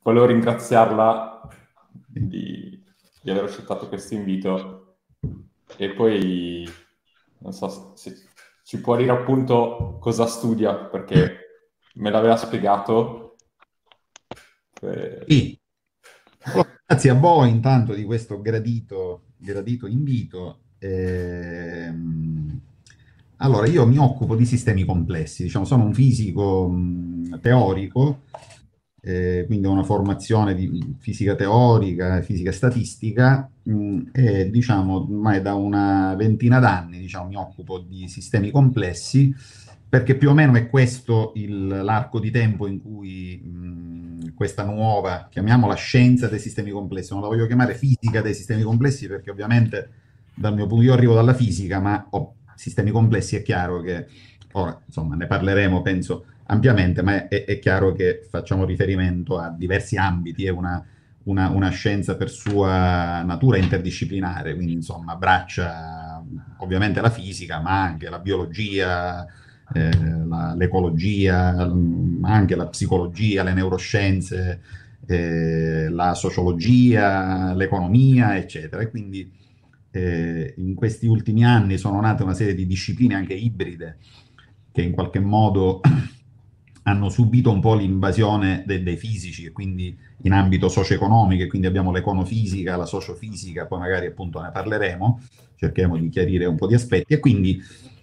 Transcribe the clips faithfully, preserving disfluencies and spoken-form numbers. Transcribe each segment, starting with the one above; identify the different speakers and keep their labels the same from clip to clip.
Speaker 1: volevo ringraziarla di, di aver accettato questo invito e poi non so se ci può dire appunto cosa studia, perché me l'aveva spiegato. Eh,
Speaker 2: Sì. Allora, grazie a voi intanto di questo gradito, gradito invito. Ehm, allora, io mi occupo di sistemi complessi, diciamo, sono un fisico mh, teorico, eh, quindi ho una formazione di fisica teorica, fisica statistica, mh, e diciamo, ormai da una ventina d'anni, diciamo, mi occupo di sistemi complessi perché più o meno è questo il- l'arco di tempo in cui mh, questa nuova, chiamiamola scienza dei sistemi complessi, non la voglio chiamare fisica dei sistemi complessi perché ovviamente dal mio punto, io arrivo dalla fisica, ma ho sistemi complessi, è chiaro che, ora, insomma, ne parleremo, penso, ampiamente, ma è, è chiaro che facciamo riferimento a diversi ambiti, è una, una- una scienza per sua natura interdisciplinare, quindi insomma abbraccia ovviamente la fisica, ma anche la biologia, eh, la- l'ecologia, ma anche la psicologia, le neuroscienze, eh, la sociologia, l'economia, eccetera. E quindi eh, in questi ultimi anni sono nate una serie di discipline anche ibride che in qualche modo hanno subito un po' l'invasione de- dei fisici e quindi in ambito socio-economico, e quindi abbiamo l'econofisica, la sociofisica, poi magari appunto ne parleremo, cercheremo di chiarire un po' di aspetti. E quindi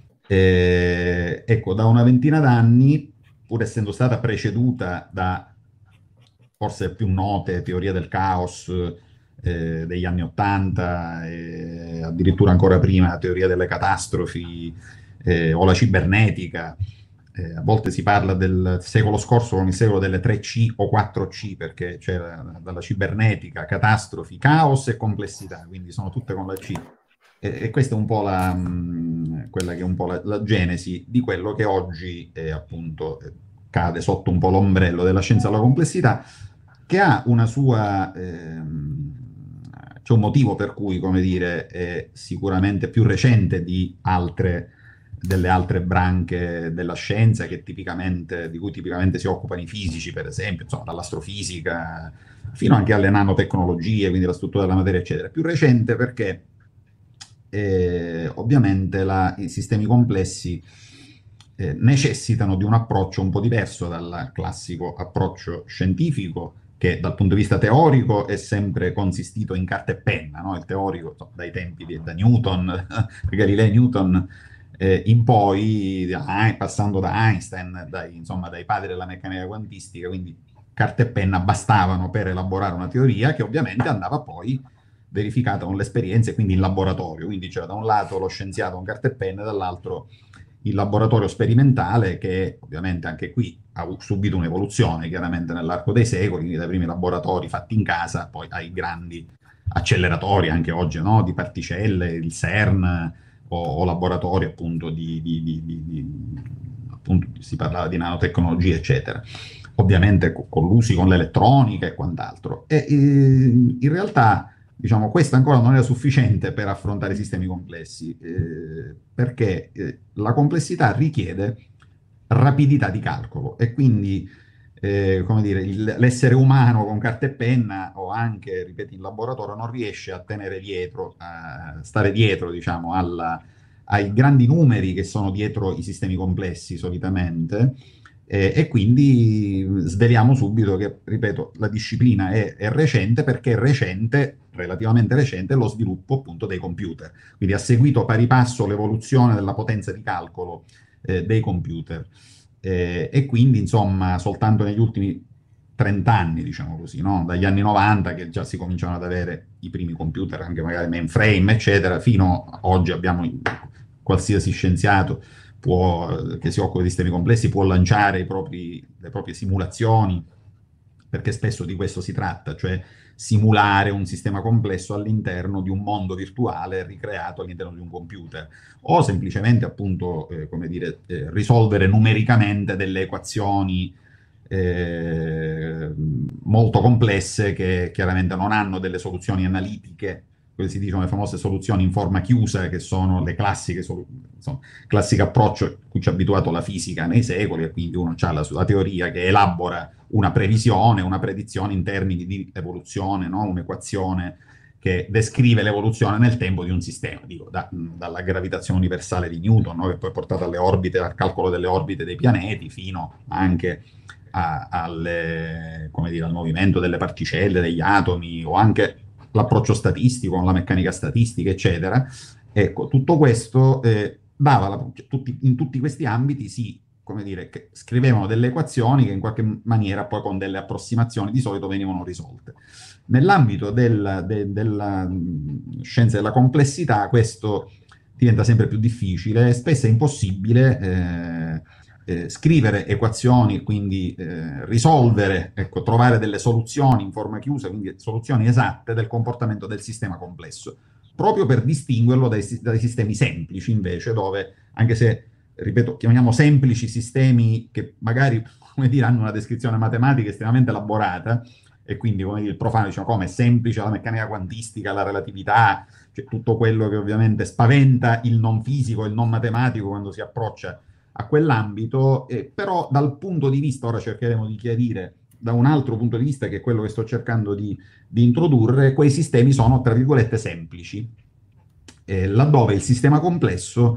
Speaker 2: eh, ecco, da una ventina d'anni, pur essendo stata preceduta da forse più note teoria del caos eh, degli anni Ottanta, e addirittura ancora prima la teoria delle catastrofi eh, o la cibernetica. Eh, a volte si parla del secolo scorso come il secolo delle tre C o quattro C, perché c'era dalla cibernetica, catastrofi, caos e complessità, quindi sono tutte con la C. E, e questa è un po' la, mh, quella che è un po' la, la genesi di quello che oggi è appunto eh, cade sotto un po' l'ombrello della scienza della complessità, che ha una sua, ehm, c'è un motivo per cui, come dire, è sicuramente più recente di altre, delle altre branche della scienza che tipicamente, di cui tipicamente si occupano i fisici, per esempio, insomma, dall'astrofisica fino anche alle nanotecnologie, quindi la struttura della materia, eccetera. Più recente perché eh, ovviamente la- i sistemi complessi eh, necessitano di un approccio un po' diverso dal classico approccio scientifico, che dal punto di vista teorico è sempre consistito in carta e penna, no? Il teorico, insomma, dai tempi di, da Newton, Galileo e Newton, eh, in poi, da- passando da Einstein, dai, insomma, dai padri della meccanica quantistica, quindi carta e penna bastavano per elaborare una teoria che ovviamente andava poi verificata con l'esperienza e quindi in laboratorio. Quindi c'era da un lato lo scienziato con carta e penna, e dall'altro il laboratorio sperimentale che ovviamente anche qui ha subito un'evoluzione chiaramente nell'arco dei secoli, quindi dai primi laboratori fatti in casa poi ai grandi acceleratori anche oggi, no? Di particelle, il CERN o, o laboratori appunto di, di, di, di, di appunto si parlava di nanotecnologie eccetera, ovviamente collusi con l'elettronica e quant'altro. E eh, in realtà diciamo, questo ancora non era sufficiente per affrontare sistemi complessi, eh, perché eh, la complessità richiede rapidità di calcolo e quindi, eh, come dire, il- l'essere umano con carta e penna o anche, ripeto, in laboratorio non riesce a tenere dietro, a stare dietro, diciamo, alla- ai grandi numeri che sono dietro i sistemi complessi solitamente. Eh, e quindi sveliamo subito che, ripeto, la disciplina è, è recente perché è recente, relativamente recente, lo sviluppo appunto dei computer. Quindi ha seguito pari passo l'evoluzione della potenza di calcolo eh, dei computer. Eh, e quindi, insomma, soltanto negli ultimi trenta anni, diciamo così, no? Dagli anni novanta che già si cominciano ad avere i primi computer, anche magari mainframe, eccetera, fino a oggi abbiamo qualsiasi scienziato può, che si occupa di sistemi complessi può lanciare i propri, le proprie simulazioni, perché spesso di questo si tratta, cioè simulare un sistema complesso all'interno di un mondo virtuale ricreato all'interno di un computer, o semplicemente appunto, eh, come dire, eh, risolvere numericamente delle equazioni eh, molto complesse che chiaramente non hanno delle soluzioni analitiche quelle si dicono le famose soluzioni in forma chiusa, che sono le classiche, insomma, classico approccio a cui ci ha abituato la fisica nei secoli, e quindi uno ha la sua teoria che elabora una previsione, una predizione in termini di evoluzione, no? Un'equazione che descrive l'evoluzione nel tempo di un sistema, dico, da, dalla gravitazione universale di Newton, no? Che poi è portata alle orbite, al calcolo delle orbite dei pianeti, fino anche a, alle, come dire, al movimento delle particelle, degli atomi, o anche l'approccio statistico, la meccanica statistica, eccetera. Ecco, tutto questo eh, dava la, tutti, in tutti questi ambiti si, come dire, che scrivevano delle equazioni che in qualche maniera poi con delle approssimazioni di solito venivano risolte. Nell'ambito del, de, della scienza della complessità questo diventa sempre più difficile e spesso è impossibile eh, eh, scrivere equazioni e quindi eh, risolvere, ecco, trovare delle soluzioni in forma chiusa, quindi soluzioni esatte del comportamento del sistema complesso, proprio per distinguerlo dai, dai sistemi semplici invece, dove, anche se, ripeto, chiamiamo semplici sistemi che magari, come dire, hanno una descrizione matematica estremamente elaborata, e quindi, come dire, il profano dice, come è semplice la meccanica quantistica, la relatività, cioè tutto quello che ovviamente spaventa il non fisico, il non matematico quando si approccia a quell'ambito, eh, però dal punto di vista, ora cercheremo di chiarire da un altro punto di vista, che è quello che sto cercando di, di introdurre, quei sistemi sono, tra virgolette, semplici, eh, laddove il sistema complesso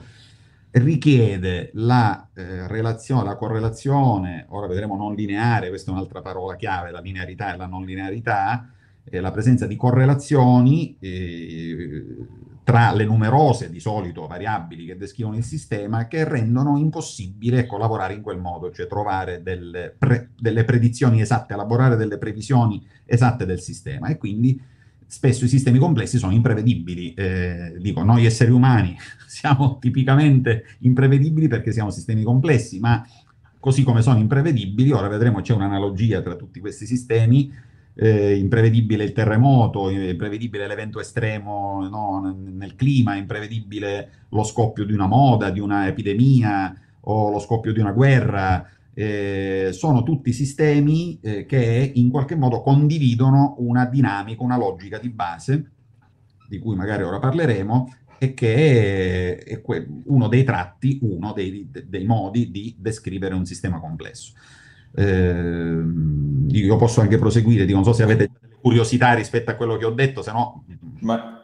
Speaker 2: richiede la eh, relazione, la correlazione, ora vedremo non lineare, questa è un'altra parola chiave, la linearità e la non linearità, eh, la presenza di correlazioni eh, tra le numerose, di solito, variabili che descrivono il sistema, che rendono impossibile, ecco, lavorare in quel modo, cioè trovare delle, pre, delle predizioni esatte, elaborare delle previsioni esatte del sistema, e quindi spesso i sistemi complessi sono imprevedibili. Eh, dico, noi esseri umani siamo tipicamente imprevedibili perché siamo sistemi complessi, ma così come sono imprevedibili, ora vedremo, c'è un'analogia tra tutti questi sistemi, eh, imprevedibile il terremoto, imprevedibile l'evento estremo, no, nel clima, imprevedibile lo scoppio di una moda, di una epidemia o lo scoppio di una guerra. Eh, sono tutti sistemi eh, che in qualche modo condividono una dinamica, una logica di base, di cui magari ora parleremo, e che è, è uno dei tratti, uno dei, dei modi di descrivere un sistema complesso. Eh, io posso anche proseguire, dico, non so se avete delle curiosità rispetto a quello che ho detto, se no...
Speaker 1: Ma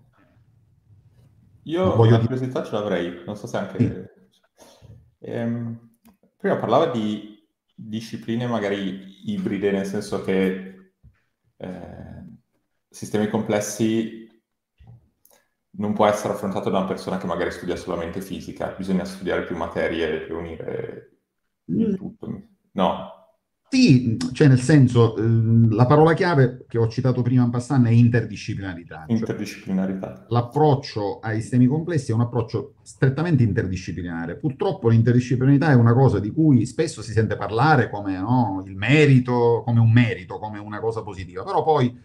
Speaker 1: io
Speaker 2: voglio
Speaker 1: una
Speaker 2: dire...
Speaker 1: curiosità ce l'avrei, non so se anche...
Speaker 2: Sì.
Speaker 1: Ehm, prima parlava di discipline magari ibride, nel senso che eh, sistemi complessi non può essere affrontato da una persona che magari studia solamente fisica, bisogna studiare più materie e unire il
Speaker 2: Mm.
Speaker 1: tutto. No.
Speaker 2: Sì, cioè nel senso, ehm, la parola chiave che ho citato prima in passando è interdisciplinarità. Cioè,
Speaker 1: Interdisciplinarità.
Speaker 2: l'approccio ai sistemi complessi è un approccio strettamente interdisciplinare. Purtroppo l'interdisciplinarità è una cosa di cui spesso si sente parlare come, no, il merito, come un merito, come una cosa positiva, però poi,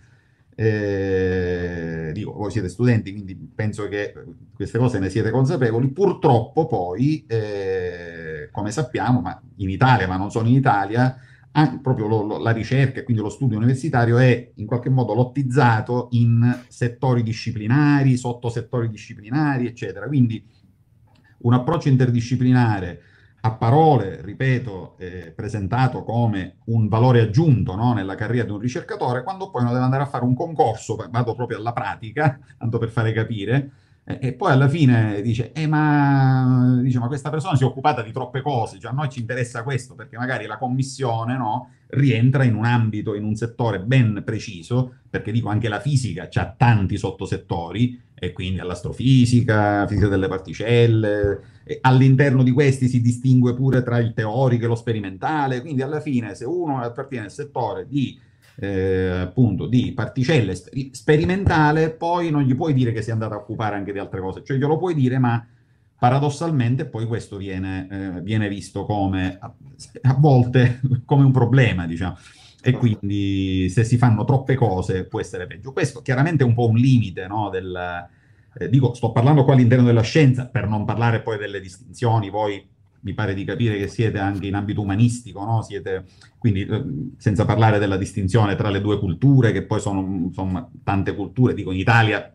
Speaker 2: eh, dico, voi siete studenti, quindi penso che queste cose ne siete consapevoli. Purtroppo poi, eh, come sappiamo, ma in Italia, ma non solo in Italia, anche proprio lo, lo, la ricerca e quindi lo studio universitario è in qualche modo lottizzato in settori disciplinari, sottosettori disciplinari, eccetera. Quindi un approccio interdisciplinare a parole, ripeto, eh, presentato come un valore aggiunto, no, nella carriera di un ricercatore, quando poi uno deve andare a fare un concorso, vado proprio alla pratica, tanto per fare capire, eh, e poi alla fine dice, eh, ma, dice, ma questa persona si è occupata di troppe cose, cioè a noi ci interessa questo, perché magari la commissione, no, rientra in un ambito, in un settore ben preciso, perché dico anche la fisica ha tanti sottosettori, e quindi all'astrofisica, fisica delle particelle, e all'interno di questi si distingue pure tra il teorico e lo sperimentale, quindi alla fine se uno appartiene al settore di, eh, appunto, di particelle sper- sperimentale, poi non gli puoi dire che si è andato a occupare anche di altre cose, cioè glielo puoi dire, ma paradossalmente poi questo viene, eh, viene visto come, a, a volte, come un problema, diciamo. E quindi se si fanno troppe cose può essere peggio. Questo chiaramente è un po' un limite, no, del, eh, dico, sto parlando qua all'interno della scienza, per non parlare poi delle distinzioni. Voi mi pare di capire che siete anche in ambito umanistico, no? Siete, quindi eh, senza parlare della distinzione tra le due culture, che poi sono, insomma, tante culture, dico, in Italia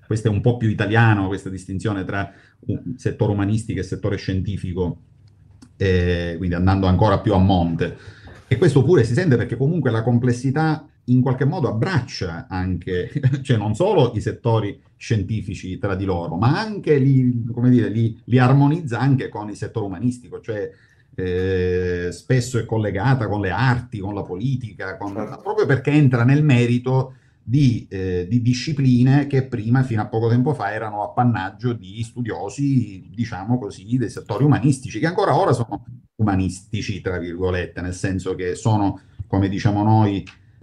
Speaker 2: questo è un po' più italiano, questa distinzione tra un settore umanistico e settore scientifico, eh, quindi andando ancora più a monte. E questo pure si sente perché comunque la complessità in qualche modo abbraccia anche, cioè non solo i settori scientifici tra di loro, ma anche li, come dire, li, li armonizza anche con il settore umanistico, cioè eh, spesso è collegata con le arti, con la politica, con-
Speaker 1: Certo.
Speaker 2: proprio perché entra nel merito di, eh, di discipline che prima, fino a poco tempo fa, erano appannaggio di studiosi, diciamo così, dei settori umanistici, che ancora ora sono umanistici, tra virgolette, nel senso che sono, come diciamo noi,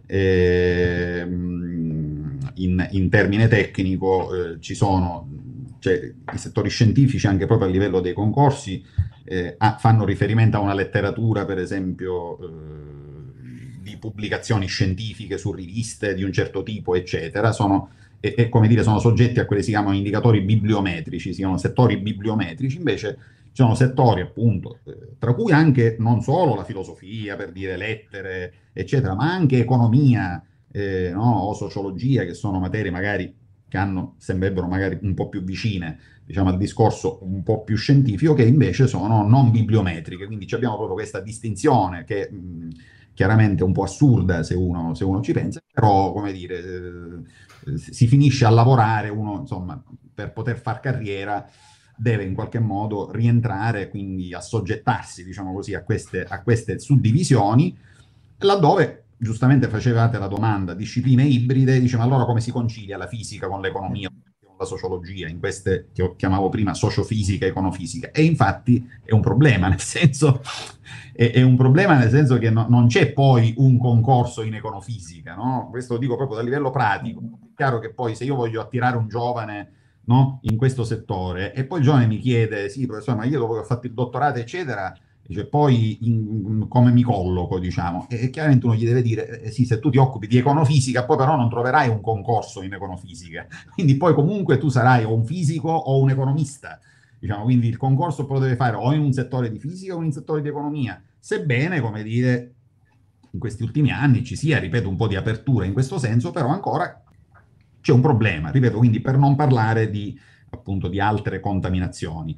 Speaker 2: ehm, in, in termine tecnico, eh, ci sono, cioè, i settori scientifici anche proprio a livello dei concorsi eh, a- fanno riferimento a una letteratura, per esempio, eh, di pubblicazioni scientifiche su riviste di un certo tipo, eccetera, sono, e, e, come dire, sono soggetti a quelli che si chiamano indicatori bibliometrici, si chiamano settori bibliometrici, invece ci sono settori, appunto, eh, tra cui anche non solo la filosofia, per dire lettere, eccetera, ma anche economia, eh, no, o sociologia, che sono materie magari che hanno, sembrerebbero magari un po' più vicine, diciamo, al discorso un po' più scientifico, che invece sono non bibliometriche. Quindi ci abbiamo proprio questa distinzione che mh, chiaramente è un po' assurda se uno, se uno ci pensa, però, come dire, eh, si finisce a lavorare, uno, insomma, per poter far carriera deve in qualche modo rientrare, quindi assoggettarsi, diciamo così, a queste, a queste suddivisioni, laddove giustamente facevate la domanda, discipline ibride, dice, ma allora come si concilia la fisica con l'economia, con la sociologia, in queste che io chiamavo prima sociofisica e econofisica? E infatti è un problema, nel senso, è, è un problema nel senso che no- non c'è poi un concorso in econofisica, no? Questo lo dico proprio dal livello pratico. È chiaro che poi se io voglio attirare un giovane, no, in questo settore, e poi il giovane mi chiede, sì, professore, ma io dopo che ho fatto il dottorato, eccetera, dice, poi in- come mi colloco, diciamo? E, e chiaramente uno gli deve dire, eh, sì, se tu ti occupi di econofisica, poi però non troverai un concorso in econofisica, quindi poi comunque tu sarai o un fisico o un economista, diciamo, quindi il concorso poi lo deve fare o in un settore di fisica o in un settore di economia, sebbene, come dire, in questi ultimi anni ci sia, ripeto, un po' di apertura in questo senso, però ancora c'è un problema, ripeto, quindi per non parlare di, appunto, di altre contaminazioni.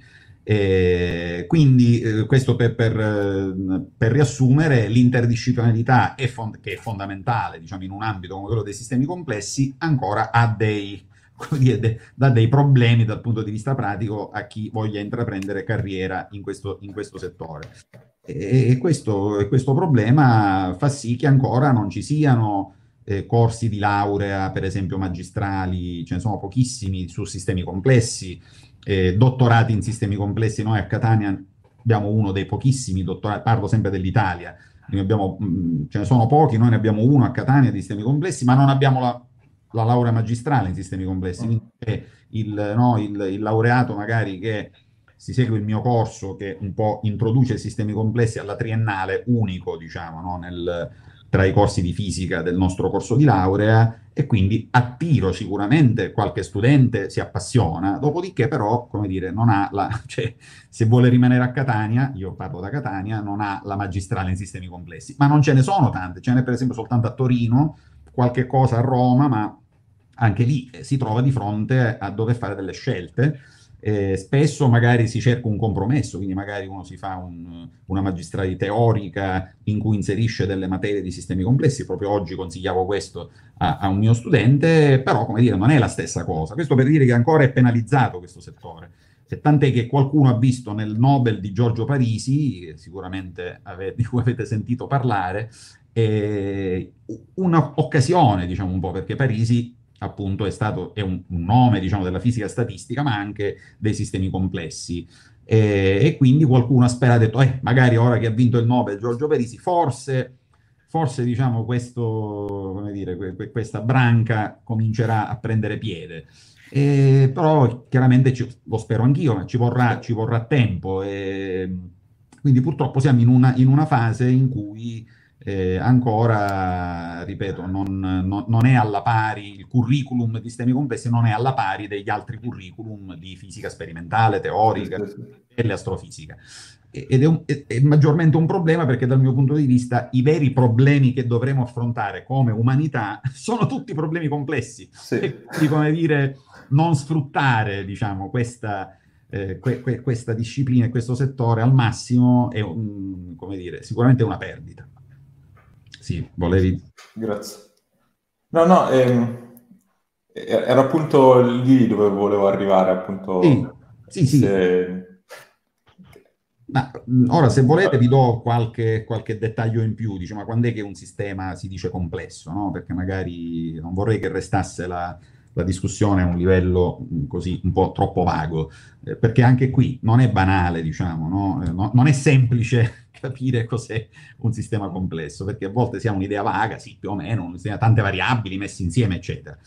Speaker 2: Eh, quindi eh, questo per, per, eh, per riassumere, l'interdisciplinarietà è fond- che è fondamentale, diciamo, in un ambito come quello dei sistemi complessi, ancora ha dei, come dire, de- dà dei problemi dal punto di vista pratico a chi voglia intraprendere carriera in questo, in questo settore. E, e questo, e questo problema fa sì che ancora non ci siano eh, corsi di laurea, per esempio magistrali, ce ne sono pochissimi su sistemi complessi, eh, dottorati in sistemi complessi. Noi a Catania abbiamo uno dei pochissimi dottorati, parlo sempre dell'Italia, noi abbiamo, mh, ce ne sono pochi, noi ne abbiamo uno a Catania di sistemi complessi, ma non abbiamo la, la laurea magistrale in sistemi complessi. Quindi è il, no, il, il laureato magari che si segue il mio corso, che un po' introduce i sistemi complessi alla triennale, unico, diciamo, no, nel, tra i corsi di fisica del nostro corso di laurea, e quindi attiro sicuramente qualche studente, si appassiona, dopodiché però, come dire, non ha la, cioè, se vuole rimanere a Catania, io parlo da Catania, non ha la magistrale in sistemi complessi, ma non ce ne sono tante, ce n'è per esempio soltanto a Torino, qualche cosa a Roma, ma anche lì eh, si trova di fronte a dover fare delle scelte. Eh, spesso magari si cerca un compromesso, quindi magari uno si fa un- una magistrale teorica in cui inserisce delle materie di sistemi complessi. Proprio oggi consigliavo questo a, a un mio studente, però, come dire, non è la stessa cosa. Questo per dire che ancora è penalizzato questo settore. E tant'è che qualcuno ha visto nel Nobel di Giorgio Parisi, che sicuramente ave- di cui avete sentito parlare, eh, un'occasione, diciamo un po', perché Parisi appunto è stato, è un, un nome, diciamo, della fisica statistica, ma anche dei sistemi complessi. E, e quindi qualcuno ha sperato, ha detto, eh, magari ora che ha vinto il Nobel Giorgio Parisi, forse, forse diciamo, questo, come dire, que- que- questa branca comincerà a prendere piede. E, però chiaramente ci- lo spero anch'io, ma ci vorrà, ci vorrà tempo. E, quindi purtroppo siamo in una, in una fase in cui eh, ancora, ripeto, non, non- non è alla pari, il curriculum di sistemi complessi non è alla pari degli altri curriculum di fisica sperimentale,
Speaker 1: Sì,
Speaker 2: teorica
Speaker 1: sì, sì.
Speaker 2: e astrofisica. E- Ed è, un- è- è maggiormente un problema perché dal mio punto di vista i veri problemi che dovremo affrontare come umanità sono tutti problemi complessi.
Speaker 1: Sì.
Speaker 2: E quindi, come dire, non sfruttare, diciamo, questa, eh, que- que- questa disciplina e questo settore al massimo è, un- come dire, sicuramente una perdita. Sì, volevi...
Speaker 1: Grazie. No, no, ehm, era appunto lì dove volevo arrivare,
Speaker 2: Sì,
Speaker 1: appunto,
Speaker 2: sì, sì.
Speaker 1: se...
Speaker 2: Ma, mh, ora, se volete, vi do qualche, qualche dettaglio in più. Dice, ma quando è che un sistema si dice complesso, no? Perché magari non vorrei che restasse la, la discussione a un livello mh, così un po' troppo vago, eh, perché anche qui non è banale, diciamo, no? Eh, no- non è semplice capire cos'è un sistema complesso, perché a volte si ha un'idea vaga, sì, più o meno, si ha tante variabili messe insieme, eccetera.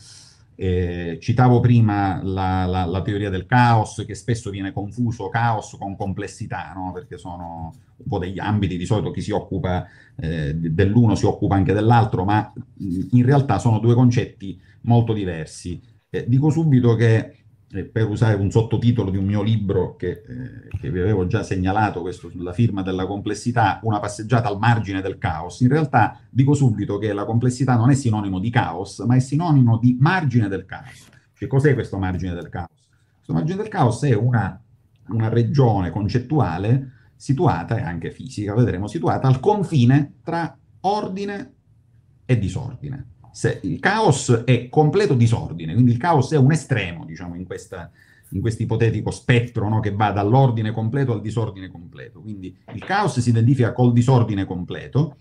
Speaker 2: Eh, citavo prima la, la- la teoria del caos, che spesso viene confuso caos con complessità, no? Perché sono un po' degli ambiti, di solito chi si occupa eh, dell'uno si occupa anche dell'altro, ma mh, in realtà sono due concetti molto diversi. Eh, dico subito che, eh, per usare un sottotitolo di un mio libro che, eh, che vi avevo già segnalato, questo sulla firma della complessità, una passeggiata al margine del caos, in realtà dico subito che la complessità non è sinonimo di caos, ma è sinonimo di margine del caos. Cioè, cos'è questo margine del caos? Questo margine del caos è una, una regione concettuale situata, e anche fisica, vedremo, situata al confine tra ordine e disordine. Se il caos è completo disordine, quindi il caos è un estremo, diciamo, in questa, in questo ipotetico spettro, no, che va dall'ordine completo al disordine completo. Quindi il caos si identifica col disordine completo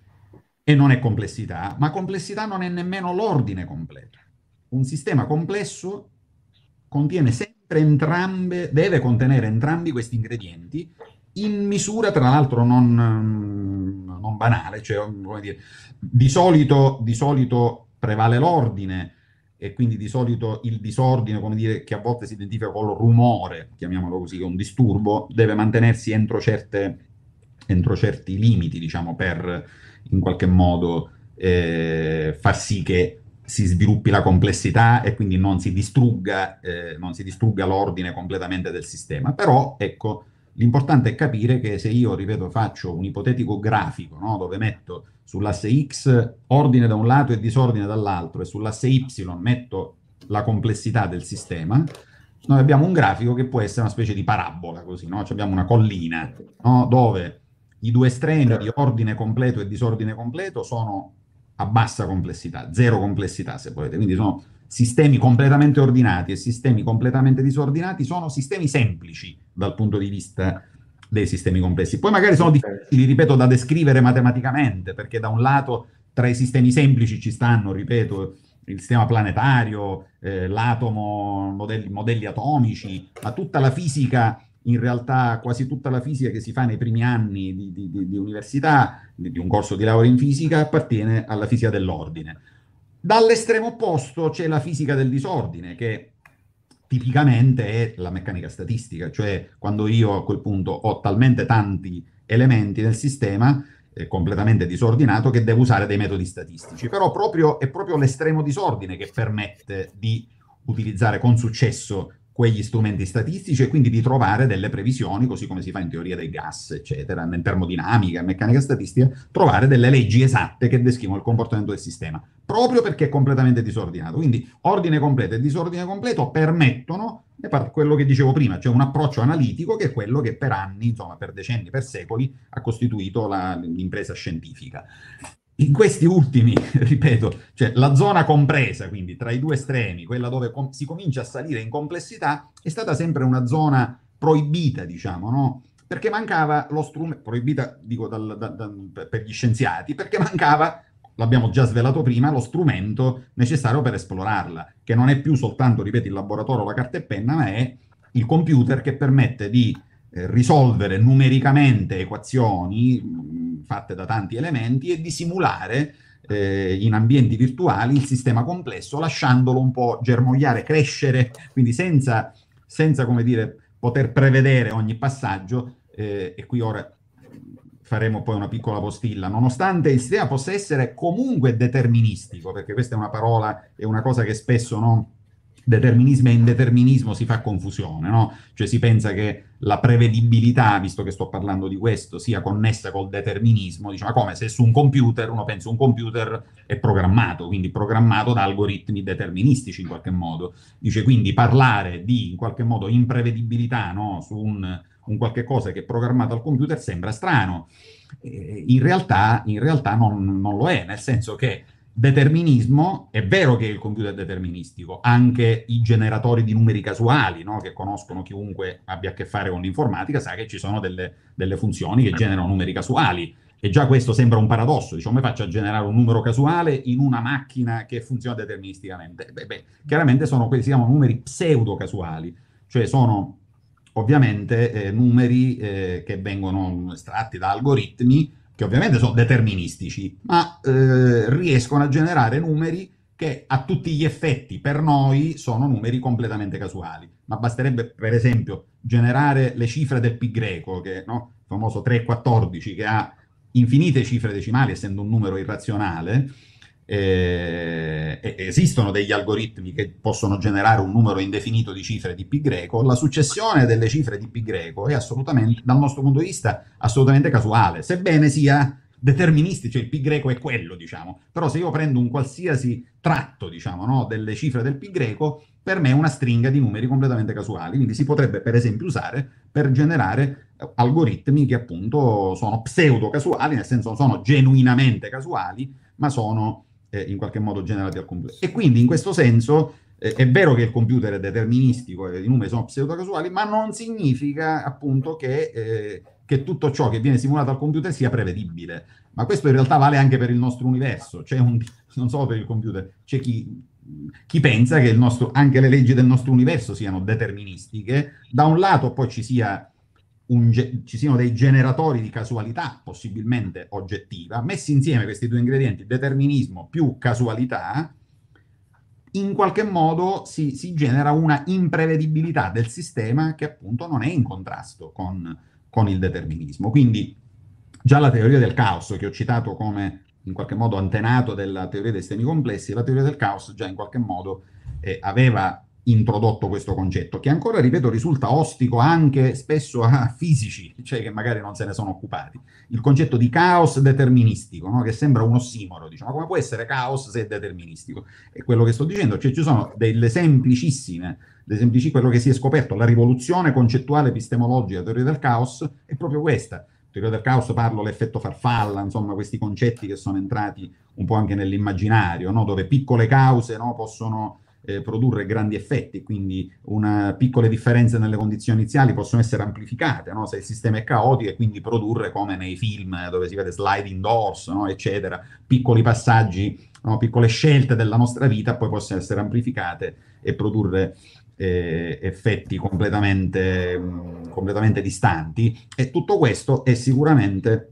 Speaker 2: e non è complessità, ma complessità non è nemmeno l'ordine completo. Un sistema complesso contiene sempre entrambe, deve contenere entrambi questi ingredienti in misura, tra l'altro, non, non banale, cioè, come dire, di solito, di solito prevale l'ordine e quindi di solito il disordine, come dire, che a volte si identifica con il rumore, chiamiamolo così, un disturbo, deve mantenersi entro, certe, entro certi limiti, diciamo, per in qualche modo eh, far sì che si sviluppi la complessità e quindi non si distrugga, eh, non si distrugga l'ordine completamente del sistema. Però, ecco, l'importante è capire che se io, ripeto, faccio un ipotetico grafico, no, dove metto sull'asse X ordine da un lato e disordine dall'altro, e sull'asse Y metto la complessità del sistema, noi abbiamo un grafico che può essere una specie di parabola, così, no? Cioè abbiamo una collina, no? Dove i due estremi di
Speaker 1: Certo.
Speaker 2: ordine completo e disordine completo sono a bassa complessità, zero complessità se volete, quindi sono sistemi completamente ordinati e sistemi completamente disordinati, sono sistemi semplici dal punto di vista dei sistemi complessi. Poi magari sono
Speaker 1: Ok.
Speaker 2: difficili, ripeto, da descrivere matematicamente, perché da un lato tra i sistemi semplici ci stanno, ripeto, il sistema planetario, eh, l'atomo, modelli, modelli atomici, ma tutta la fisica, in realtà quasi tutta la fisica che si fa nei primi anni di, di, di, di università, di, di un corso di laurea in fisica, appartiene alla fisica dell'ordine. Dall'estremo opposto c'è la fisica del disordine, che tipicamente è la meccanica statistica, cioè quando io a quel punto ho talmente tanti elementi nel sistema eh, completamente disordinato che devo usare dei metodi statistici. Però proprio, è proprio l'estremo disordine che permette di utilizzare con successo quegli strumenti statistici e quindi di trovare delle previsioni, così come si fa in teoria dei gas, eccetera, in termodinamica, in meccanica statistica, trovare delle leggi esatte che descrivono il comportamento del sistema, proprio perché è completamente disordinato. Quindi ordine completo e disordine completo permettono quello che dicevo prima, cioè un approccio analitico che è quello che per anni, insomma per decenni, per secoli, ha costituito la, l'impresa scientifica. In questi ultimi, ripeto, cioè la zona compresa, quindi tra i due estremi, quella dove com- si comincia a salire in complessità, è stata sempre una zona proibita, diciamo, no? Perché mancava lo strumento, proibita, dico, dal, da, da, per gli scienziati, perché mancava, l'abbiamo già svelato prima, lo strumento necessario per esplorarla, che non è più soltanto, ripeto, il laboratorio, la carta e penna, ma è il computer che permette di eh, risolvere numericamente equazioni mh, fatte da tanti elementi e di simulare eh, in ambienti virtuali il sistema complesso, lasciandolo un po' germogliare, crescere, quindi senza, senza come dire, poter prevedere ogni passaggio. Eh, e qui ora faremo poi una piccola postilla, nonostante il sistema possa essere comunque deterministico, perché questa è una parola, è una cosa che spesso no, determinismo e indeterminismo si fa confusione, no? Cioè si pensa che la prevedibilità, visto che sto parlando di questo, sia connessa col determinismo. Dice, ma come? Se su un computer, uno pensa un computer è programmato, quindi programmato da algoritmi deterministici in qualche modo. Dice, quindi parlare di, in qualche modo, imprevedibilità, no? Su un, un qualche cosa che è programmato al computer sembra strano. Eh, in realtà, in realtà non, non lo è, nel senso che determinismo, è vero che il computer è deterministico, anche i generatori di numeri casuali, no, che conoscono chiunque abbia a che fare con l'informatica, sa che ci sono delle, delle funzioni che generano numeri casuali. E già questo sembra un paradosso, diciamo, come faccio a generare un numero casuale in una macchina che funziona deterministicamente? Beh, beh, chiaramente sono quelli che si chiamano numeri pseudo-casuali, cioè sono ovviamente eh, numeri eh, che vengono estratti da algoritmi che ovviamente sono deterministici, ma eh, riescono a generare numeri che a tutti gli effetti per noi sono numeri completamente casuali. Ma basterebbe, per esempio, generare le cifre del pi greco, che no, il famoso tre quattordici, che ha infinite cifre decimali, essendo un numero irrazionale. Eh, esistono degli algoritmi che possono generare un numero indefinito di cifre di pi greco. La successione delle cifre di pi greco è assolutamente, dal nostro punto di vista, assolutamente casuale, sebbene sia deterministico, cioè il pi greco è quello, diciamo. Però se io prendo un qualsiasi tratto, diciamo, no, delle cifre del pi greco, per me è una stringa di numeri completamente casuali. Quindi si potrebbe, per esempio, usare per generare algoritmi che appunto sono pseudo casuali, nel senso non sono genuinamente casuali, ma sono eh, in qualche modo generati al computer. E quindi in questo senso eh, è vero che il computer è deterministico e i numeri sono pseudo casuali, ma non significa appunto che, eh, che tutto ciò che viene simulato al computer sia prevedibile. Ma questo in realtà vale anche per il nostro universo, c'è un, non solo per il computer, c'è chi, chi pensa che il nostro, anche le leggi del nostro universo siano deterministiche. Da un lato poi ci sia un, ci siano dei generatori di casualità possibilmente oggettiva, messi insieme questi due ingredienti, determinismo più casualità, in qualche modo si, si genera una imprevedibilità del sistema che appunto non è in contrasto con, con il determinismo. Quindi già la teoria del caos, che ho citato come in qualche modo antenato della teoria dei sistemi complessi, la teoria del caos già in qualche modo eh, aveva introdotto questo concetto, che ancora, ripeto, risulta ostico anche spesso a fisici, cioè che magari non se ne sono occupati. Il concetto di caos deterministico, no? Che sembra un ossimoro, diciamo, come può essere caos se è deterministico? È quello che sto dicendo, cioè ci sono delle semplicissime, delle semplici, quello che si è scoperto, la rivoluzione concettuale epistemologica della teoria del caos è proprio questa. Teoria del caos, parlo l'effetto farfalla, insomma questi concetti che sono entrati un po' anche nell'immaginario, no? Dove piccole cause, no, possono eh, produrre grandi effetti, quindi una, piccole differenze nelle condizioni iniziali possono essere amplificate, no? Se il sistema è caotico, e quindi produrre, come nei film dove si vede sliding doors, no? Eccetera, piccoli passaggi, no? Piccole scelte della nostra vita poi possono essere amplificate e produrre Eh, effetti completamente, mh, completamente distanti, e tutto questo è sicuramente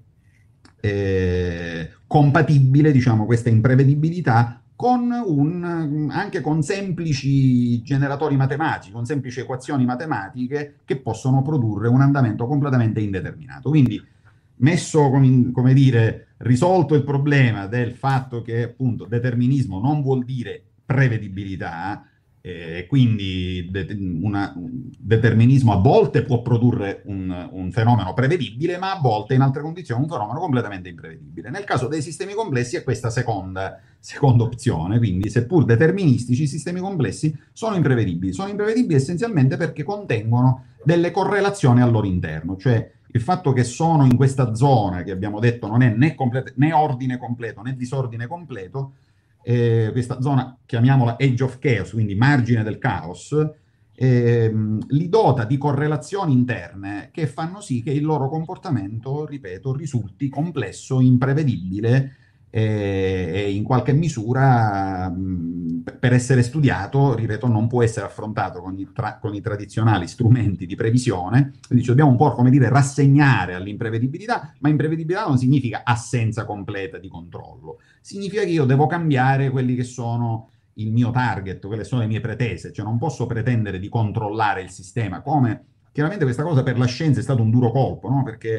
Speaker 2: eh, compatibile, diciamo, questa imprevedibilità con un, anche con semplici generatori matematici, con semplici equazioni matematiche che possono produrre un andamento completamente indeterminato. Quindi messo, come, come dire, risolto il problema del fatto che appunto determinismo non vuol dire prevedibilità, e quindi de- una, un determinismo a volte può produrre un, un fenomeno prevedibile, ma a volte in altre condizioni un fenomeno completamente imprevedibile. Nel caso dei sistemi complessi è questa seconda, seconda opzione, quindi seppur deterministici i sistemi complessi sono imprevedibili. Sono imprevedibili essenzialmente perché contengono delle correlazioni al loro interno, cioè il fatto che sono in questa zona che abbiamo detto non è né, complet- né ordine completo né disordine completo. Eh, questa zona, chiamiamola edge of chaos, quindi margine del caos, ehm, li dota di correlazioni interne che fanno sì che il loro comportamento, ripeto, risulti complesso, imprevedibile eh, e in qualche misura, mh, per essere studiato, ripeto, non può essere affrontato con i, tra- con i tradizionali strumenti di previsione. Quindi ci dobbiamo un po', come dire, rassegnare all'imprevedibilità, ma imprevedibilità non significa assenza completa di controllo. Significa che io devo cambiare quelli che sono il mio target, quelle sono le mie pretese, cioè non posso pretendere di controllare il sistema, come chiaramente questa cosa per la scienza è stato un duro colpo, no? Perché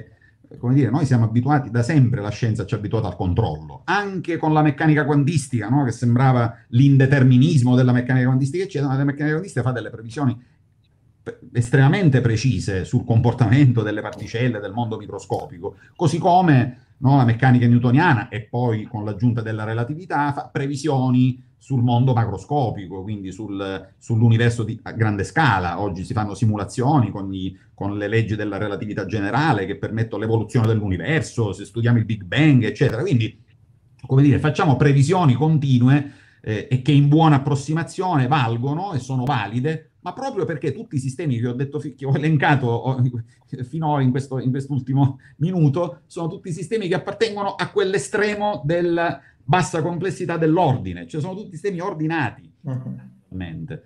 Speaker 2: come dire, noi siamo abituati da sempre, la scienza ci ha abituato al controllo, anche con la meccanica quantistica, no? Che sembrava l'indeterminismo della meccanica quantistica, eccetera, ma la meccanica quantistica fa delle previsioni estremamente precise sul comportamento delle particelle del mondo microscopico, così come, no, la meccanica newtoniana e poi con l'aggiunta della relatività fa previsioni sul mondo macroscopico, quindi sul, sull'universo di, a grande scala. Oggi si fanno simulazioni con, i, con le leggi della relatività generale che permettono l'evoluzione dell'universo, se studiamo il Big Bang, eccetera. Quindi, come dire, facciamo previsioni continue eh, e che in buona approssimazione valgono e sono valide, ma proprio perché tutti i sistemi che ho detto, che ho elencato finora in, questo, in quest'ultimo minuto, sono tutti sistemi che appartengono a quell'estremo della bassa complessità dell'ordine, cioè sono tutti sistemi ordinati. Uh-huh.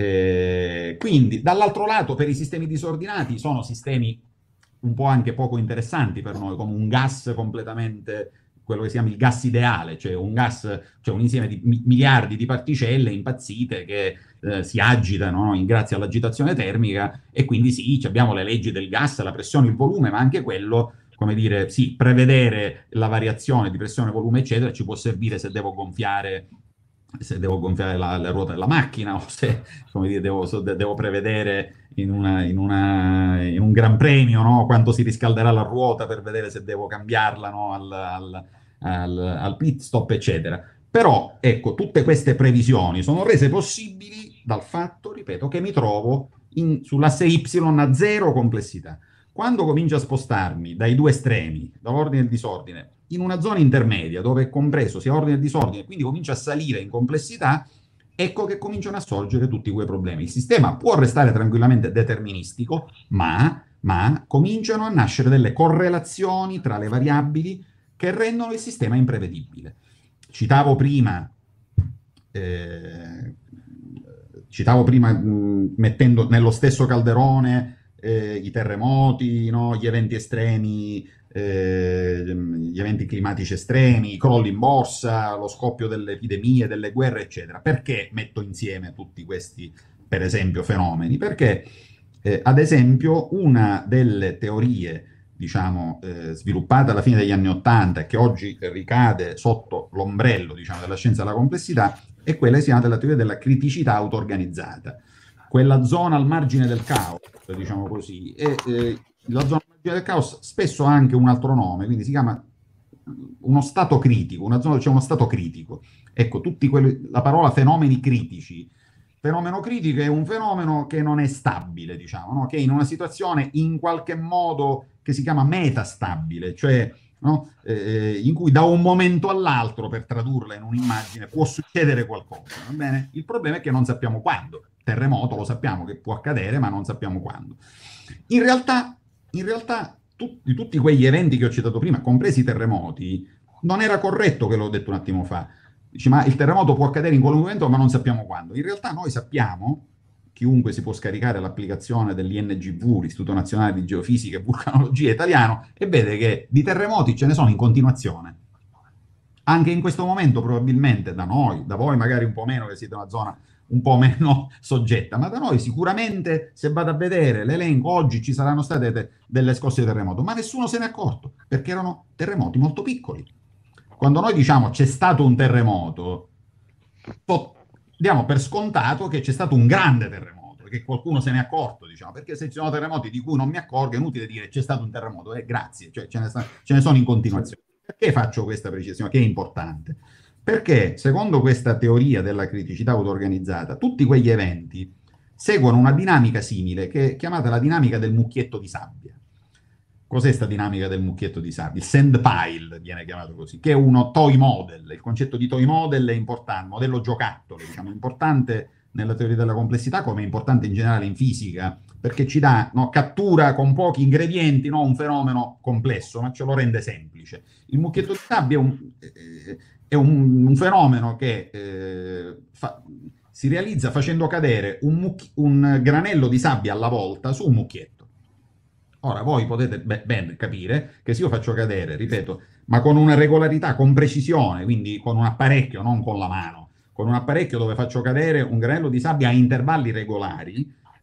Speaker 2: Eh, quindi, dall'altro lato, per i sistemi disordinati sono sistemi un po' anche poco interessanti per noi, come un gas completamente, quello che si chiama il gas ideale, cioè un gas, cioè un insieme di mi- miliardi di particelle impazzite che eh, si agitano, no? Grazie all'agitazione termica, e quindi sì, abbiamo le leggi del gas, la pressione, il volume, ma anche quello, come dire, sì, prevedere la variazione di pressione, volume, eccetera, ci può servire se devo gonfiare, se devo gonfiare la, la ruota della macchina, o se, come dire, devo, devo prevedere in, una, in, una, in un gran premio, no? Quanto si riscalderà la ruota per vedere se devo cambiarla, no? al, al, al, al pit stop, eccetera. Però, ecco, tutte queste previsioni sono rese possibili dal fatto, ripeto, che mi trovo in, sull'asse Y a zero complessità. Quando comincio a spostarmi dai due estremi, dall'ordine e il disordine, in una zona intermedia dove è compreso sia ordine e disordine, quindi comincio a salire in complessità, ecco che cominciano a sorgere tutti quei problemi. Il sistema può restare tranquillamente deterministico, ma, ma cominciano a nascere delle correlazioni tra le variabili che rendono il sistema imprevedibile. Citavo prima, eh, citavo prima mh, mettendo nello stesso calderone eh, i terremoti, no? Gli eventi estremi, eh, gli eventi climatici estremi, i crolli in borsa, lo scoppio delle epidemie, delle guerre, eccetera. Perché metto insieme tutti questi, per esempio, fenomeni? Perché, eh, ad esempio, una delle teorie, diciamo, eh, sviluppata alla fine degli anni Ottanta e che oggi ricade sotto l'ombrello, diciamo, della scienza della complessità, è quella che si chiama della teoria della criticità auto-organizzata. Quella zona al margine del caos, diciamo così, e eh, la zona al margine del caos spesso ha anche un altro nome, quindi si chiama uno stato critico, una zona dove c'è uno stato critico. Ecco, tutti quelli, la parola fenomeni critici. Fenomeno critico è un fenomeno che non è stabile, diciamo, no? Che è in una situazione in qualche modo che si chiama metastabile, cioè, no? eh, in cui da un momento all'altro, per tradurla in un'immagine, può succedere qualcosa. Va bene? Il problema è che non sappiamo quando. Terremoto lo sappiamo che può accadere, ma non sappiamo quando. In realtà, in realtà tutti, tutti quegli eventi che ho citato prima, compresi i terremoti, non era corretto che l'ho detto un attimo fa. Dici, ma il terremoto può accadere in qualunque momento, ma non sappiamo quando. In realtà noi sappiamo, chiunque si può scaricare l'applicazione dell'I N G V, l'Istituto Nazionale di Geofisica e Vulcanologia Italiano, e vede che di terremoti ce ne sono in continuazione. Anche in questo momento probabilmente da noi, da voi magari un po' meno, che siete una zona un po' meno soggetta, ma da noi sicuramente, se vado a vedere l'elenco, oggi ci saranno state de- delle scosse di terremoto, ma nessuno se ne è accorto, perché erano terremoti molto piccoli. Quando noi diciamo c'è stato un terremoto, diamo per scontato che c'è stato un grande terremoto, che qualcuno se ne è accorto, diciamo, perché se ci sono terremoti di cui non mi accorgo è inutile dire c'è stato un terremoto, eh, grazie, cioè ce ne, sta, ce ne sono in continuazione. Perché faccio questa precisione, che è importante? Perché, secondo questa teoria della criticità auto-organizzata, tutti quegli eventi seguono una dinamica simile, che è chiamata la dinamica del mucchietto di sabbia. Cos'è questa dinamica del mucchietto di sabbia? Il sand pile viene chiamato così, che è uno toy model. Il concetto di toy model è importante, modello giocattolo, diciamo, importante nella teoria della complessità, come è importante in generale in fisica, perché ci dà, no, cattura con pochi ingredienti, no, un fenomeno complesso, ma ce lo rende semplice. Il mucchietto di sabbia è un, eh, è un, un fenomeno che eh, fa, si realizza facendo cadere un, mucchi, un granello di sabbia alla volta su un mucchietto. Ora, voi potete be- ben capire che se io faccio cadere, ripeto, ma con una regolarità, con precisione, quindi con un apparecchio, non con la mano, con un apparecchio dove faccio cadere un granello di sabbia a intervalli regolari,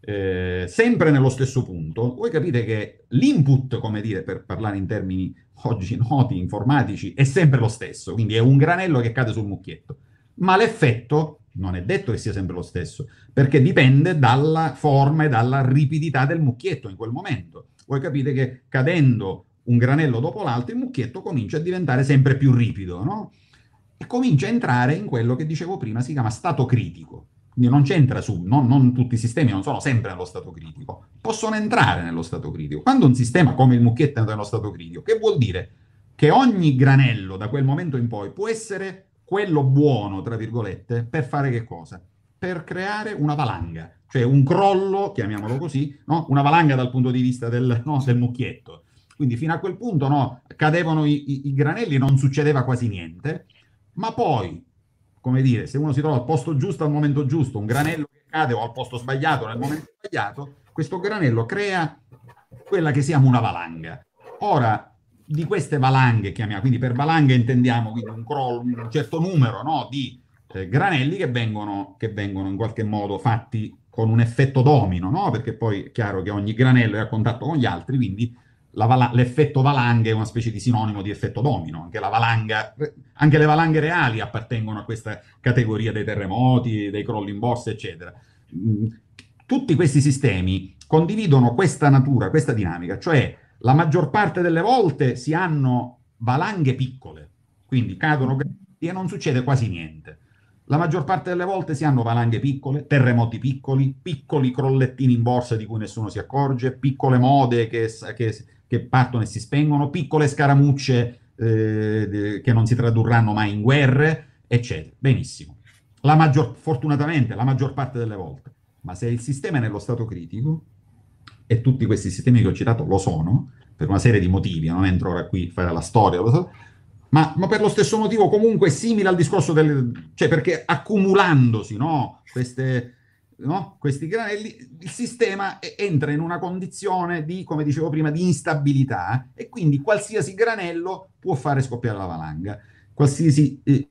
Speaker 2: eh, sempre nello stesso punto, voi capite che l'input, come dire, per parlare in termini oggi noti informatici, è sempre lo stesso, quindi è un granello che cade sul mucchietto, ma l'effetto non è detto che sia sempre lo stesso, perché dipende dalla forma e dalla ripidità del mucchietto in quel momento. Voi capite che cadendo un granello dopo l'altro, il mucchietto comincia a diventare sempre più ripido, no? E comincia a entrare in quello che dicevo prima, si chiama stato critico. Quindi non c'entra su, non, non tutti i sistemi non sono sempre nello stato critico, possono entrare nello stato critico. Quando un sistema come il mucchietto entra nello stato critico, che vuol dire? Che ogni granello da quel momento in poi può essere quello buono, tra virgolette, per fare che cosa? Per creare una valanga, cioè un crollo, chiamiamolo così, no? Una valanga dal punto di vista del, no, del mucchietto. Quindi fino a quel punto no, cadevano i, i, i granelli, non succedeva quasi niente, ma poi, come dire, se uno si trova al posto giusto al momento giusto, un granello che cade o al posto sbagliato nel momento sbagliato, questo granello crea quella che si chiama una valanga. Ora, di queste valanghe, chiamiamo, quindi per valanga intendiamo quindi un, crollo, un certo numero, no, di eh, granelli che vengono, che vengono in qualche modo fatti con un effetto domino, no? Perché poi è chiaro che ogni granello è a contatto con gli altri, quindi vala- l'effetto valanga è una specie di sinonimo di effetto domino. Anche la valanga, anche le valanghe reali appartengono a questa categoria dei terremoti, dei crolli in borsa, eccetera. Mm, Tutti questi sistemi condividono questa natura, questa dinamica, cioè la maggior parte delle volte si hanno valanghe piccole, quindi cadono e non succede quasi niente. La maggior parte delle volte si hanno valanghe piccole, terremoti piccoli, piccoli crollettini in borsa di cui nessuno si accorge, piccole mode che, che, che partono e si spengono, piccole scaramucce eh, che non si tradurranno mai in guerre, eccetera. Benissimo. La maggior, fortunatamente, la maggior parte delle volte. Ma se il sistema è nello stato critico, e tutti questi sistemi che ho citato lo sono, per una serie di motivi, non entro ora qui a fare la storia, lo so, ma, ma per lo stesso motivo comunque simile al discorso del... cioè perché accumulandosi, no, queste, no, questi granelli, il sistema entra in una condizione di, come dicevo prima, di instabilità e quindi qualsiasi granello può fare scoppiare la valanga. Qualsiasi... Eh...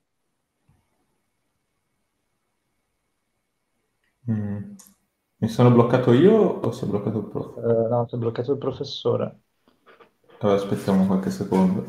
Speaker 1: Mm. Mi sono bloccato io o si è bloccato il prof?
Speaker 3: Uh, no, si è bloccato il professore.
Speaker 1: Allora, aspettiamo qualche secondo.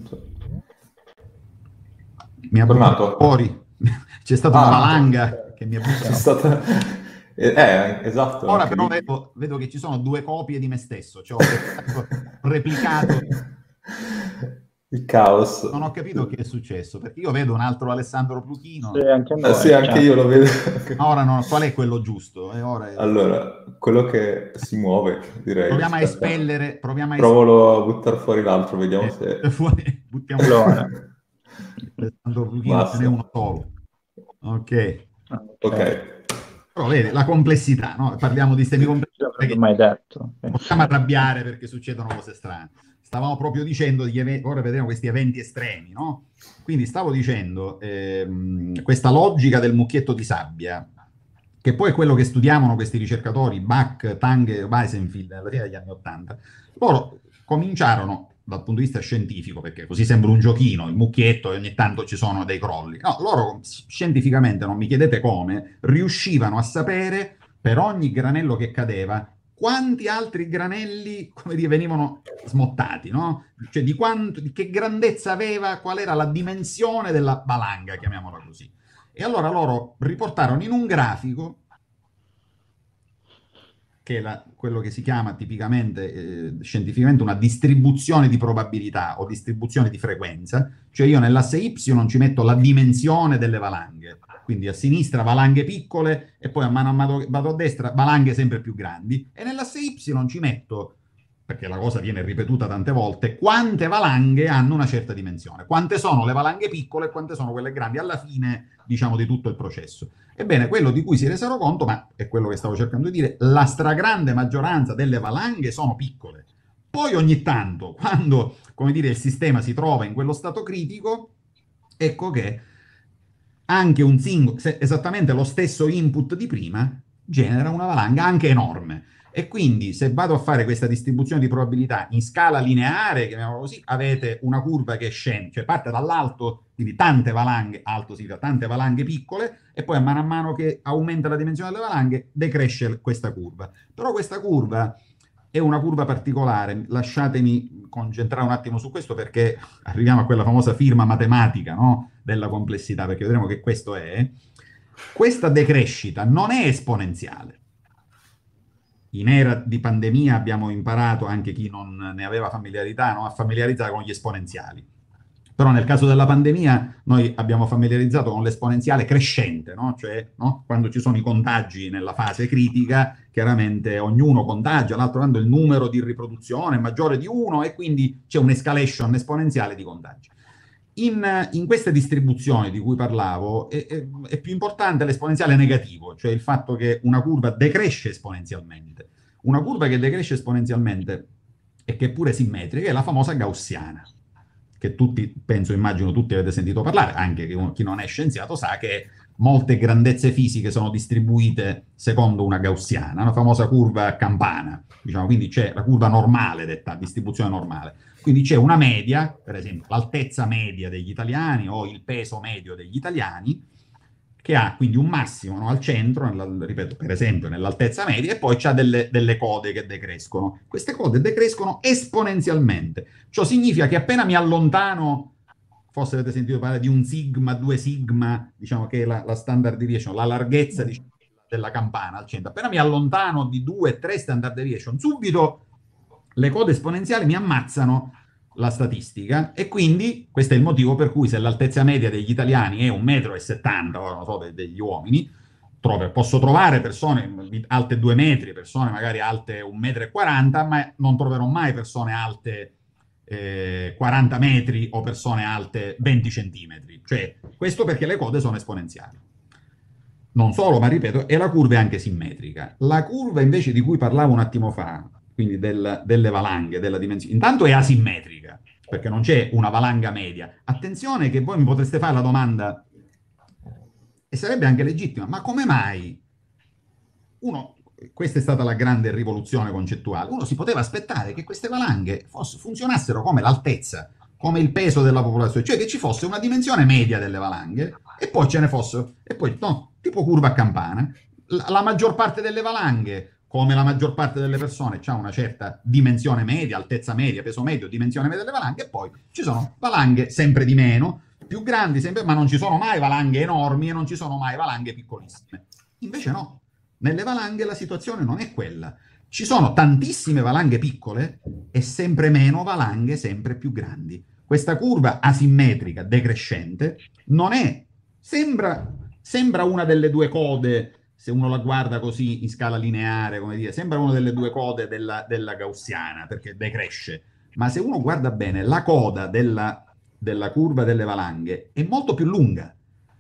Speaker 2: Mi ha
Speaker 1: tornato
Speaker 2: fuori. C'è stata
Speaker 1: ah,
Speaker 2: una valanga che mi ha
Speaker 1: buttato. C'è stata... Eh, esatto.
Speaker 2: Ora però vedo, vedo che ci sono due copie di me stesso, cioè ho replicato.
Speaker 1: Il caos.
Speaker 2: Non ho capito che è successo, perché io vedo un altro Alessandro Pluchino.
Speaker 3: Sì, anche, noi,
Speaker 1: eh, sì, anche io lo vedo.
Speaker 2: Ora no, qual è quello giusto? E ora è...
Speaker 1: Allora, quello che si muove, direi.
Speaker 2: Proviamo a espellere. Proviamo a
Speaker 1: Provalo a buttare fuori l'altro, vediamo
Speaker 2: eh,
Speaker 1: se...
Speaker 2: Fuori, buttiamo
Speaker 3: allora.
Speaker 2: Alessandro Pluchino, ce n'è uno solo. Ok.
Speaker 1: Ok.
Speaker 2: Però vedi, la complessità, no? Parliamo di sistemi complessi.
Speaker 3: Non l'ho mai detto.
Speaker 2: Non possiamo arrabbiare perché succedono cose strane. Stavamo proprio dicendo, di eventi, ora vedremo questi eventi estremi, no? Quindi stavo dicendo, ehm, questa logica del mucchietto di sabbia, che poi è quello che studiavano questi ricercatori, Bach, Tang e Weissenfeld, alla fine degli anni Ottanta, loro cominciarono, dal punto di vista scientifico, perché così sembra un giochino, il mucchietto e ogni tanto ci sono dei crolli. No, loro scientificamente, non mi chiedete come, riuscivano a sapere per ogni granello che cadeva quanti altri granelli, come dire, venivano smottati, no? Cioè di, quanto, di che grandezza aveva, qual era la dimensione della valanga, chiamiamola così. E allora loro riportarono in un grafico, che è la, quello che si chiama tipicamente, eh, scientificamente, una distribuzione di probabilità o distribuzione di frequenza, cioè io nell'asse Y ci metto la dimensione delle valanghe, quindi a sinistra valanghe piccole e poi a mano a mano vado a destra valanghe sempre più grandi, e nell'asse Y ci metto, perché la cosa viene ripetuta tante volte, quante valanghe hanno una certa dimensione, quante sono le valanghe piccole e quante sono quelle grandi alla fine, diciamo, di tutto il processo. Ebbene, quello di cui si resero conto, ma è quello che stavo cercando di dire, la stragrande maggioranza delle valanghe sono piccole. Poi ogni tanto, quando, come dire, il sistema si trova in quello stato critico, ecco che anche un singolo, esattamente lo stesso input di prima, genera una valanga anche enorme. E quindi se vado a fare questa distribuzione di probabilità in scala lineare, chiamiamolo così, avete una curva che scende, cioè parte dall'alto, quindi tante valanghe, alto significa tante valanghe piccole, e poi a mano a mano che aumenta la dimensione delle valanghe, decresce questa curva. Però questa curva è una curva particolare, lasciatemi concentrare un attimo su questo perché arriviamo a quella famosa firma matematica, no? Della complessità, perché vedremo che questo è. Questa decrescita non è esponenziale. In era di pandemia abbiamo imparato, anche chi non ne aveva familiarità, no? A familiarizzare con gli esponenziali. Però nel caso della pandemia noi abbiamo familiarizzato con l'esponenziale crescente, no? Cioè, no? Quando ci sono i contagi nella fase critica, chiaramente ognuno contagia, l'altro dando il numero di riproduzione è maggiore di uno e quindi c'è un'escalation esponenziale di contagi. In, in queste distribuzioni di cui parlavo è, è, è più importante l'esponenziale negativo, cioè il fatto che una curva decresce esponenzialmente. Una curva che decresce esponenzialmente e che è pure simmetrica è la famosa gaussiana, che tutti, penso, immagino tutti avete sentito parlare, anche chi non è scienziato sa che molte grandezze fisiche sono distribuite secondo una gaussiana, una famosa curva campana, diciamo, quindi c'è la curva normale, detta distribuzione normale. Quindi c'è una media, per esempio l'altezza media degli italiani o il peso medio degli italiani, che ha quindi un massimo, no, al centro, nella, ripeto, per esempio nell'altezza media, e poi c'ha delle, delle code che decrescono. Queste code decrescono esponenzialmente. Ciò significa che appena mi allontano, forse avete sentito parlare di un sigma, due sigma, diciamo che è la, la standard deviation, la larghezza, diciamo, della campana al centro. Appena mi allontano di due, tre standard deviation, subito le code esponenziali mi ammazzano la statistica, e quindi questo è il motivo per cui se l'altezza media degli italiani è un metro e settanta, ora non so, de- degli uomini, trovo, posso trovare persone alte due metri, persone magari alte un metro e quaranta, ma non troverò mai persone alte eh, quaranta metri o persone alte venti centimetri. Cioè, questo perché le code sono esponenziali. Non solo, ma ripeto, e la curva è anche simmetrica. La curva invece di cui parlavo un attimo fa, quindi del, delle valanghe, della dimensione, intanto è asimmetrica, perché non c'è una valanga media. Attenzione che voi mi potreste fare la domanda, e sarebbe anche legittima, ma come mai uno, questa è stata la grande rivoluzione concettuale, uno si poteva aspettare che queste valanghe fosse, funzionassero come l'altezza, come il peso della popolazione, cioè che ci fosse una dimensione media delle valanghe e poi ce ne fosse, e poi no, tipo curva a campana, la, la maggior parte delle valanghe, come la maggior parte delle persone, ha una certa dimensione media, altezza media, peso medio, dimensione media delle valanghe, e poi ci sono valanghe sempre di meno, più grandi, sempre, ma non ci sono mai valanghe enormi e non ci sono mai valanghe piccolissime. Invece no, nelle valanghe la situazione non è quella. Ci sono tantissime valanghe piccole e sempre meno valanghe sempre più grandi. Questa curva asimmetrica decrescente non è, sembra, sembra una delle due code, se uno la guarda così in scala lineare, come dire, sembra una delle due code della, della gaussiana, perché decresce. Ma se uno guarda bene, la coda della, della curva delle valanghe è molto più lunga.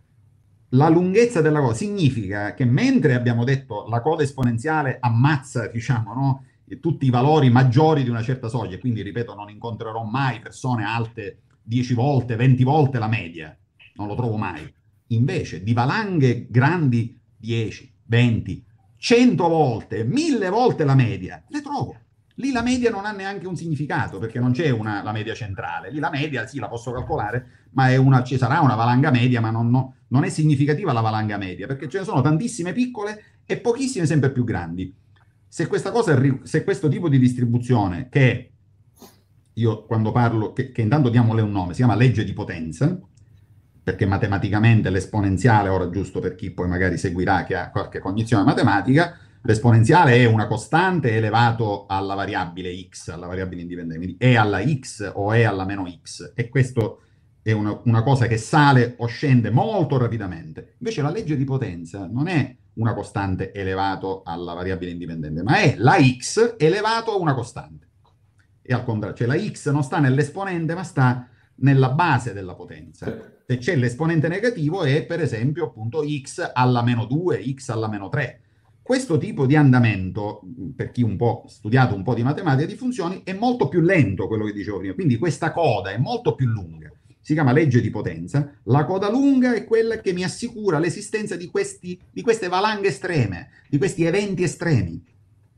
Speaker 2: La lunghezza della coda significa che mentre abbiamo detto la coda esponenziale ammazza, diciamo, no, tutti i valori maggiori di una certa soglia, quindi, ripeto, non incontrerò mai persone alte dieci volte, venti volte la media, non lo trovo mai. Invece di valanghe grandi dieci, venti, cento volte, mille volte la media, le trovo. Lì la media non ha neanche un significato, perché non c'è una, la media centrale. Lì la media, sì, la posso calcolare, ma è una, ci sarà una valanga media, ma non, no, non è significativa la valanga media, perché ce ne sono tantissime piccole e pochissime sempre più grandi. Se questa cosa, se questo tipo di distribuzione, che io quando parlo, che, che intanto diamole un nome, si chiama legge di potenza, perché matematicamente l'esponenziale, ora giusto per chi poi magari seguirà che ha qualche cognizione matematica, l'esponenziale è una costante elevato alla variabile x, alla variabile indipendente, quindi è alla x o è alla meno x, e questo è una, una cosa che sale o scende molto rapidamente. Invece la legge di potenza non è una costante elevato alla variabile indipendente, ma è la x elevato a una costante. E al contrario, cioè la x non sta nell'esponente, ma sta nella base della potenza. Se c'è l'esponente negativo è, per esempio, appunto x alla meno due, x alla meno tre. Questo tipo di andamento, per chi un po' studiato un po' di matematica di funzioni, è molto più lento, quello che dicevo prima. Quindi questa coda è molto più lunga. Si chiama legge di potenza. La coda lunga è quella che mi assicura l'esistenza di, questi, di queste valanghe estreme, di questi eventi estremi.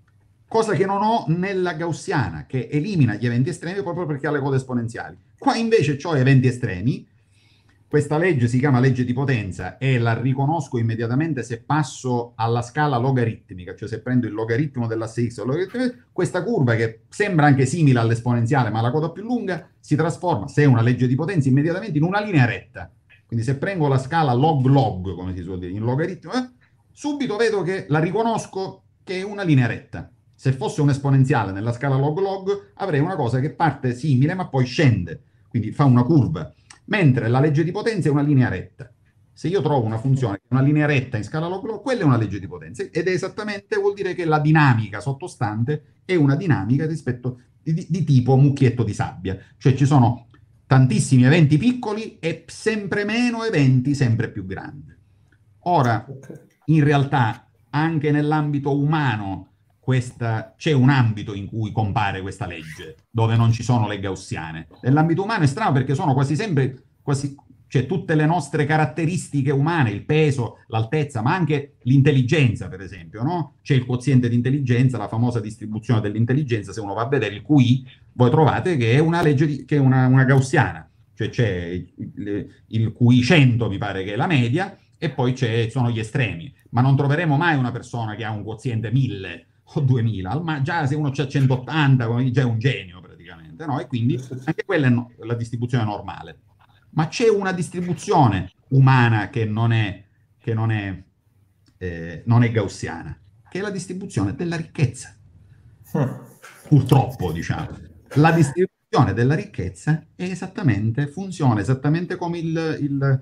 Speaker 2: cosa che non ho nella gaussiana, che elimina gli eventi estremi proprio perché ha le code esponenziali. Qua invece ho eventi estremi. Questa legge si chiama legge di potenza e la riconosco immediatamente se passo alla scala logaritmica, cioè se prendo il logaritmo dell'asse x, questa curva che sembra anche simile all'esponenziale ma ha la coda più lunga, si trasforma, se è una legge di potenza, immediatamente in una linea retta. Quindi se prendo la scala log-log, come si suol dire, in logaritmo, eh, subito vedo che la riconosco che è una linea retta. Se fosse un esponenziale nella scala log-log avrei una cosa che parte simile ma poi scende, quindi fa una curva. Mentre la legge di potenza è una linea retta. Se io trovo una funzione che è una linea retta in scala log-log, quella è una legge di potenza. Ed è esattamente, vuol dire che la dinamica sottostante è una dinamica rispetto di, di tipo mucchietto di sabbia. Cioè ci sono tantissimi eventi piccoli e sempre meno eventi sempre più grandi. Ora, in realtà, anche nell'ambito umano, questa, c'è un ambito in cui compare questa legge, dove non ci sono le gaussiane. Nell'ambito umano è strano perché sono quasi sempre, quasi, cioè tutte le nostre caratteristiche umane, il peso, l'altezza, ma anche l'intelligenza, per esempio, no? C'è il quoziente di intelligenza, la famosa distribuzione dell'intelligenza, se uno va a vedere il Q I, voi trovate che è una legge, di, che è una, una gaussiana, cioè c'è il, il Q I cento, mi pare che è la media, e poi ci sono gli estremi, ma non troveremo mai una persona che ha un quoziente mille o duemila, ma già se uno c'ha centottanta, già è un genio praticamente, no? E quindi anche quella è no, la distribuzione normale. Ma c'è una distribuzione umana che non è, che non è, eh, non è gaussiana, che è la distribuzione della ricchezza. Purtroppo, diciamo. La distribuzione della ricchezza è esattamente, funziona esattamente come il, il,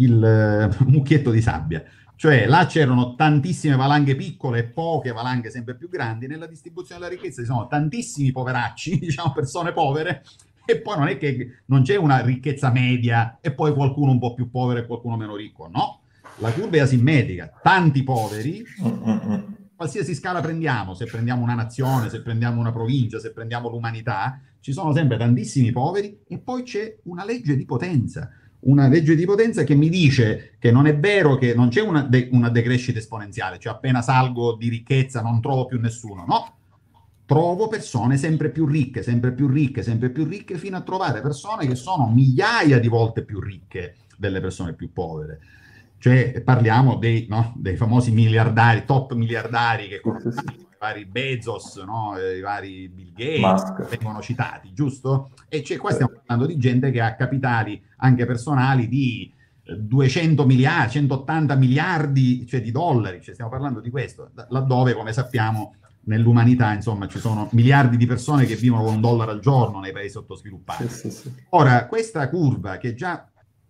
Speaker 2: il uh, mucchietto di sabbia. Cioè là c'erano tantissime valanghe piccole e poche valanghe sempre più grandi, nella distribuzione della ricchezza ci sono tantissimi poveracci, diciamo persone povere, e poi non è che non c'è una ricchezza media e poi qualcuno un po' più povero e qualcuno meno ricco, no. La curva è asimmetrica, tanti poveri, qualsiasi scala prendiamo, se prendiamo una nazione, se prendiamo una provincia, se prendiamo l'umanità, ci sono sempre tantissimi poveri e poi c'è una legge di potenza. Una legge di potenza che mi dice che non è vero che non c'è una, de- una decrescita esponenziale, cioè appena salgo di ricchezza non trovo più nessuno, no? Trovo persone sempre più ricche, sempre più ricche, sempre più ricche, fino a trovare persone che sono migliaia di volte più ricche delle persone più povere. Cioè parliamo dei, no, dei famosi miliardari, top miliardari che conosciamo, i vari Bezos, no, i vari Bill Gates, Musk, vengono citati, giusto? E cioè, qua stiamo parlando di gente che ha capitali anche personali di duecento miliardi, centottanta miliardi, cioè di dollari, cioè stiamo parlando di questo, laddove, come sappiamo, nell'umanità, insomma, ci sono miliardi di persone che vivono con un dollaro al giorno nei paesi sottosviluppati. Sì, sì, sì. Ora, questa curva che già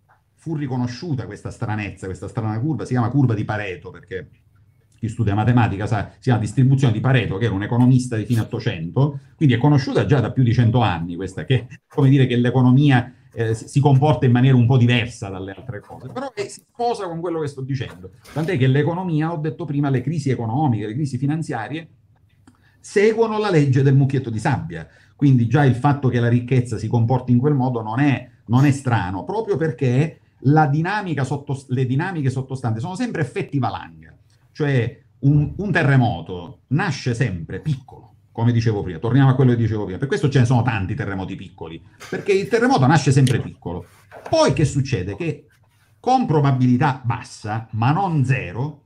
Speaker 2: fu riconosciuta, questa stranezza, questa strana curva, si chiama curva di Pareto, perché chi studia matematica sa, si chiama distribuzione di Pareto, che era un economista di fine Ottocento, quindi è conosciuta già da più di cento anni, questa, che come dire che l'economia eh, si comporta in maniera un po' diversa dalle altre cose, però eh, si sposa con quello che sto dicendo, tant'è che l'economia, ho detto prima, le crisi economiche, le crisi finanziarie, seguono la legge del mucchietto di sabbia, quindi già il fatto che la ricchezza si comporti in quel modo non è, non è strano, proprio perché la dinamica sotto, le dinamiche sottostanti sono sempre effetti valanga, cioè un, un terremoto nasce sempre piccolo, come dicevo prima, torniamo a quello che dicevo prima, per questo ce ne sono tanti terremoti piccoli, perché il terremoto nasce sempre piccolo. Poi che succede? Che con probabilità bassa, ma non zero,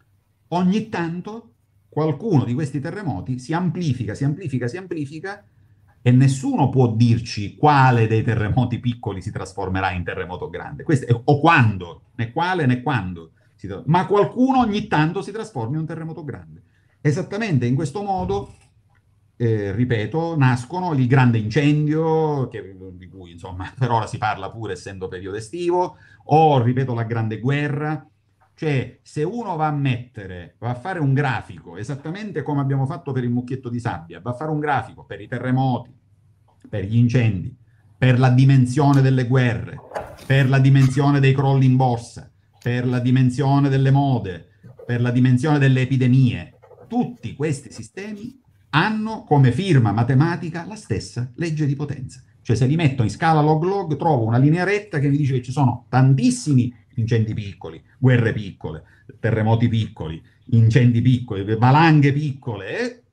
Speaker 2: ogni tanto qualcuno di questi terremoti si amplifica, si amplifica, si amplifica, e nessuno può dirci quale dei terremoti piccoli si trasformerà in terremoto grande, questo è, o quando, né quale né quando, si tra... ma qualcuno ogni tanto si trasforma in un terremoto grande. Esattamente in questo modo, eh, ripeto, nascono il grande incendio, che, di cui insomma per ora si parla pure essendo periodo estivo, o ripeto la grande guerra. Cioè, se uno va a mettere, va a fare un grafico, esattamente come abbiamo fatto per il mucchietto di sabbia, va a fare un grafico per i terremoti, per gli incendi, per la dimensione delle guerre, per la dimensione dei crolli in borsa, per la dimensione delle mode, per la dimensione delle epidemie, tutti questi sistemi hanno come firma matematica la stessa legge di potenza. Cioè, se li metto in scala log-log, trovo una linea retta che mi dice che ci sono tantissimi incendi piccoli, guerre piccole, terremoti piccoli, incendi piccoli, valanghe piccole, eh?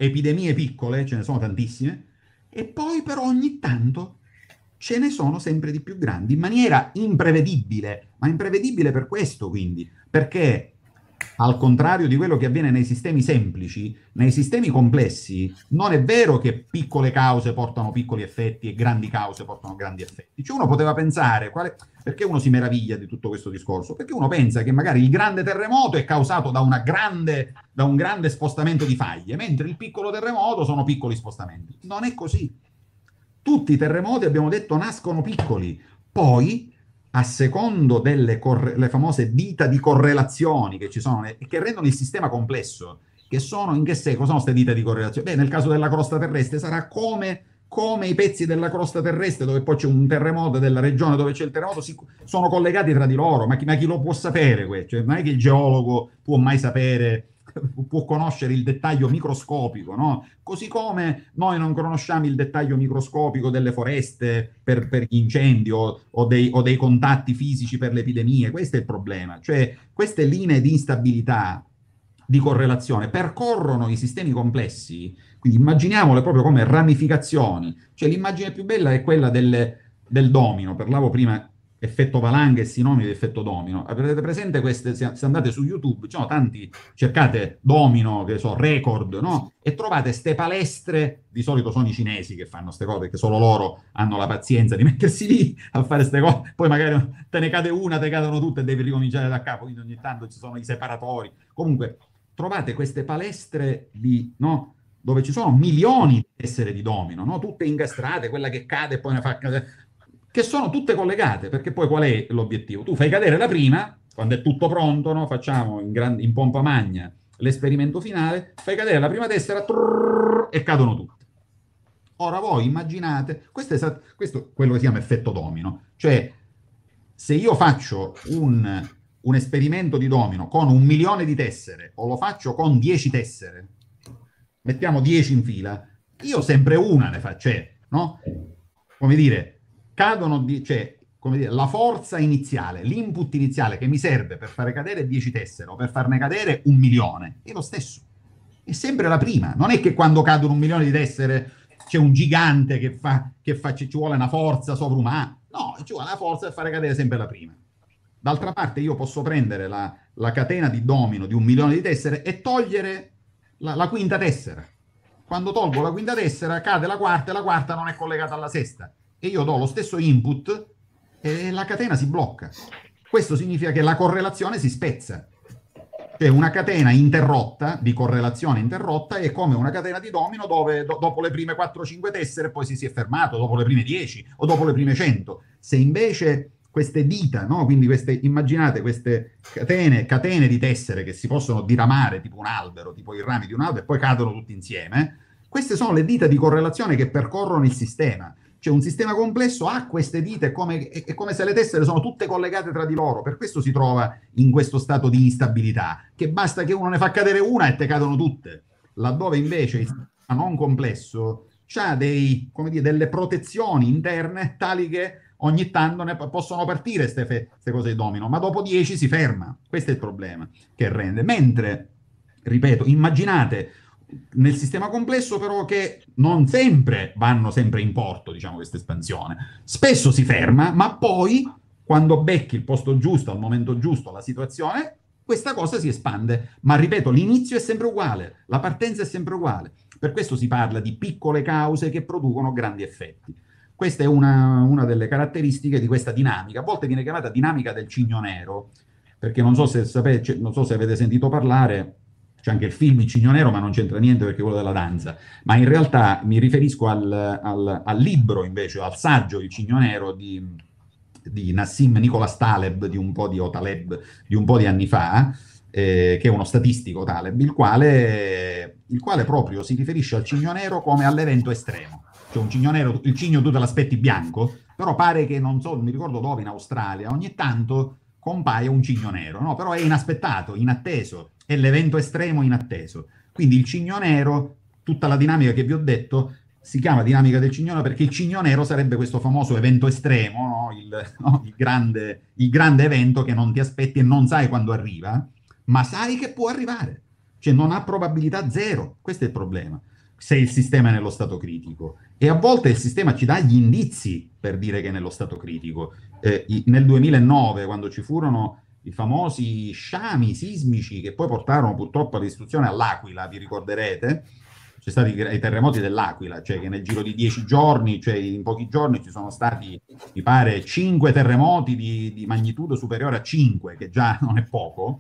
Speaker 2: epidemie piccole, ce ne sono tantissime, e poi però ogni tanto ce ne sono sempre di più grandi, in maniera imprevedibile, ma imprevedibile per questo quindi, perché al contrario di quello che avviene nei sistemi semplici, nei sistemi complessi non è vero che piccole cause portano piccoli effetti e grandi cause portano grandi effetti. Cioè uno poteva pensare, quale, perché uno si meraviglia di tutto questo discorso? Perché uno pensa che magari il grande terremoto è causato da, una grande, da un grande spostamento di faglie, mentre il piccolo terremoto sono piccoli spostamenti. Non è così. Tutti i terremoti, abbiamo detto, nascono piccoli, poi a secondo delle corre- le famose dita di correlazioni che ci sono e che rendono il sistema complesso, che sono in che senso? Cosa sono queste dita di correlazione? Beh, nel caso della crosta terrestre sarà come, come i pezzi della crosta terrestre, dove poi c'è un terremoto, della regione dove c'è il terremoto, si, sono collegati tra di loro, ma chi, ma chi lo può sapere? Cioè, non è che il geologo può mai sapere, può conoscere il dettaglio microscopico, no? Così come noi non conosciamo il dettaglio microscopico delle foreste per, per gli incendi o, o, dei, o dei contatti fisici per le epidemie. Questo è il problema. Cioè, queste linee di instabilità, di correlazione, percorrono i sistemi complessi, quindi immaginiamole proprio come ramificazioni. Cioè, l'immagine più bella è quella del, del domino. Parlavo prima effetto valanga e sinonimo di effetto domino. Avete presente queste? Se andate su YouTube, ci sono tanti, cercate domino, che so, record, no? E trovate ste palestre, di solito sono i cinesi che fanno ste cose, perché solo loro hanno la pazienza di mettersi lì a fare ste cose, poi magari te ne cade una, te cadono tutte e devi ricominciare da capo, quindi ogni tanto ci sono i separatori. Comunque, trovate queste palestre di, no? Dove ci sono milioni di tessere di domino, no? Tutte incastrate, quella che cade e poi ne fa cadere, che sono tutte collegate, perché poi qual è l'obiettivo? Tu fai cadere la prima, quando è tutto pronto, no? Facciamo in, gran, in pompa magna l'esperimento finale, fai cadere la prima tessera trrr, e cadono tutte. Ora voi immaginate, questo è, questo è quello che si chiama effetto domino, cioè se io faccio un, un esperimento di domino con un milione di tessere o lo faccio con dieci tessere, mettiamo dieci in fila, io sempre una ne faccio, cioè, no? Come dire, cadono, di, cioè, come dire, la forza iniziale, l'input iniziale che mi serve per fare cadere dieci tessere o per farne cadere un milione, è lo stesso. È sempre la prima. Non è che quando cadono un milione di tessere c'è un gigante che fa, che fa ci vuole una forza sovrumana. No, ci vuole la forza per fare cadere sempre la prima. D'altra parte io posso prendere la, la catena di domino di un milione di tessere e togliere la, la quinta tessera. Quando tolgo la quinta tessera cade la quarta e la quarta non è collegata alla sesta. E io do lo stesso input e la catena si blocca. Questo significa che la correlazione si spezza. Cioè una catena interrotta, di correlazione interrotta, è come una catena di domino dove do, dopo le prime quattro cinque tessere poi si, si è fermato, dopo le prime dieci o dopo le prime cento. Se invece queste dita, no? Quindi queste, immaginate queste catene, catene di tessere che si possono diramare tipo un albero, tipo i rami di un albero e poi cadono tutti insieme, queste sono le dita di correlazione che percorrono il sistema. Cioè un sistema complesso ha queste dita, è come, è come se le tessere sono tutte collegate tra di loro, per questo si trova in questo stato di instabilità, che basta che uno ne fa cadere una e te cadono tutte, laddove invece il sistema non complesso ha dei, come dire, delle protezioni interne tali che ogni tanto ne possono partire queste cose di domino, ma dopo dieci si ferma. Questo è il problema che rende. Mentre, ripeto, immaginate nel sistema complesso però che non sempre vanno sempre in porto, diciamo, questa espansione. Spesso si ferma, ma poi, quando becchi il posto giusto, al momento giusto, la situazione, questa cosa si espande. Ma, ripeto, l'inizio è sempre uguale, la partenza è sempre uguale. Per questo si parla di piccole cause che producono grandi effetti. Questa è una, una delle caratteristiche di questa dinamica. A volte viene chiamata dinamica del cigno nero, perché non so se sapete, non so se avete sentito parlare, c'è anche il film Il Cigno Nero, ma non c'entra niente perché è quello della danza. Ma in realtà mi riferisco al, al, al libro, invece, al saggio Il Cigno Nero di, di Nassim Nicholas Taleb, di un po' di, o Taleb, di un po' di anni fa, eh, che è uno statistico Taleb, il quale, il quale proprio si riferisce al cigno nero come all'evento estremo. Cioè un cigno nero, il cigno tu te l'aspetti bianco, però pare che, non so, non mi ricordo dove, in Australia, ogni tanto compaia un cigno nero, no? Però è inaspettato, inatteso, è l'evento estremo inatteso. Quindi il cigno nero, tutta la dinamica che vi ho detto, si chiama dinamica del cigno nero perché il cigno nero sarebbe questo famoso evento estremo, no? Il, no? Il, grande, il grande evento che non ti aspetti e non sai quando arriva, ma sai che può arrivare. cioè non ha probabilità zero, questo è il problema, se il sistema è nello stato critico. E a volte il sistema ci dà gli indizi per dire che è nello stato critico. Eh, i- nel duemilanove, quando ci furono i famosi sciami sismici che poi portarono purtroppo alla distruzione all'Aquila, vi ricorderete? C'è stati i, i terremoti dell'Aquila, cioè che nel giro di dieci giorni, cioè in pochi giorni ci sono stati, mi pare, cinque terremoti di, di magnitudo superiore a cinque, che già non è poco,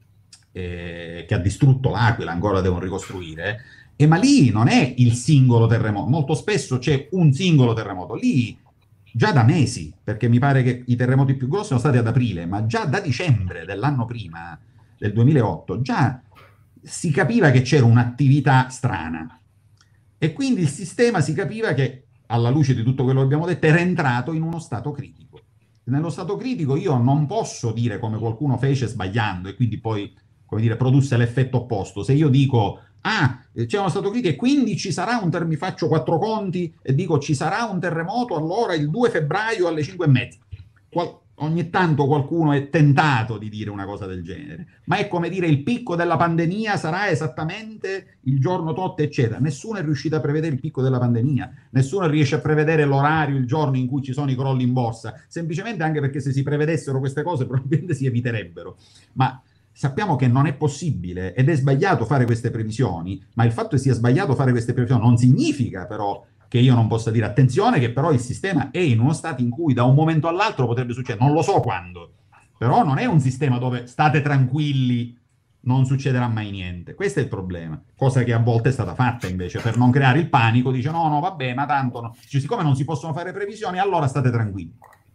Speaker 2: eh, che ha distrutto l'Aquila, ancora devono ricostruire. E ma lì non è il singolo terremoto, molto spesso c'è un singolo terremoto, lì già da mesi, perché mi pare che i terremoti più grossi sono stati ad aprile, ma già da dicembre dell'anno prima, del duemilaotto, già si capiva che c'era un'attività strana. E quindi il sistema si capiva che, alla luce di tutto quello che abbiamo detto, era entrato in uno stato critico. Nello stato critico io non posso dire, come qualcuno fece sbagliando, e quindi poi, come dire, produsse l'effetto opposto. Se io dico ah, c'è uno stato critico e quindi ci sarà un terremoto, mi faccio quattro conti e dico ci sarà un terremoto allora il due febbraio alle cinque e mezza. Qual- ogni tanto qualcuno è tentato di dire una cosa del genere, ma è come dire il picco della pandemia sarà esattamente il giorno tot, eccetera. Nessuno è riuscito a prevedere il picco della pandemia, nessuno riesce a prevedere l'orario, il giorno in cui ci sono i crolli in borsa, semplicemente anche perché se si prevedessero queste cose probabilmente si eviterebbero. Ma sappiamo che non è possibile ed è sbagliato fare queste previsioni, ma il fatto che sia sbagliato fare queste previsioni non significa però che io non possa dire attenzione che però il sistema è in uno stato in cui da un momento all'altro potrebbe succedere, non lo so quando, però non è un sistema dove state tranquilli, non succederà mai niente. Questo è il problema, cosa che a volte è stata fatta invece per non creare il panico, dice no, no, vabbè, ma tanto no. Cioè, siccome non si possono fare previsioni, allora state tranquilli.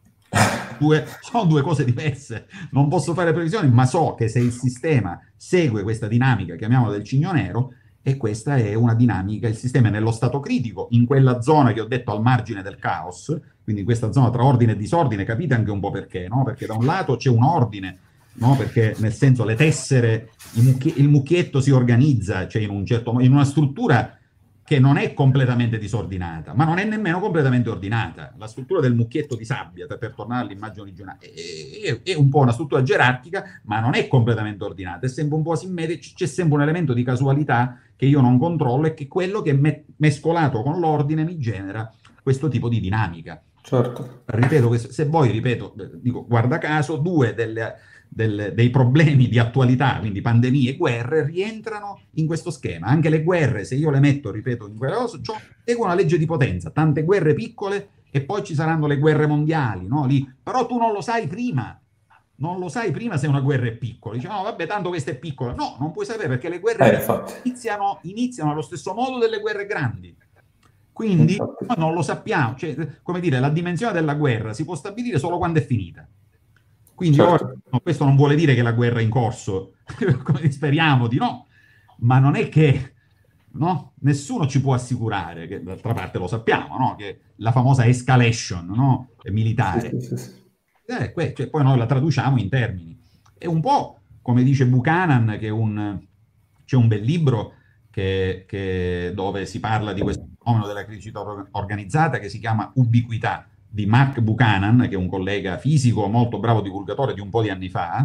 Speaker 2: Due, sono due cose diverse, non posso fare previsioni, ma so che se il sistema segue questa dinamica, chiamiamola del cigno nero, e questa è una dinamica, il sistema è nello stato critico, in quella zona che ho detto al margine del caos, quindi in questa zona tra ordine e disordine, capite anche un po' perché, no? Perché da un lato c'è un ordine, no? Perché nel senso le tessere, il, mucchi- il mucchietto si organizza, cioè in un certo modo, in una struttura che non è completamente disordinata, ma non è nemmeno completamente ordinata. La struttura del mucchietto di sabbia, per, per tornare all'immagine originale, è, è, è un po' una struttura gerarchica, ma non è completamente ordinata, è sempre un po' asimmetrica, c'è sempre un elemento di casualità che io non controllo e che quello che me, mescolato con l'ordine mi genera questo tipo di dinamica.
Speaker 1: Certo.
Speaker 2: Ripeto, questo, se voi, ripeto, dico, guarda caso, due delle... Del, dei problemi di attualità, quindi pandemie e guerre, rientrano in questo schema. Anche le guerre, se io le metto, ripeto, in quella cosa, cioè, seguo una legge di potenza, tante guerre piccole e poi ci saranno le guerre mondiali, no? Lì. Però tu non lo sai prima, non lo sai prima se una guerra è piccola. Dici, no, vabbè, tanto questa è piccola. No, non puoi sapere perché le guerre
Speaker 1: Eh,
Speaker 2: iniziano, iniziano allo stesso modo delle guerre grandi. Quindi
Speaker 1: Infatti.
Speaker 2: noi non lo sappiamo, cioè, come dire, la dimensione della guerra si può stabilire solo quando è finita. Quindi
Speaker 1: Certo.
Speaker 2: ora, no, questo non vuole dire che la guerra è in corso, come speriamo di no, ma non è che no, nessuno ci può assicurare, che d'altra parte lo sappiamo, no, che la famosa escalation, no, militare,
Speaker 1: Sì, sì, sì.
Speaker 2: eh, que- cioè, poi noi la traduciamo in termini. È un po' come dice Buchanan, che è un, c'è un bel libro che, che- dove si parla di questo fenomeno della criticità or- organizzata che si chiama Ubiquità, di Mark Buchanan, che è un collega fisico molto bravo divulgatore di un po' di anni fa,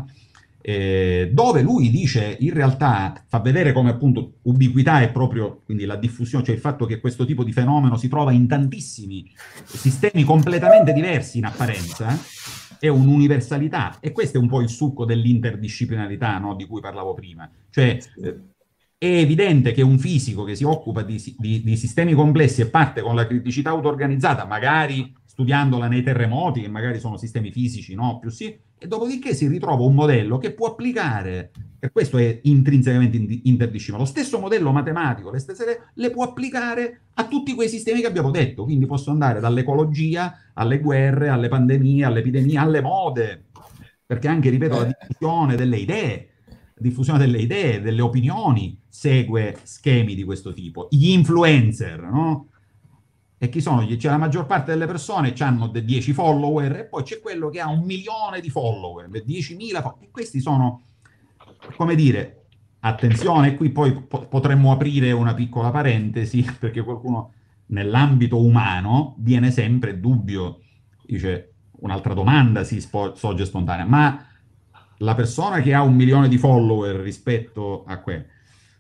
Speaker 2: eh, dove lui dice, in realtà, fa vedere come appunto ubiquità è proprio, quindi la diffusione, cioè il fatto che questo tipo di fenomeno si trova in tantissimi sistemi completamente diversi in apparenza, è un'universalità, e questo è un po' il succo dell'interdisciplinarità, no, di cui parlavo prima. Cioè, eh, è evidente che un fisico che si occupa di, di, di sistemi complessi e parte con la criticità auto-organizzata, magari studiandola nei terremoti, che magari sono sistemi fisici, no? Più sì, e dopodiché si ritrova un modello che può applicare, e questo è intrinsecamente interdisciplinare, lo stesso modello matematico, le stesse le può applicare a tutti quei sistemi che abbiamo detto, quindi posso andare dall'ecologia alle guerre, alle pandemie, alle epidemie, alle mode, perché anche, ripeto, la diffusione delle idee, la diffusione delle idee, delle opinioni, segue schemi di questo tipo. Gli influencer, no? E chi sono? C'è la maggior parte delle persone che hanno dieci follower e poi c'è quello che ha un milione di follower, diecimila follower. E questi sono, come dire, attenzione, qui poi po- potremmo aprire una piccola parentesi, perché qualcuno nell'ambito umano viene sempre il dubbio, dice un'altra domanda si spo- sorge spontanea, ma la persona che ha un milione di follower rispetto a quello,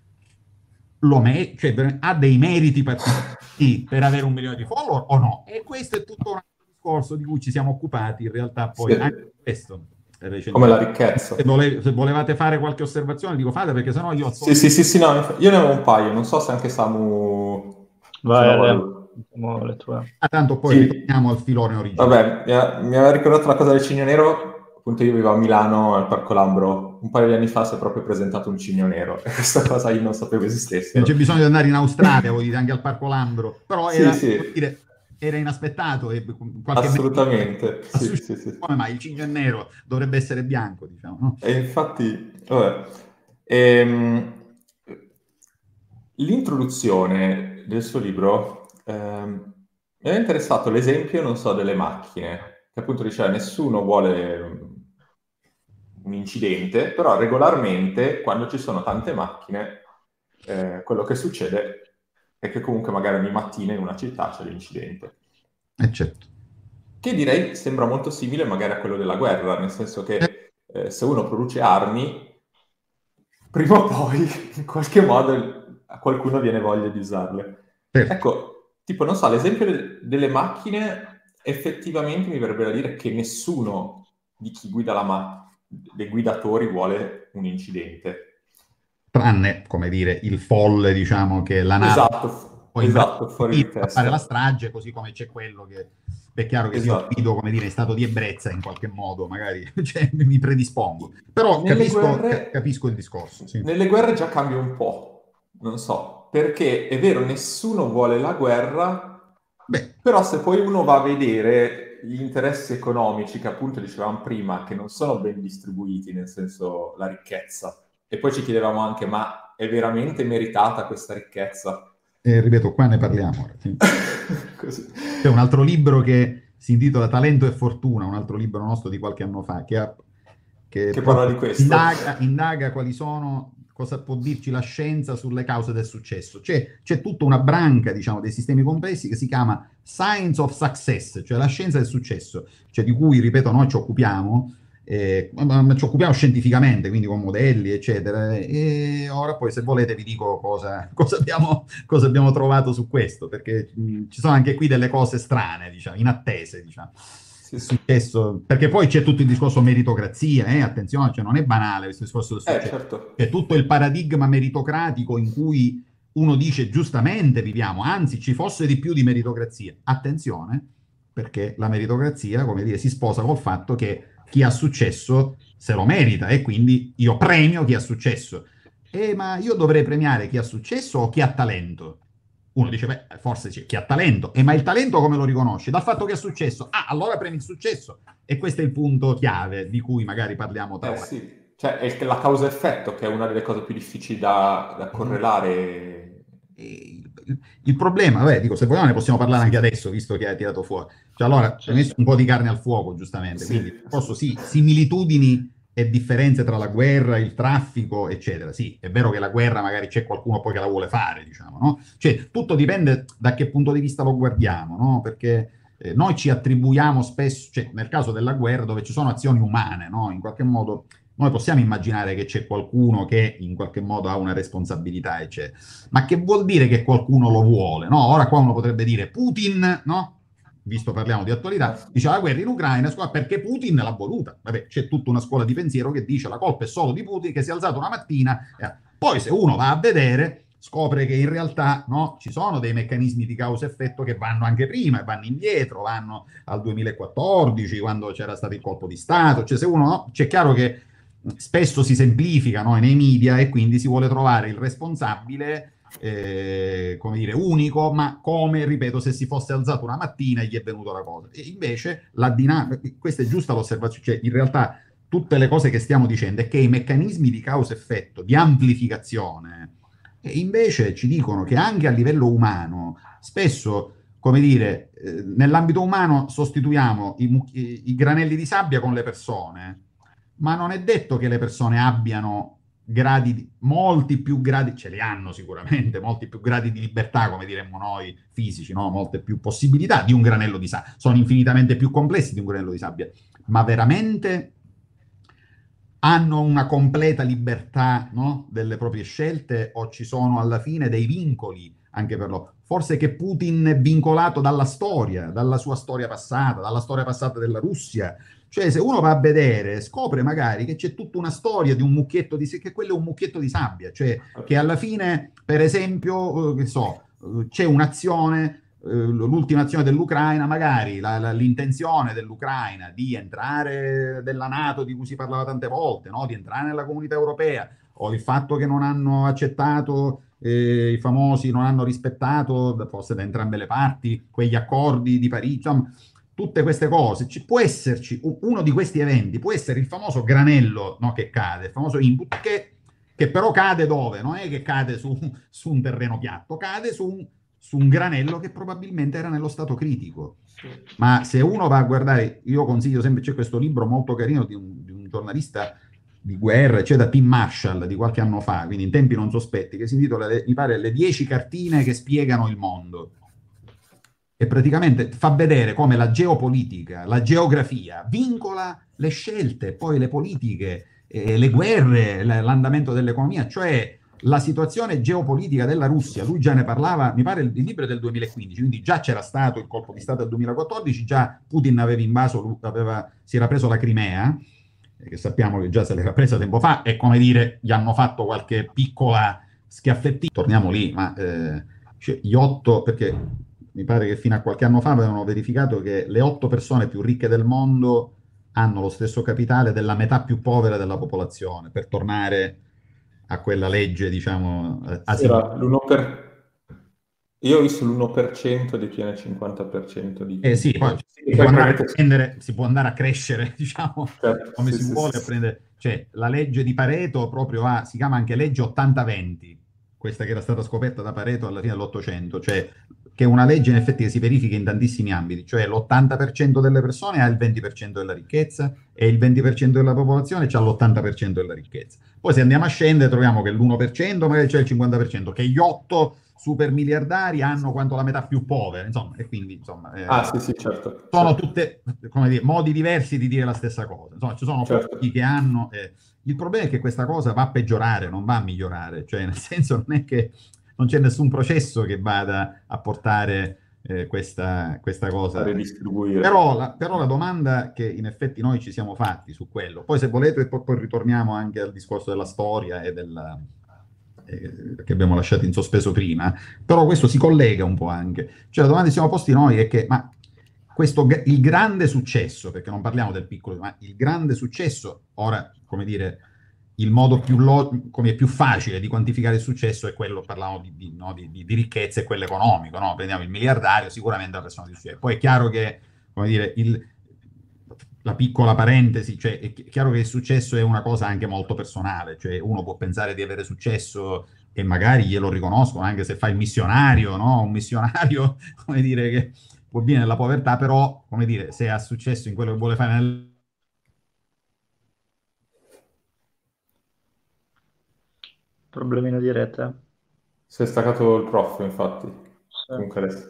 Speaker 2: lo me- cioè, per- ha dei meriti particolari per avere un milione di follower o no? E questo è tutto un altro discorso di cui ci siamo occupati in realtà
Speaker 1: Sì,
Speaker 2: poi anche di questo eh,
Speaker 1: come la
Speaker 2: recentemente. Se,
Speaker 1: ricchezza.
Speaker 2: vole- se volevate fare qualche osservazione, dico fate perché sennò io al
Speaker 1: Sì,
Speaker 2: solito...
Speaker 1: sì, sì, sì, no, inf- io ne avevo un paio, non so se anche Samu, se
Speaker 3: Vai
Speaker 1: no
Speaker 3: Ale,
Speaker 1: vuole...
Speaker 3: sentiamo le tue.
Speaker 2: Ah, tanto poi
Speaker 1: Sì,
Speaker 2: ritorniamo al filone originale.
Speaker 1: vabbè, mi, ha- mi aveva ricordato la cosa del Cigno Nero, appunto io vivo a Milano, al Parco Lambro, un paio di anni fa si è proprio presentato un Cigno Nero, e questa cosa io non sapevo
Speaker 2: Non c'è
Speaker 1: esistessero.
Speaker 2: bisogno di andare in Australia, voi dite anche al Parco Lambro, però
Speaker 1: Sì,
Speaker 2: era, come
Speaker 1: sì,
Speaker 2: dire, era inaspettato e qualche mese
Speaker 1: assolutamente,
Speaker 2: ha
Speaker 1: sì,
Speaker 2: suscitato
Speaker 1: sì, sì.
Speaker 2: come mai il cigno è nero dovrebbe essere bianco, diciamo, no?
Speaker 1: E infatti, vabbè, ehm, l'introduzione del suo libro ehm, mi è interessato l'esempio, non so, delle macchine, che appunto diceva nessuno vuole mm, un incidente, però regolarmente quando ci sono tante macchine, eh, quello che succede è che comunque magari ogni mattina in una città c'è l'incidente.
Speaker 2: Eh, certo.
Speaker 1: Che direi sembra molto simile magari a quello della guerra, nel senso
Speaker 2: Eh,
Speaker 1: che eh, se uno produce armi, prima o poi, in qualche modo, a qualcuno viene voglia di usarle.
Speaker 2: certo.
Speaker 1: Ecco, tipo, non so, l'esempio de- delle macchine, effettivamente mi verrebbe da dire che nessuno di chi guida la macchina, dei guidatori vuole un incidente.
Speaker 2: Tranne, come dire, il folle, diciamo, che la nave
Speaker 1: Esatto, f-
Speaker 2: poi
Speaker 1: esatto, fuori di
Speaker 2: a fare la
Speaker 1: testa.
Speaker 2: strage, così come c'è quello che è chiaro che se io
Speaker 1: Esatto.
Speaker 2: guido, come dire, in stato di ebbrezza, in qualche modo, magari cioè, mi predispongo. Però
Speaker 1: Nelle
Speaker 2: capisco, ca-
Speaker 1: guerre,
Speaker 2: capisco il discorso, sì.
Speaker 1: nelle guerre già cambia un po', non so, perché è vero, nessuno vuole la guerra,
Speaker 2: Beh,
Speaker 1: però se poi uno va a vedere gli interessi economici che appunto dicevamo prima, che non sono ben distribuiti, nel senso la ricchezza, e poi ci chiedevamo anche, ma è veramente meritata questa ricchezza?
Speaker 2: eh, ripeto, qua ne parliamo ora, sì.
Speaker 1: Così.
Speaker 2: C'è un altro libro che si intitola Talento e Fortuna, un altro libro nostro di qualche anno fa, che, ha- che
Speaker 1: Che parla
Speaker 2: proprio
Speaker 1: di questo.
Speaker 2: indaga, indaga quali sono, cosa può dirci la scienza sulle cause del successo. C'è, c'è tutta una branca, diciamo, dei sistemi complessi che si chiama Science of Success, cioè la scienza del successo, cioè di cui, ripeto, noi ci occupiamo, eh, ma- ma ci occupiamo scientificamente, quindi con modelli, eccetera. E ora poi, se volete, vi dico cosa, cosa abbiamo cosa abbiamo trovato su questo, perché mh, ci sono anche qui delle cose strane, diciamo, inattese, diciamo. È
Speaker 1: Sì, sì.
Speaker 2: successo, perché poi c'è tutto il discorso meritocrazia, eh, attenzione, cioè non è banale questo discorso del
Speaker 1: Eh,
Speaker 2: successo.
Speaker 1: certo.
Speaker 2: C'è tutto il paradigma meritocratico in cui uno dice giustamente viviamo, anzi ci fosse di più di meritocrazia. Attenzione, perché la meritocrazia, come dire, si sposa col fatto che chi ha successo se lo merita e quindi io premio chi ha successo. Eh, ma io dovrei premiare chi ha successo o chi ha talento? Uno dice, beh, forse c'è chi ha talento. E ma il talento come lo riconosci? Dal fatto che ha successo. Ah, allora premi il successo. E questo è il punto chiave di cui magari parliamo tra
Speaker 1: Eh
Speaker 2: qualche...
Speaker 1: sì, cioè è la causa-effetto che è una delle cose più difficili da, da correlare.
Speaker 2: E Il, il problema, vabbè, dico, se vogliamo ne possiamo parlare
Speaker 1: Sì,
Speaker 2: anche adesso, visto che hai tirato fuori. Cioè, allora, hai
Speaker 3: Sì,
Speaker 2: messo
Speaker 3: sì.
Speaker 2: un po' di carne al fuoco, giustamente. Quindi,
Speaker 1: sì,
Speaker 2: posso, sì, similitudini e differenze tra la guerra, il traffico, eccetera. Sì, è vero che la guerra magari c'è qualcuno poi che la vuole fare, diciamo, no? Cioè, tutto dipende da che punto di vista lo guardiamo, no? Perché eh, noi ci attribuiamo spesso, cioè, nel caso della guerra, dove ci sono azioni umane, no? In qualche modo noi possiamo immaginare che c'è qualcuno che in qualche modo ha una responsabilità, eccetera. Ma che vuol dire che qualcuno lo vuole? No? Ora qua uno potrebbe dire Putin, no? Visto parliamo di attualità,
Speaker 1: eh,
Speaker 2: dice la guerra in Ucraina perché Putin l'ha voluta. Vabbè, c'è tutta una scuola di pensiero che dice la colpa è solo di Putin che si è alzato una mattina. Eh. Poi se uno va a vedere scopre che in realtà no, ci sono dei meccanismi di causa-effetto che vanno anche prima, vanno indietro, vanno al duemilaquattordici, quando c'era stato il colpo di Stato. Cioè se uno, no, c'è chiaro che spesso si semplifica no, nei media e quindi si vuole trovare il responsabile eh, come dire, unico, ma come, ripeto, se si fosse alzato una mattina e gli è venuta la cosa. E invece la dinamica, questa è giusta l'osservazione, cioè in realtà tutte le cose che stiamo dicendo è che i meccanismi di causa-effetto, di amplificazione, e invece ci dicono che anche a livello umano, spesso, come dire, eh, nell'ambito umano sostituiamo i, i, i granelli di sabbia con le persone, ma non è detto che le persone abbiano gradi, di, molti più gradi, ce li hanno sicuramente, molti più gradi di libertà, come diremmo noi fisici, no? Molte più possibilità di un granello di sabbia, sono infinitamente più complessi di un granello di sabbia, ma veramente hanno una completa libertà, no, delle proprie scelte o ci sono alla fine dei vincoli anche per loro? Forse che Putin è vincolato dalla storia, dalla sua storia passata, dalla storia passata della Russia. Cioè, se uno va a vedere, scopre magari che c'è tutta una storia di un mucchietto di, che quello è un mucchietto di sabbia, cioè che alla fine, per esempio, eh, che so, eh, c'è un'azione, eh, l'ultima azione dell'Ucraina, magari la- la- l'intenzione dell'Ucraina di entrare della NATO, di cui si parlava tante volte, no? Di entrare nella comunità europea, o il fatto che non hanno accettato, eh, i famosi non hanno rispettato, forse da entrambe le parti, quegli accordi di Parigi, insomma, tutte queste cose. Ci può esserci u- uno di questi eventi, può essere il famoso granello, no, che cade, il famoso input che, che però cade dove? Non è che cade su, su un terreno piatto, cade su un, su un granello che probabilmente era nello stato critico. Ma se uno va a guardare, io consiglio sempre, c'è questo libro molto carino di un, di un giornalista di guerra, c'è da Tim Marshall di qualche anno fa, quindi in tempi non sospetti, che si intitola, mi pare, Le dieci cartine che spiegano il mondo. E praticamente fa vedere come la geopolitica, la geografia vincola le scelte, poi le politiche, eh, le guerre, l- l'andamento dell'economia, cioè la situazione geopolitica della Russia. Lui già ne parlava, mi pare il, il libro è del duemilaquindici, quindi già c'era stato il colpo di Stato del duemilaquattordici, già Putin aveva invaso, aveva, si era preso la Crimea, eh, che sappiamo che già se l'era presa tempo fa, e come dire, gli hanno fatto qualche piccola schiaffettina. Torniamo lì, ma eh, cioè, gli otto, perché mi pare che fino a qualche anno fa avevano verificato che le otto persone più ricche del mondo hanno lo stesso capitale della metà più povera della popolazione, per tornare a quella legge, diciamo, eh,
Speaker 1: Era
Speaker 2: asimmetrica.
Speaker 1: l'uno per... Io ho visto l'uno per cento detiene il cinquanta per cento di
Speaker 2: Eh sì, poi
Speaker 1: tutto.
Speaker 2: si
Speaker 1: E
Speaker 2: può
Speaker 1: poi
Speaker 2: andare a
Speaker 1: probabilmente...
Speaker 2: prendere, si può andare a crescere, diciamo,
Speaker 1: Certo,
Speaker 2: come
Speaker 1: sì,
Speaker 2: si
Speaker 1: sì,
Speaker 2: vuole a
Speaker 1: sì.
Speaker 2: prendere. Cioè, la legge di Pareto proprio ha, si chiama anche legge ottanta venti, questa che era stata scoperta da Pareto alla fine dell'Ottocento, cioè che è una legge in effetti che si verifica in tantissimi ambiti, cioè l'ottanta per cento delle persone ha il venti per cento della ricchezza e il venti per cento della popolazione ha l'ottanta per cento della ricchezza. Poi se andiamo a scendere troviamo che l'uno per cento magari c'è il cinquanta per cento, che gli otto super miliardari hanno quanto la metà più povera, insomma, e quindi insomma,
Speaker 1: Ah,
Speaker 2: eh,
Speaker 1: sì, sì, certo,
Speaker 2: sono
Speaker 1: certo,
Speaker 2: tutte, come dire, modi diversi di dire la stessa cosa. Insomma, ci sono pochi
Speaker 1: certo.
Speaker 2: che hanno. Eh, il problema è che questa cosa va a peggiorare, non va a migliorare, cioè nel senso non è che non c'è nessun processo che vada a portare eh, questa, questa
Speaker 1: A
Speaker 2: cosa.
Speaker 1: ridistribuire.
Speaker 2: Però la, però la domanda che in effetti noi ci siamo fatti su quello, poi se volete poi, poi ritorniamo anche al discorso della storia e della, eh, che abbiamo lasciato in sospeso prima, però questo si collega un po' anche. Cioè la domanda che ci siamo posti noi è che, ma questo, il grande successo, perché non parliamo del piccolo, ma il grande successo, ora, come dire, il modo più, lo, come più facile di quantificare il successo è quello, parliamo di, di, no, di, di, di ricchezza, è quello economico, no? Prendiamo il miliardario, sicuramente è una persona di successo. Poi è chiaro che, come dire, il, la piccola parentesi, cioè è chiaro che il successo è una cosa anche molto personale, cioè uno può pensare di avere successo e magari glielo riconoscono, anche se fa il missionario, no? Un missionario, come dire, che può venire nella povertà, però, come dire, se ha successo in quello che vuole fare nel...
Speaker 3: Problemino di rete.
Speaker 1: Si è staccato il prof, infatti.
Speaker 3: Sì.
Speaker 1: Comunque adesso.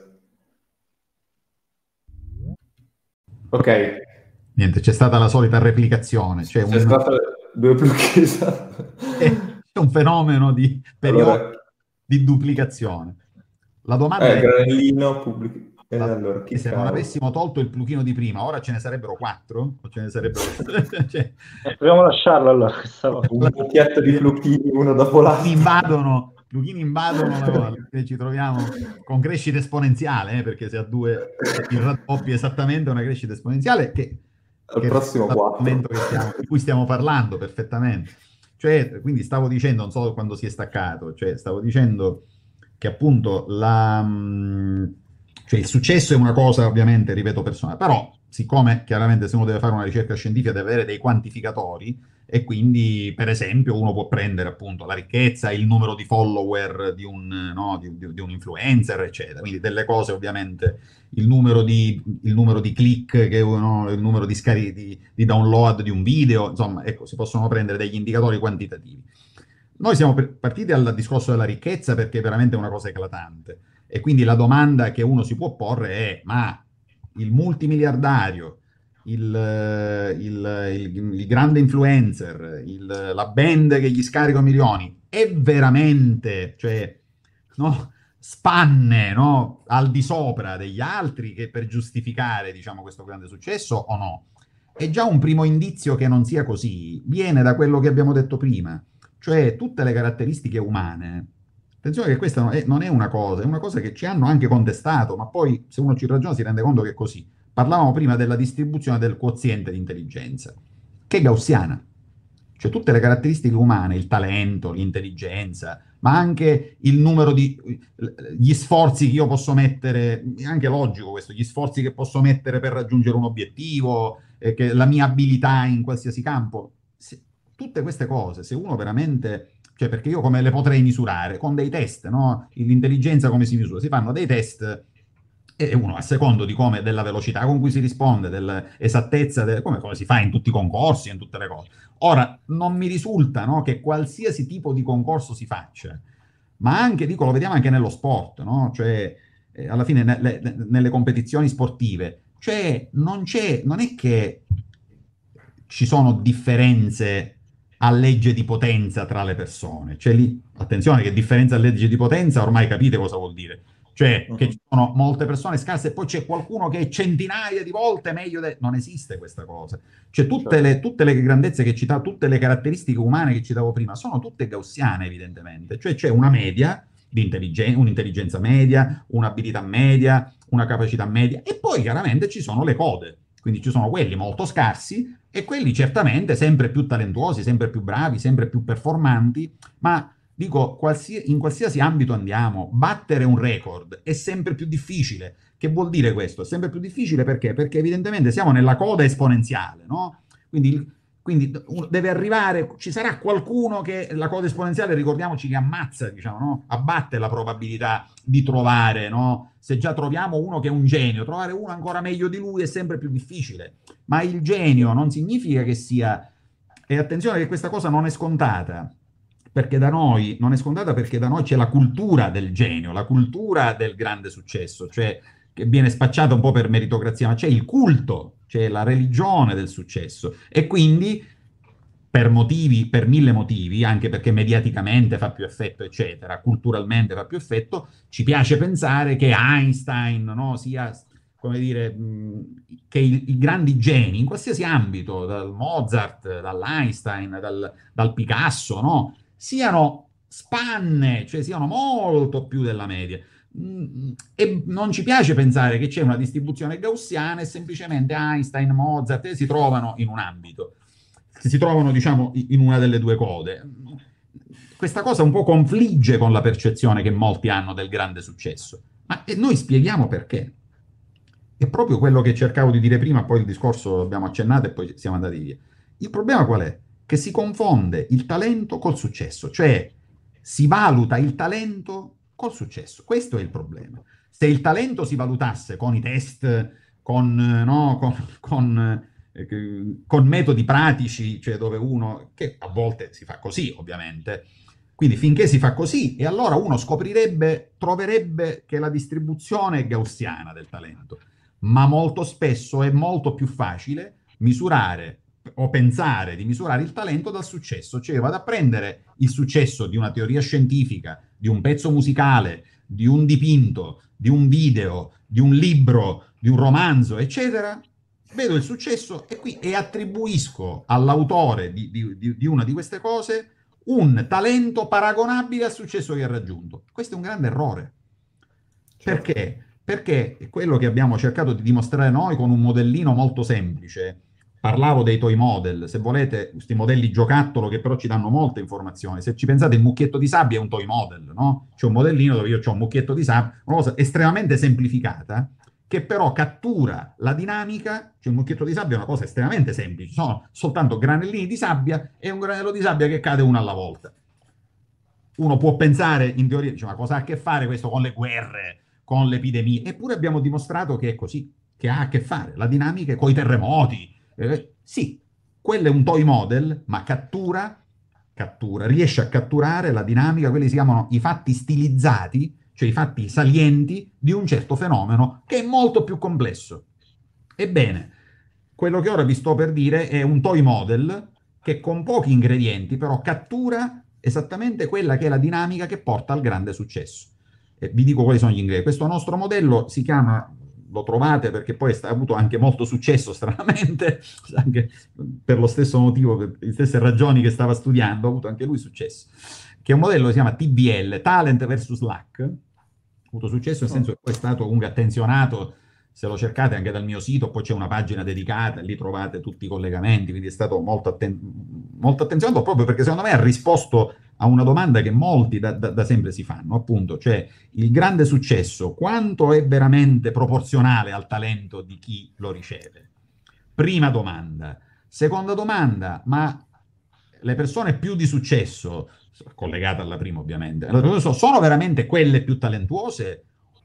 Speaker 1: Ok,
Speaker 2: Niente, c'è stata la solita replicazione, cioè
Speaker 1: c'è
Speaker 2: un,
Speaker 1: stata due plugin, esatto.
Speaker 2: c'è un fenomeno di
Speaker 1: Allora,
Speaker 2: periodico di duplicazione. La domanda
Speaker 1: eh,
Speaker 2: è,
Speaker 1: granellino pubblico. E
Speaker 2: la-
Speaker 1: allora, chi
Speaker 2: se non
Speaker 1: cavolo?
Speaker 2: avessimo tolto il pluchino di prima, ora ce ne sarebbero quattro? O ce ne sarebbero... cioè,
Speaker 3: Eh, proviamo a lasciarlo allora questa volta.
Speaker 1: Un mucchietto di plugin, uno dopo l'altro.
Speaker 2: invadono, pluchini invadono la cosa, e ci troviamo con crescita esponenziale, eh, perché se a due il raddoppio è esattamente una crescita esponenziale che,
Speaker 1: Al
Speaker 2: che
Speaker 1: prossimo quattro.
Speaker 2: che stiamo, di cui stiamo parlando perfettamente. Cioè, quindi stavo dicendo, non so quando si è staccato, cioè stavo dicendo che appunto la, mh, cioè il successo è una cosa ovviamente, ripeto, personale, però siccome chiaramente se uno deve fare una ricerca scientifica deve avere dei quantificatori, e quindi, per esempio, uno può prendere appunto la ricchezza, il numero di follower di un, no, di, di- di un influencer, eccetera. Quindi delle cose, ovviamente, il numero di, il numero di click, che, no, il numero di, scari- di, di download di un video, insomma, ecco, si possono prendere degli indicatori quantitativi. Noi siamo per- partiti dal discorso della ricchezza perché è veramente una cosa eclatante. E quindi la domanda che uno si può porre è: ma il multimiliardario, il, il- il- il grande influencer, il- la band che gli scarica milioni, è veramente, cioè, no, spanne, no, al di sopra degli altri che per giustificare, diciamo, questo grande successo o no? È già un primo indizio che non sia così. Viene da quello che abbiamo detto prima, cioè tutte le caratteristiche umane. Attenzione che questa non è, non è una cosa, è una cosa che ci hanno anche contestato, ma poi se uno ci ragiona si rende conto che è così. Parlavamo prima della distribuzione del quoziente di intelligenza, che è gaussiana. Cioè tutte le caratteristiche umane, il talento, l'intelligenza, ma anche il numero di gli sforzi che io posso mettere, è anche logico questo, gli sforzi che posso mettere per raggiungere un obiettivo, eh, che la mia abilità in qualsiasi campo, se, tutte queste cose, se uno veramente, cioè perché io come le potrei misurare? Con dei test, no? L'intelligenza come si misura? Si fanno dei test e uno a secondo di come, della velocità con cui si risponde, dell'esattezza, de, come, come si fa in tutti i concorsi, in tutte le cose. Ora, non mi risulta, no, che qualsiasi tipo di concorso si faccia, ma anche, dico, lo vediamo anche nello sport, no? Cioè, eh, alla fine nelle, nelle competizioni sportive, cioè, non c'è, non è che ci sono differenze a legge di potenza tra le persone. Cioè lì, attenzione, che differenza a legge di potenza, ormai capite cosa vuol dire. Cioè che ci sono molte persone scarse e poi c'è qualcuno che è centinaia di volte meglio. De... Non esiste questa cosa. Cioè tutte le, tutte le grandezze che citavo, tutte le caratteristiche umane che citavo prima, sono tutte gaussiane evidentemente. Cioè c'è una media di intelligenza, un'intelligenza media, un'abilità media, una capacità media e poi chiaramente ci sono le code. Quindi ci sono quelli molto scarsi e quelli certamente sempre più talentuosi, sempre più bravi, sempre più performanti, ma dico, qualsiasi, in qualsiasi ambito andiamo, battere un record è sempre più difficile. Che vuol dire questo? È sempre più difficile perché? Perché evidentemente siamo nella coda esponenziale, no? Quindi, quindi deve arrivare, ci sarà qualcuno che la coda esponenziale, ricordiamoci che ammazza, diciamo, no? Abbatte la probabilità di trovare, no? Se già troviamo uno che è un genio, trovare uno ancora meglio di lui è sempre più difficile. Ma il genio non significa che sia... E attenzione che questa cosa non è scontata, perché da noi, non è scontata perché da noi c'è la cultura del genio, la cultura del grande successo, cioè che viene spacciata un po' per meritocrazia, ma c'è il culto, c'è la religione del successo. E quindi, per motivi, per mille motivi, anche perché mediaticamente fa più effetto, eccetera, culturalmente fa più effetto, ci piace pensare che Einstein, no, sia, come dire, mh, che i, i grandi geni, in qualsiasi ambito, dal Mozart, dall'Einstein, dal, dal Picasso, no, siano spanne, cioè siano molto più della media. Mm, E non ci piace pensare che c'è una distribuzione gaussiana e semplicemente Einstein, Mozart eh, si trovano in un ambito, si trovano, diciamo, in una delle due code. Questa cosa un po' confligge con la percezione che molti hanno del grande successo, ma e noi spieghiamo perché. È proprio quello che cercavo di dire prima, poi il discorso lo abbiamo accennato e poi siamo andati via. Il problema qual è? Che si confonde il talento col successo, cioè si valuta il talento col successo. Questo è il problema. Se il talento si valutasse con i test, con, no, con, con, eh, con metodi pratici, cioè dove uno, che a volte si fa così ovviamente, quindi finché si fa così, e allora uno scoprirebbe, troverebbe che la distribuzione è gaussiana del talento, ma molto spesso è molto più facile misurare o pensare di misurare il talento dal successo, cioè vado a prendere il successo di una teoria scientifica, di un pezzo musicale, di un dipinto, di un video, di un libro, di un romanzo, eccetera, vedo il successo e qui e attribuisco all'autore di, di, di una di queste cose un talento paragonabile al successo che ha raggiunto. Questo è un grande errore. Perché? Perché quello che abbiamo cercato di dimostrare noi con un modellino molto semplice, parlavo dei toy model, se volete, questi modelli giocattolo che però ci danno molte informazioni. Se ci pensate, il mucchietto di sabbia è un toy model, no? C'è un modellino dove io ho un mucchietto di sabbia, una cosa estremamente semplificata, che però cattura la dinamica. Cioè il mucchietto di sabbia è una cosa estremamente semplice, sono soltanto granellini di sabbia e un granello di sabbia che cade uno alla volta. Uno può pensare, in teoria, dice, ma cosa ha a che fare questo con le guerre, con le epidemie? Eppure abbiamo dimostrato che è così, che ha a che fare. La dinamica con i terremoti. Eh, sì, quello è un toy model, ma cattura, cattura, riesce a catturare la dinamica, quelli si chiamano i fatti stilizzati, cioè i fatti salienti di un certo fenomeno che è molto più complesso. Ebbene, quello che ora vi sto per dire è un toy model che con pochi ingredienti però cattura esattamente quella che è la dinamica che porta al grande successo. E vi dico quali sono gli ingredienti. Questo nostro modello si chiama, lo trovate perché poi ha avuto anche molto successo, stranamente, anche per lo stesso motivo, per le stesse ragioni che stava studiando, ha avuto anche lui successo, che è un modello che si chiama T B L, Talent versus Luck. Ha avuto successo nel senso che poi è stato comunque attenzionato. Se lo cercate anche dal mio sito, poi c'è una pagina dedicata, lì trovate tutti i collegamenti, quindi è stato molto, atten- molto attenzionato proprio perché secondo me ha risposto a una domanda che molti da, da, da sempre si fanno, appunto, cioè il grande successo, quanto è veramente proporzionale al talento di chi lo riceve? Prima domanda. Seconda domanda, ma le persone più di successo, collegate alla prima ovviamente, sono veramente quelle più talentuose?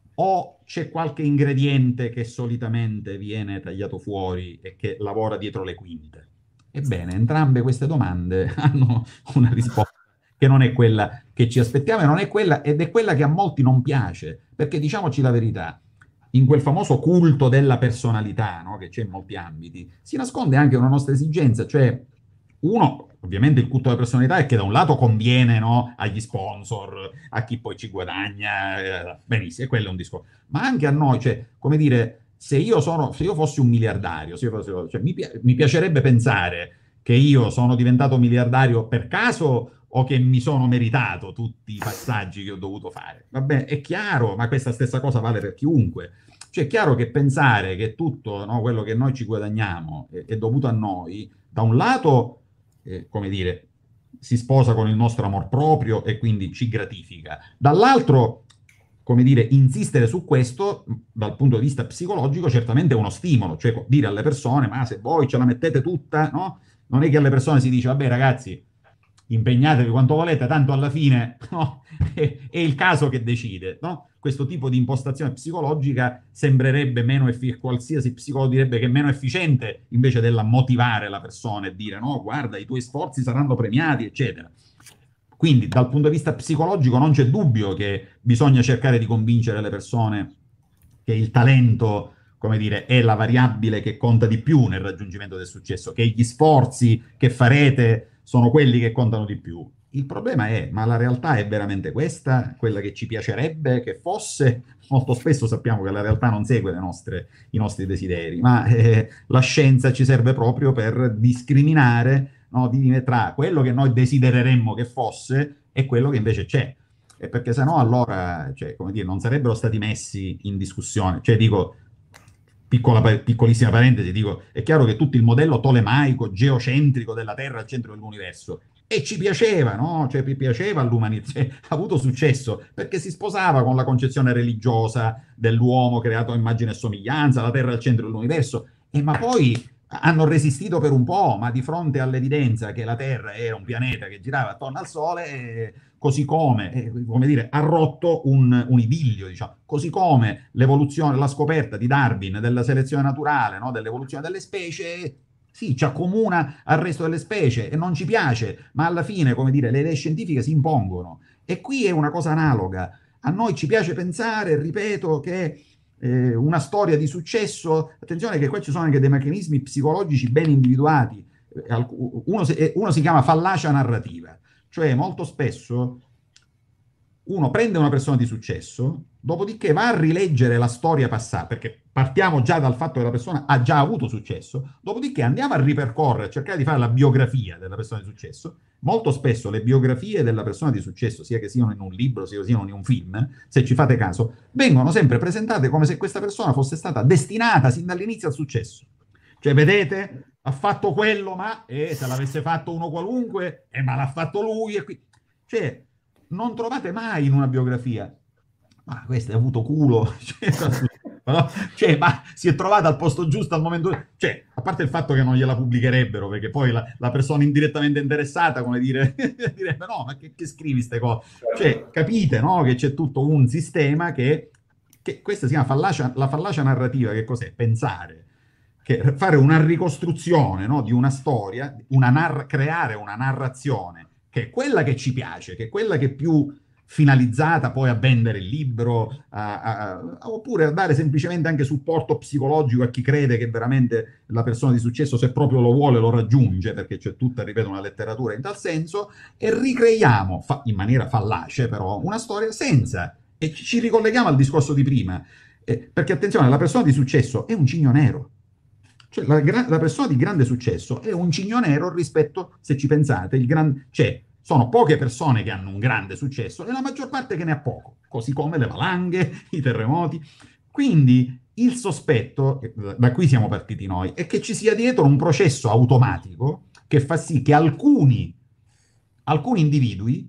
Speaker 2: O c'è qualche ingrediente che solitamente viene tagliato fuori e che lavora dietro le quinte? Ebbene, entrambe queste domande hanno una risposta che non è quella che ci aspettiamo e non è quella, ed è quella che a molti non piace, perché diciamoci la verità, in quel famoso culto della personalità, no, che c'è in molti ambiti, si nasconde anche una nostra esigenza, cioè uno, ovviamente il culto della personalità è che da un lato conviene, no, agli sponsor, a chi poi ci guadagna, eh, benissimo, e quello è un discorso. Ma anche a noi, cioè, come dire, se io, sono, se io fossi un miliardario, se io fossi, cioè, mi, pi- mi piacerebbe pensare che io sono diventato miliardario per caso o che mi sono meritato tutti i passaggi che ho dovuto fare. Vabbè, è chiaro, ma questa stessa cosa vale per chiunque. Cioè, è chiaro che pensare che tutto, no, quello che noi ci guadagniamo è, è dovuto a noi, da un lato eh, come dire, si sposa con il nostro amor proprio e quindi ci gratifica. Dall'altro, come dire, insistere su questo dal punto di vista psicologico certamente è uno stimolo, cioè dire alle persone, ma se voi ce la mettete tutta, no? Non è che alle persone si dice, vabbè ragazzi, impegnatevi quanto volete, tanto alla fine no? è, è il caso che decide, no? Questo tipo di impostazione psicologica sembrerebbe meno efficace, qualsiasi psicologo direbbe che è meno efficiente invece della motivare la persona e dire no, guarda, i tuoi sforzi saranno premiati, eccetera. Quindi dal punto di vista psicologico non c'è dubbio che bisogna cercare di convincere le persone che il talento, come dire, è la variabile che conta di più nel raggiungimento del successo, che gli sforzi che farete sono quelli che contano di più. Il problema è, ma la realtà è veramente questa, quella che ci piacerebbe che fosse? Molto spesso sappiamo che la realtà non segue le nostre, i nostri desideri, ma eh, la scienza ci serve proprio per discriminare, no, tra quello che noi desidereremmo che fosse e quello che invece c'è. E perché sennò allora, cioè, come dire, non sarebbero stati messi in discussione. Cioè, dico, piccola, piccolissima parentesi, dico, è chiaro che tutto il modello tolemaico, geocentrico della Terra al centro dell'universo, e ci piaceva, no? Cioè, piaceva all'umanità, cioè, ha avuto successo, perché si sposava con la concezione religiosa dell'uomo creato a immagine e somiglianza, la Terra al centro dell'universo, e ma poi hanno resistito per un po', ma di fronte all'evidenza che la Terra era un pianeta che girava attorno al Sole, eh, così come, eh, come dire, ha rotto un, un idillio, diciamo, così come l'evoluzione, la scoperta di Darwin della selezione naturale, no, dell'evoluzione delle specie, sì, ci accomuna al resto delle specie e non ci piace, ma alla fine, come dire, le idee scientifiche si impongono. E qui è una cosa analoga. A noi ci piace pensare, ripeto, che eh, una storia di successo, attenzione che qua ci sono anche dei meccanismi psicologici ben individuati. Uno si, uno si chiama fallacia narrativa, cioè molto spesso uno prende una persona di successo, dopodiché va a rileggere la storia passata, perché partiamo già dal fatto che la persona ha già avuto successo, dopodiché andiamo a ripercorrere, a cercare di fare la biografia della persona di successo. Molto spesso le biografie della persona di successo, sia che siano in un libro, sia che siano in un film, se ci fate caso, vengono sempre presentate come se questa persona fosse stata destinata sin dall'inizio al successo. Cioè, vedete, ha fatto quello, ma eh, se l'avesse fatto uno qualunque, eh, ma l'ha fatto lui, e qui... Cioè, non trovate mai in una biografia, ma questo ha avuto culo, cioè, no? Cioè, ma si è trovata al posto giusto al momento, cioè, a parte il fatto che non gliela pubblicherebbero, perché poi la, la persona indirettamente interessata, come dire, direbbe no, ma che, che scrivi ste cose? Cioè, capite, no? Che c'è tutto un sistema che, che questa si chiama fallacia, la fallacia narrativa, che cos'è? Pensare. Che fare una ricostruzione, no, di una storia, una narra- creare una narrazione che è quella che ci piace, che è quella che più finalizzata poi a vendere il libro, a, a, a, oppure a dare semplicemente anche supporto psicologico a chi crede che veramente la persona di successo, se proprio lo vuole, lo raggiunge, perché c'è tutta, ripeto, una letteratura in tal senso, e ricreiamo, fa, in maniera fallace però, una storia senza, e ci ricolleghiamo al discorso di prima, eh, perché attenzione, la persona di successo è un cigno nero. Cioè, la, la persona di grande successo è un cigno nero rispetto, se ci pensate, il gran, cioè, sono poche persone che hanno un grande successo e la maggior parte che ne ha poco, così come le valanghe, i terremoti. Quindi il sospetto, da cui siamo partiti noi, è che ci sia dietro un processo automatico che fa sì che alcuni, alcuni individui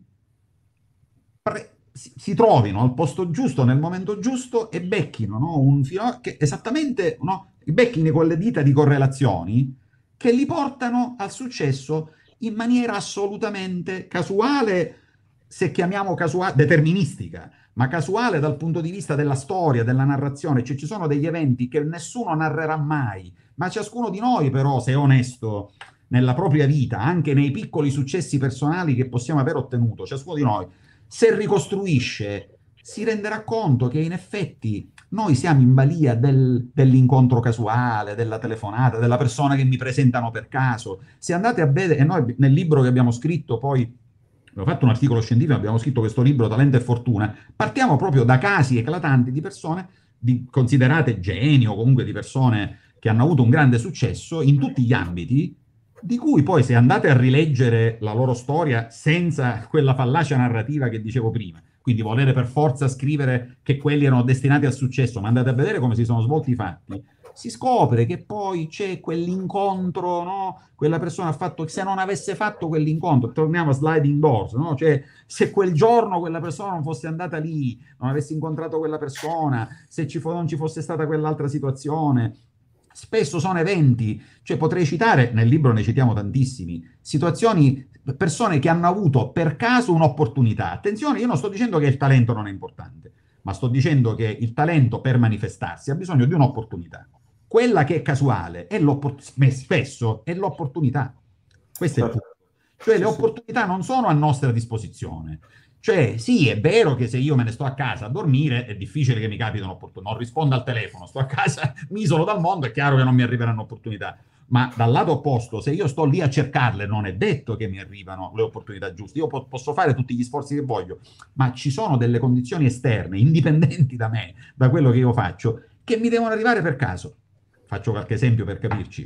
Speaker 2: pre- si, si trovino al posto giusto nel momento giusto e becchino, no? Un filo che esattamente, no? Becchino quelle dita di correlazioni che li portano al successo in maniera assolutamente casuale, se chiamiamo casuale, deterministica, ma casuale dal punto di vista della storia, della narrazione. Cioè ci sono degli eventi che nessuno narrerà mai, ma ciascuno di noi però, se è onesto nella propria vita, anche nei piccoli successi personali che possiamo aver ottenuto, ciascuno di noi, se ricostruisce, si renderà conto che in effetti noi siamo in balia del, dell'incontro casuale, della telefonata, della persona che mi presentano per caso. Se andate a vedere, e noi nel libro che abbiamo scritto, poi abbiamo fatto un articolo scientifico, abbiamo scritto questo libro Talento e Fortuna, partiamo proprio da casi eclatanti di persone di, considerate geni o comunque di persone che hanno avuto un grande successo in tutti gli ambiti, di cui poi se andate a rileggere la loro storia senza quella fallacia narrativa che dicevo prima, quindi volere per forza scrivere che quelli erano destinati al successo, ma andate a vedere come si sono svolti i fatti, si scopre che poi c'è quell'incontro, no? Quella persona ha fatto, se non avesse fatto quell'incontro, torniamo a sliding doors, no? Cioè se quel giorno quella persona non fosse andata lì, non avesse incontrato quella persona, se ci fo- non ci fosse stata quell'altra situazione, spesso sono eventi, cioè potrei citare, nel libro ne citiamo tantissimi, situazioni, persone che hanno avuto per caso un'opportunità. Attenzione, io non sto dicendo che il talento non è importante, ma sto dicendo che il talento per manifestarsi ha bisogno di un'opportunità. Quella che è casuale è spesso è l'opportunità. Questo è il punto. Cioè le opportunità non sono a nostra disposizione. Cioè, sì, è vero che se io me ne sto a casa a dormire è difficile che mi capiti un'opportunità. Non rispondo al telefono, sto a casa, mi isolo dal mondo, è chiaro che non mi arriveranno opportunità. Ma dal lato opposto, se io sto lì a cercarle, non è detto che mi arrivano le opportunità giuste. Io po- posso fare tutti gli sforzi che voglio, ma ci sono delle condizioni esterne, indipendenti da me, da quello che io faccio, che mi devono arrivare per caso. Faccio qualche esempio per capirci.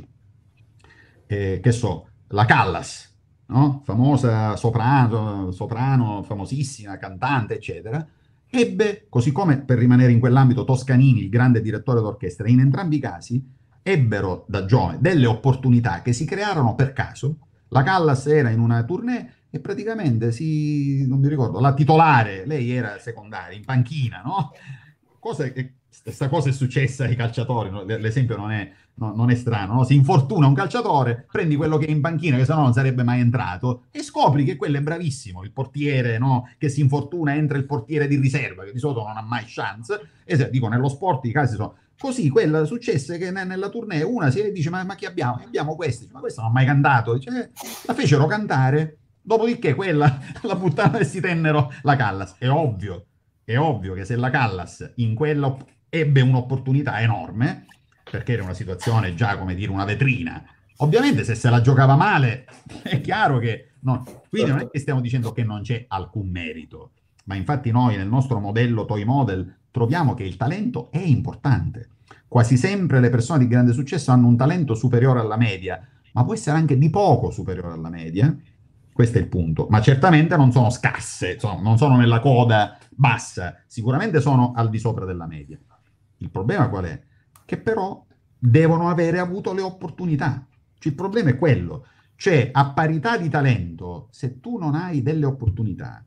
Speaker 2: Eh, che so, la Callas, no? Famosa soprano, soprano, famosissima, cantante, eccetera, ebbe, così come per rimanere in quell'ambito Toscanini, il grande direttore d'orchestra, in entrambi i casi ebbero da giovane delle opportunità che si crearono per caso. La Callas era in una tournée e praticamente si, non mi ricordo, la titolare, lei era secondaria, in panchina, no? Cosa che, questa cosa è successa ai calciatori, no? L'esempio non è, no, non è strano, no? Si infortuna un calciatore, prendi quello che è in panchina, che sennò non sarebbe mai entrato, e scopri che quello è bravissimo, il portiere, no? Che si infortuna, entra il portiere di riserva, che di solito non ha mai chance, e se, dico, nello sport i casi sono... Così quella successe che nella tournée una si dice ma, ma chi abbiamo? Abbiamo questi, ma questo non ha mai cantato, dice, eh, la fecero cantare, dopodiché quella la buttata e si tennero la Callas. È ovvio, è ovvio che se la Callas in quella ebbe un'opportunità enorme, perché era una situazione già come dire una vetrina, ovviamente se se la giocava male è chiaro che no. Quindi non è che stiamo dicendo che non c'è alcun merito, ma infatti noi nel nostro modello Toy Model troviamo che il talento è importante. Quasi sempre le persone di grande successo hanno un talento superiore alla media, ma può essere anche di poco superiore alla media. Questo è il punto. Ma certamente non sono scarse, insomma, non sono nella coda bassa, sicuramente sono al di sopra della media. Il problema qual è? Che però devono avere avuto le opportunità. Cioè, il problema è quello. Cioè, a parità di talento, se tu non hai delle opportunità,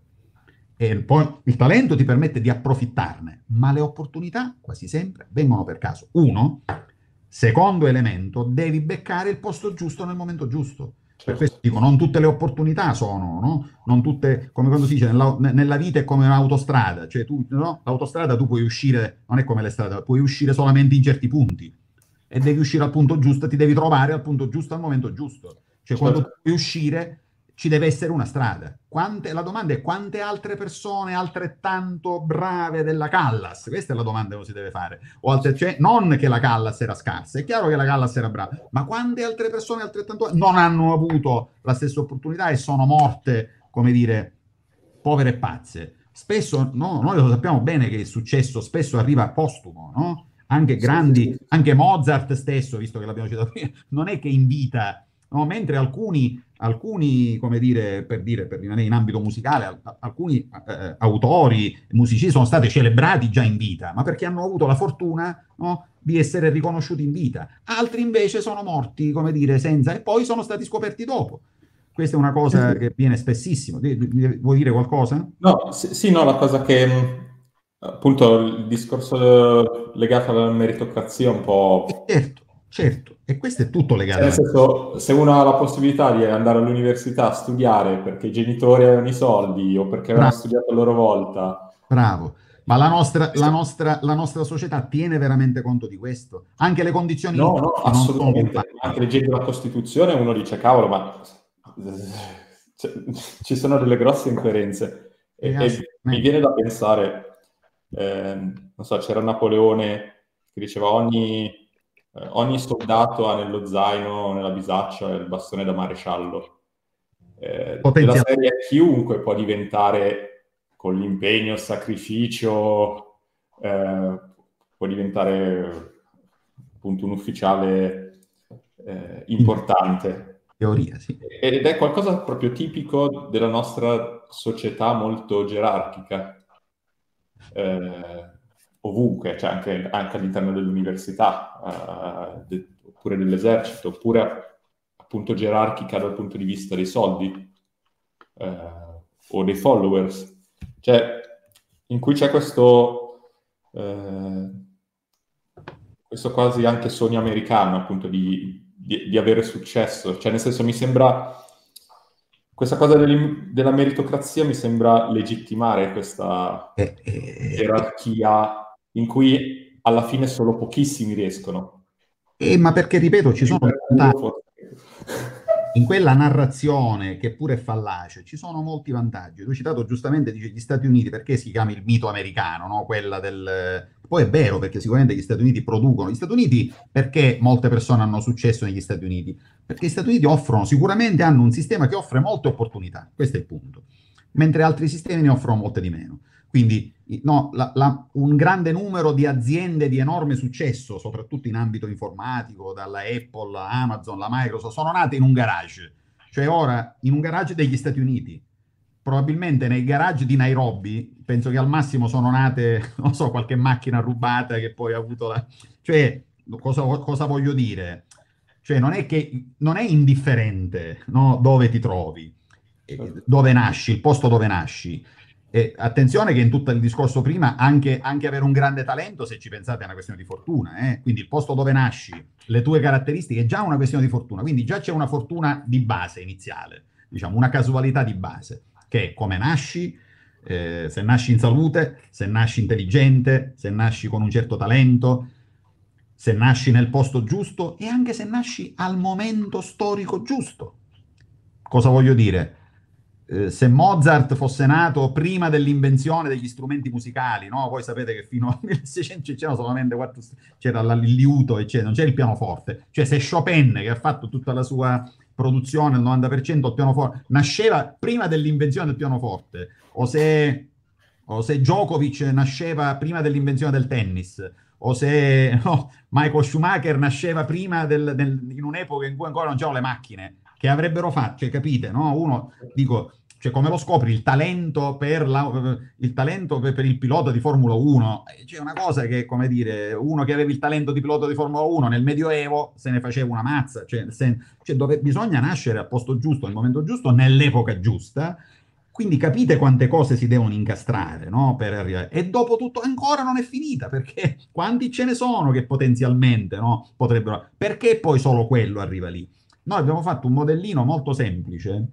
Speaker 2: e poi il talento ti permette di approfittarne, ma le opportunità quasi sempre vengono per caso. Uno, secondo elemento, devi beccare il posto giusto nel momento giusto. Per questo dico, non tutte le opportunità sono, no? Non tutte, come quando si dice, nella, nella vita è come un'autostrada, cioè tu, no? L'autostrada tu puoi uscire, non è come le strade, puoi uscire solamente in certi punti e devi uscire al punto giusto, ti devi trovare al punto giusto al momento giusto. Cioè quando tu puoi uscire ci deve essere una strada. Quante, la domanda è quante altre persone altrettanto brave della Callas? Questa è la domanda che si deve fare. O altre, cioè, non che la Callas era scarsa, è chiaro che la Callas era brava, ma quante altre persone altrettanto non hanno avuto la stessa opportunità e sono morte, come dire, povere e pazze? Spesso, no, noi lo sappiamo bene che il successo spesso arriva postumo, no? Anche grandi, anche Mozart stesso, visto che l'abbiamo citato prima, non è che in vita, no? Mentre alcuni, alcuni, come dire, per dire, per rimanere in ambito musicale, alcuni eh, autori, musicisti sono stati celebrati già in vita, ma perché hanno avuto la fortuna, no, di essere riconosciuti in vita. Altri invece sono morti, come dire, senza, e poi sono stati scoperti dopo. Questa è una cosa che viene spessissimo. Vuoi dire qualcosa?
Speaker 1: No, sì, sì, no, la cosa che appunto il discorso legato alla meritocrazia è un po'...
Speaker 2: Certo, certo, e questo è tutto legato.
Speaker 1: Cioè, nel senso, se uno ha la possibilità di andare all'università a studiare perché i genitori avevano i soldi o perché avevano
Speaker 2: Bravo.
Speaker 1: studiato a loro volta...
Speaker 2: Bravo. Ma la nostra, la, nostra, la nostra società tiene veramente conto di questo? Anche le condizioni...
Speaker 1: No, no, assolutamente.
Speaker 2: Non
Speaker 1: anche leggendo la Costituzione uno dice, cavolo, ma cioè, ci sono delle grosse incoerenze. E, e mi viene da pensare, eh, non so, c'era Napoleone che diceva ogni, eh, ogni soldato ha nello zaino, nella bisaccia, il bastone da maresciallo. Eh, della serie chiunque può diventare... con l'impegno, il sacrificio, eh, può diventare appunto un ufficiale eh, importante.
Speaker 2: Teoria, sì.
Speaker 1: Ed è qualcosa proprio tipico della nostra società molto gerarchica, eh, ovunque, cioè anche, anche all'interno dell'università, eh, de, oppure dell'esercito, oppure appunto gerarchica dal punto di vista dei soldi eh, o dei followers. Cioè, in cui c'è questo, eh, questo quasi anche sogno americano, appunto, di, di, di avere successo. Cioè, nel senso, mi sembra, questa cosa della meritocrazia mi sembra legittimare questa
Speaker 2: eh, eh,
Speaker 1: gerarchia in cui alla fine solo pochissimi riescono.
Speaker 2: Eh, ma perché, ripeto, ci sono... In quella narrazione, che pure è fallace, ci sono molti vantaggi. Tu hai citato giustamente, dice, gli Stati Uniti, perché si chiama il mito americano, no? Quella del... Poi è vero, perché sicuramente gli Stati Uniti producono. Gli Stati Uniti, perché molte persone hanno successo negli Stati Uniti? Perché gli Stati Uniti offrono, sicuramente hanno un sistema che offre molte opportunità, questo è il punto, mentre altri sistemi ne offrono molte di meno. Quindi no, la, la, un grande numero di aziende di enorme successo, soprattutto in ambito informatico, dalla Apple, la Amazon, la Microsoft, sono nate in un garage. Cioè ora, in un garage degli Stati Uniti. Probabilmente nei garage di Nairobi, penso che al massimo sono nate, non so, qualche macchina rubata che poi ha avuto la... Cioè, cosa, cosa voglio dire? Cioè, non è che non è indifferente, no, dove ti trovi, dove nasci, il posto dove nasci. E attenzione che in tutto il discorso prima anche, anche avere un grande talento, se ci pensate, è una questione di fortuna, eh? Quindi il posto dove nasci, le tue caratteristiche, è già una questione di fortuna, quindi già c'è una fortuna di base iniziale, diciamo una casualità di base, che è come nasci, eh, se nasci in salute, se nasci intelligente, se nasci con un certo talento, se nasci nel posto giusto e anche se nasci al momento storico giusto. Cosa voglio dire? Se Mozart fosse nato prima dell'invenzione degli strumenti musicali, no? Voi sapete che fino al milleseicento c'erano solamente quattro, c'era il liuto, eccetera, non c'era il pianoforte. Cioè se Chopin, che ha fatto tutta la sua produzione, il novanta per cento al pianoforte, nasceva prima dell'invenzione del pianoforte, o se, o se Djokovic nasceva prima dell'invenzione del tennis, o se no, Michael Schumacher nasceva prima del, del, in un'epoca in cui ancora non c'erano le macchine, che avrebbero fatto, cioè capite, no? Uno, dico... Cioè, come lo scopri il talento per, la, il, talento per, per il pilota di Formula uno? C'è una cosa che, come dire, uno che aveva il talento di pilota di Formula uno nel Medioevo se ne faceva una mazza. Cioè, se, cioè dove bisogna nascere al posto giusto, al momento giusto, nell'epoca giusta. Quindi capite quante cose si devono incastrare, no? Per arrivare. E dopo tutto ancora non è finita, perché quanti ce ne sono che potenzialmente, no, potrebbero... Perché poi solo quello arriva lì? Noi abbiamo fatto un modellino molto semplice,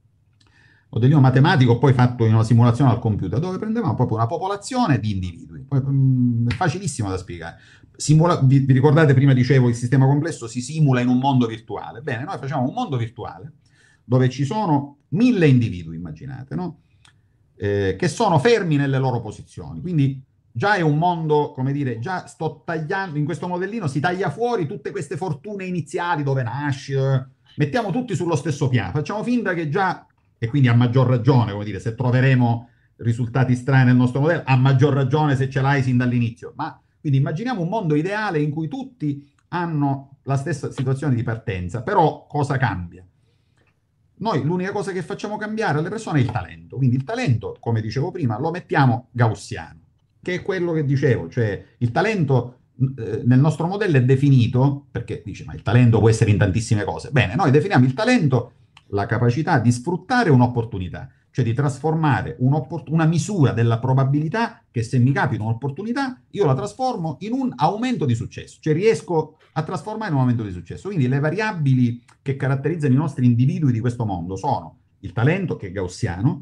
Speaker 2: modellino matematico poi fatto in una simulazione al computer, dove prendevamo proprio una popolazione di individui. Poi, mh, è facilissimo da spiegare. Simula- vi, vi ricordate, prima dicevo, il sistema complesso si simula in un mondo virtuale. Bene, noi facciamo un mondo virtuale dove ci sono mille individui, immaginate, no? Eh, che sono fermi nelle loro posizioni. Quindi già è un mondo, come dire, già sto tagliando, in questo modellino si taglia fuori tutte queste fortune iniziali dove nasci, eh, mettiamo tutti sullo stesso piano, facciamo finta che già, e quindi a maggior ragione, come dire, se troveremo risultati strani nel nostro modello, a maggior ragione se ce l'hai sin dall'inizio. Ma quindi immaginiamo un mondo ideale in cui tutti hanno la stessa situazione di partenza, però cosa cambia? Noi l'unica cosa che facciamo cambiare alle persone è il talento. Quindi il talento, come dicevo prima, lo mettiamo gaussiano, che è quello che dicevo, cioè il talento eh, nel nostro modello è definito, perché dice, ma il talento può essere in tantissime cose. Bene, noi definiamo il talento la capacità di sfruttare un'opportunità, cioè di trasformare una misura della probabilità che se mi capita un'opportunità, io la trasformo in un aumento di successo, cioè riesco a trasformare in un aumento di successo. Quindi le variabili che caratterizzano i nostri individui di questo mondo sono il talento, che è gaussiano,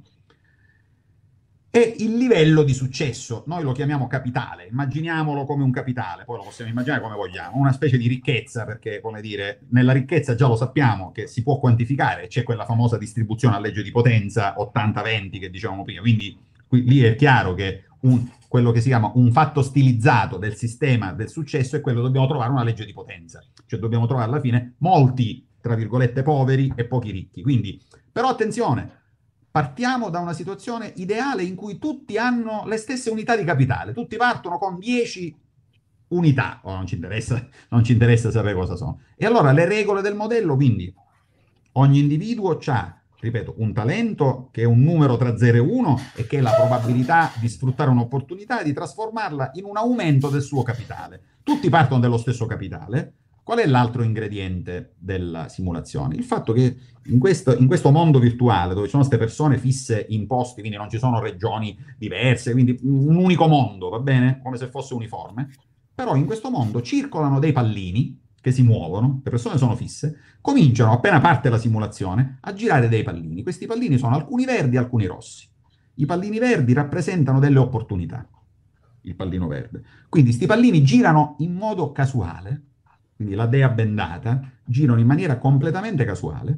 Speaker 2: e il livello di successo. Noi lo chiamiamo capitale, immaginiamolo come un capitale, poi lo possiamo immaginare come vogliamo, una specie di ricchezza, perché, come dire, nella ricchezza già lo sappiamo che si può quantificare, c'è quella famosa distribuzione a legge di potenza ottanta venti che dicevamo prima, quindi qui, lì è chiaro che un, quello che si chiama un fatto stilizzato del sistema del successo è quello che dobbiamo trovare una legge di potenza, cioè dobbiamo trovare alla fine molti, tra virgolette, poveri e pochi ricchi. Quindi, però attenzione, partiamo da una situazione ideale in cui tutti hanno le stesse unità di capitale, tutti partono con dieci unità, oh, non ci interessa, non ci interessa sapere cosa sono. E allora le regole del modello, quindi ogni individuo ha, ripeto, un talento che è un numero tra zero e uno e che è la probabilità di sfruttare un'opportunità e di trasformarla in un aumento del suo capitale. Tutti partono dello stesso capitale. Qual è l'altro ingrediente della simulazione? Il fatto che in questo, in questo mondo virtuale, dove ci sono queste persone fisse in posti, quindi non ci sono regioni diverse, quindi un unico mondo, va bene? Come se fosse uniforme, però in questo mondo circolano dei pallini che si muovono, le persone sono fisse, cominciano, appena parte la simulazione, a girare dei pallini. Questi pallini sono alcuni verdi e alcuni rossi. I pallini verdi rappresentano delle opportunità, il pallino verde. Quindi questi pallini girano in modo casuale, quindi la dea bendata, girano in maniera completamente casuale.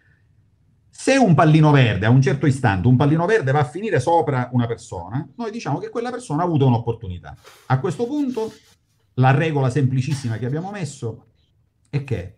Speaker 2: Se un pallino verde, a un certo istante, un pallino verde va a finire sopra una persona, noi diciamo che quella persona ha avuto un'opportunità. A questo punto, la regola semplicissima che abbiamo messo è che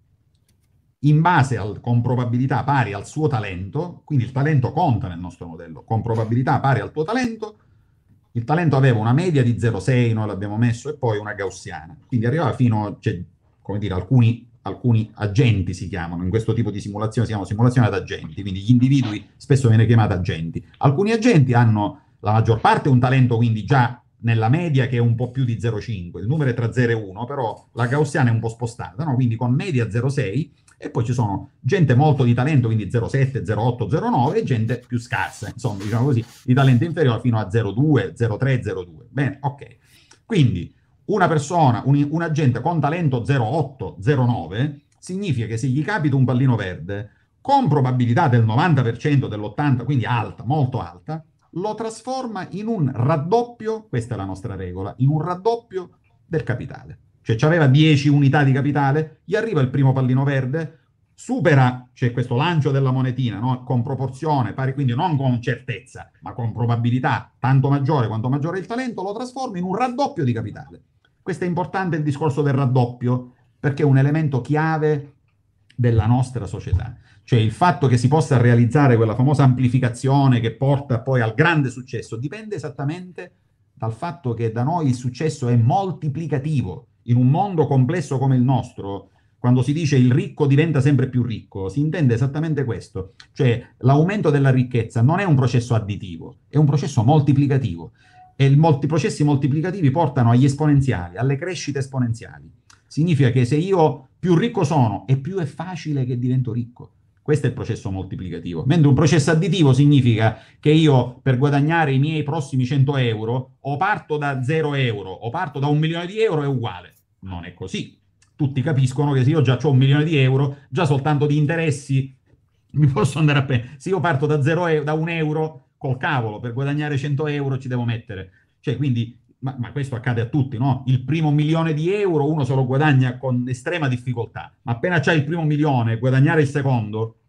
Speaker 2: in base al, con probabilità pari al suo talento, quindi il talento conta nel nostro modello, con probabilità pari al tuo talento, il talento aveva una media di zero virgola sei, noi l'abbiamo messo, e poi una gaussiana. Quindi arrivava fino a, cioè, come dire, alcuni, alcuni agenti si chiamano, in questo tipo di simulazione si chiamano simulazione ad agenti, quindi gli individui spesso viene chiamata agenti. Alcuni agenti hanno, la maggior parte, un talento quindi già nella media che è un po' più di zero virgola cinque, il numero è tra zero e uno, però la gaussiana è un po' spostata, no? Quindi con media zero virgola sei, e poi ci sono gente molto di talento, quindi zero virgola sette, zero virgola otto, zero virgola nove, e gente più scarsa, insomma, diciamo così, di talento inferiore fino a zero virgola due, zero virgola tre, zero virgola due. Bene, ok. Quindi una persona, un, un agente con talento zero virgola otto, zero virgola nove, significa che se gli capita un pallino verde, con probabilità del novanta per cento, dell'ottanta per cento, quindi alta, molto alta, lo trasforma in un raddoppio, questa è la nostra regola, in un raddoppio del capitale. Cioè aveva dieci unità di capitale, gli arriva il primo pallino verde, supera, c'è cioè questo lancio della monetina, no? Con proporzione, pari, quindi non con certezza, ma con probabilità tanto maggiore quanto maggiore il talento, lo trasforma in un raddoppio di capitale. Questo è importante, il discorso del raddoppio, perché è un elemento chiave della nostra società. Cioè il fatto che si possa realizzare quella famosa amplificazione che porta poi al grande successo dipende esattamente dal fatto che da noi il successo è moltiplicativo. In un mondo complesso come il nostro, quando si dice il ricco diventa sempre più ricco, si intende esattamente questo. Cioè l'aumento della ricchezza non è un processo additivo, è un processo moltiplicativo. E i molti processi moltiplicativi portano agli esponenziali, alle crescite esponenziali. Significa che se io più ricco sono, e più è facile che divento ricco. Questo è il processo moltiplicativo. Mentre un processo additivo significa che io, per guadagnare i miei prossimi cento euro, o parto da zero euro, o parto da un milione di euro, è uguale. Non è così. Tutti capiscono che se io già ho un milione di euro, già soltanto di interessi mi posso andare a prendere. Se io parto da, zero, da un euro, col cavolo, per guadagnare cento euro ci devo mettere. Cioè, quindi, ma, ma questo accade a tutti, no? Il primo milione di euro uno se lo guadagna con estrema difficoltà, ma appena c'hai il primo milione, guadagnare il secondo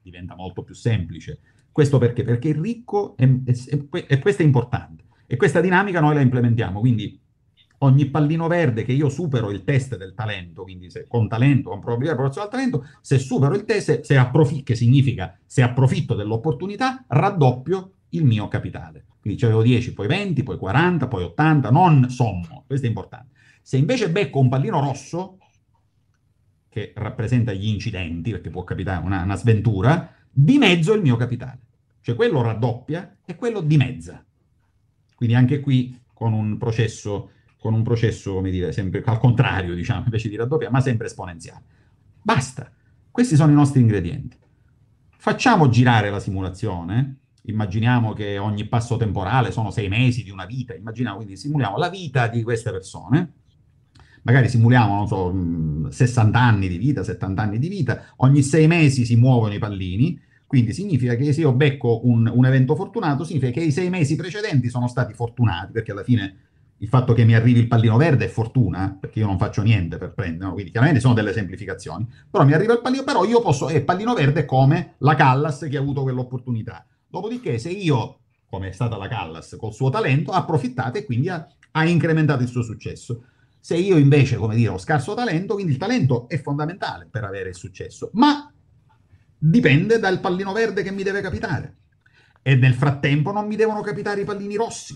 Speaker 2: diventa molto più semplice. Questo perché? Perché il ricco, è, è, è, e questo è importante, e questa dinamica noi la implementiamo, quindi ogni pallino verde che io supero il test del talento, quindi se con talento, con probabilità proporzionale al talento, se supero il test, se, se approfi- che significa se approfitto dell'opportunità, raddoppio il mio capitale. Quindi c'avevo dieci, poi venti, poi quaranta, poi ottanta, non sommo, questo è importante. Se invece becco un pallino rosso, che rappresenta gli incidenti, perché può capitare una, una sventura, dimezzo il mio capitale. Cioè quello raddoppia e quello dimezza. Quindi anche qui con un processo, con un processo, come dire, sempre al contrario, diciamo, invece di raddoppia, ma sempre esponenziale. Basta. Questi sono i nostri ingredienti. Facciamo girare la simulazione. Immaginiamo che ogni passo temporale sono sei mesi di una vita. Immaginiamo, quindi simuliamo la vita di queste persone. Magari simuliamo, non so, sessanta anni di vita, settanta anni di vita. Ogni sei mesi si muovono i pallini. Quindi significa che se io becco un, un evento fortunato, significa che i sei mesi precedenti sono stati fortunati, perché alla fine il fatto che mi arrivi il pallino verde è fortuna, perché io non faccio niente per prendere, no? Quindi chiaramente sono delle semplificazioni, però mi arriva il pallino, però io posso, è pallino verde come la Callas che ha avuto quell'opportunità. Dopodiché se io, come è stata la Callas, col suo talento, ha approfittato e quindi ha, ha incrementato il suo successo. Se io invece, come dire, ho scarso talento, quindi il talento è fondamentale per avere il successo, ma dipende dal pallino verde che mi deve capitare. E nel frattempo non mi devono capitare i pallini rossi.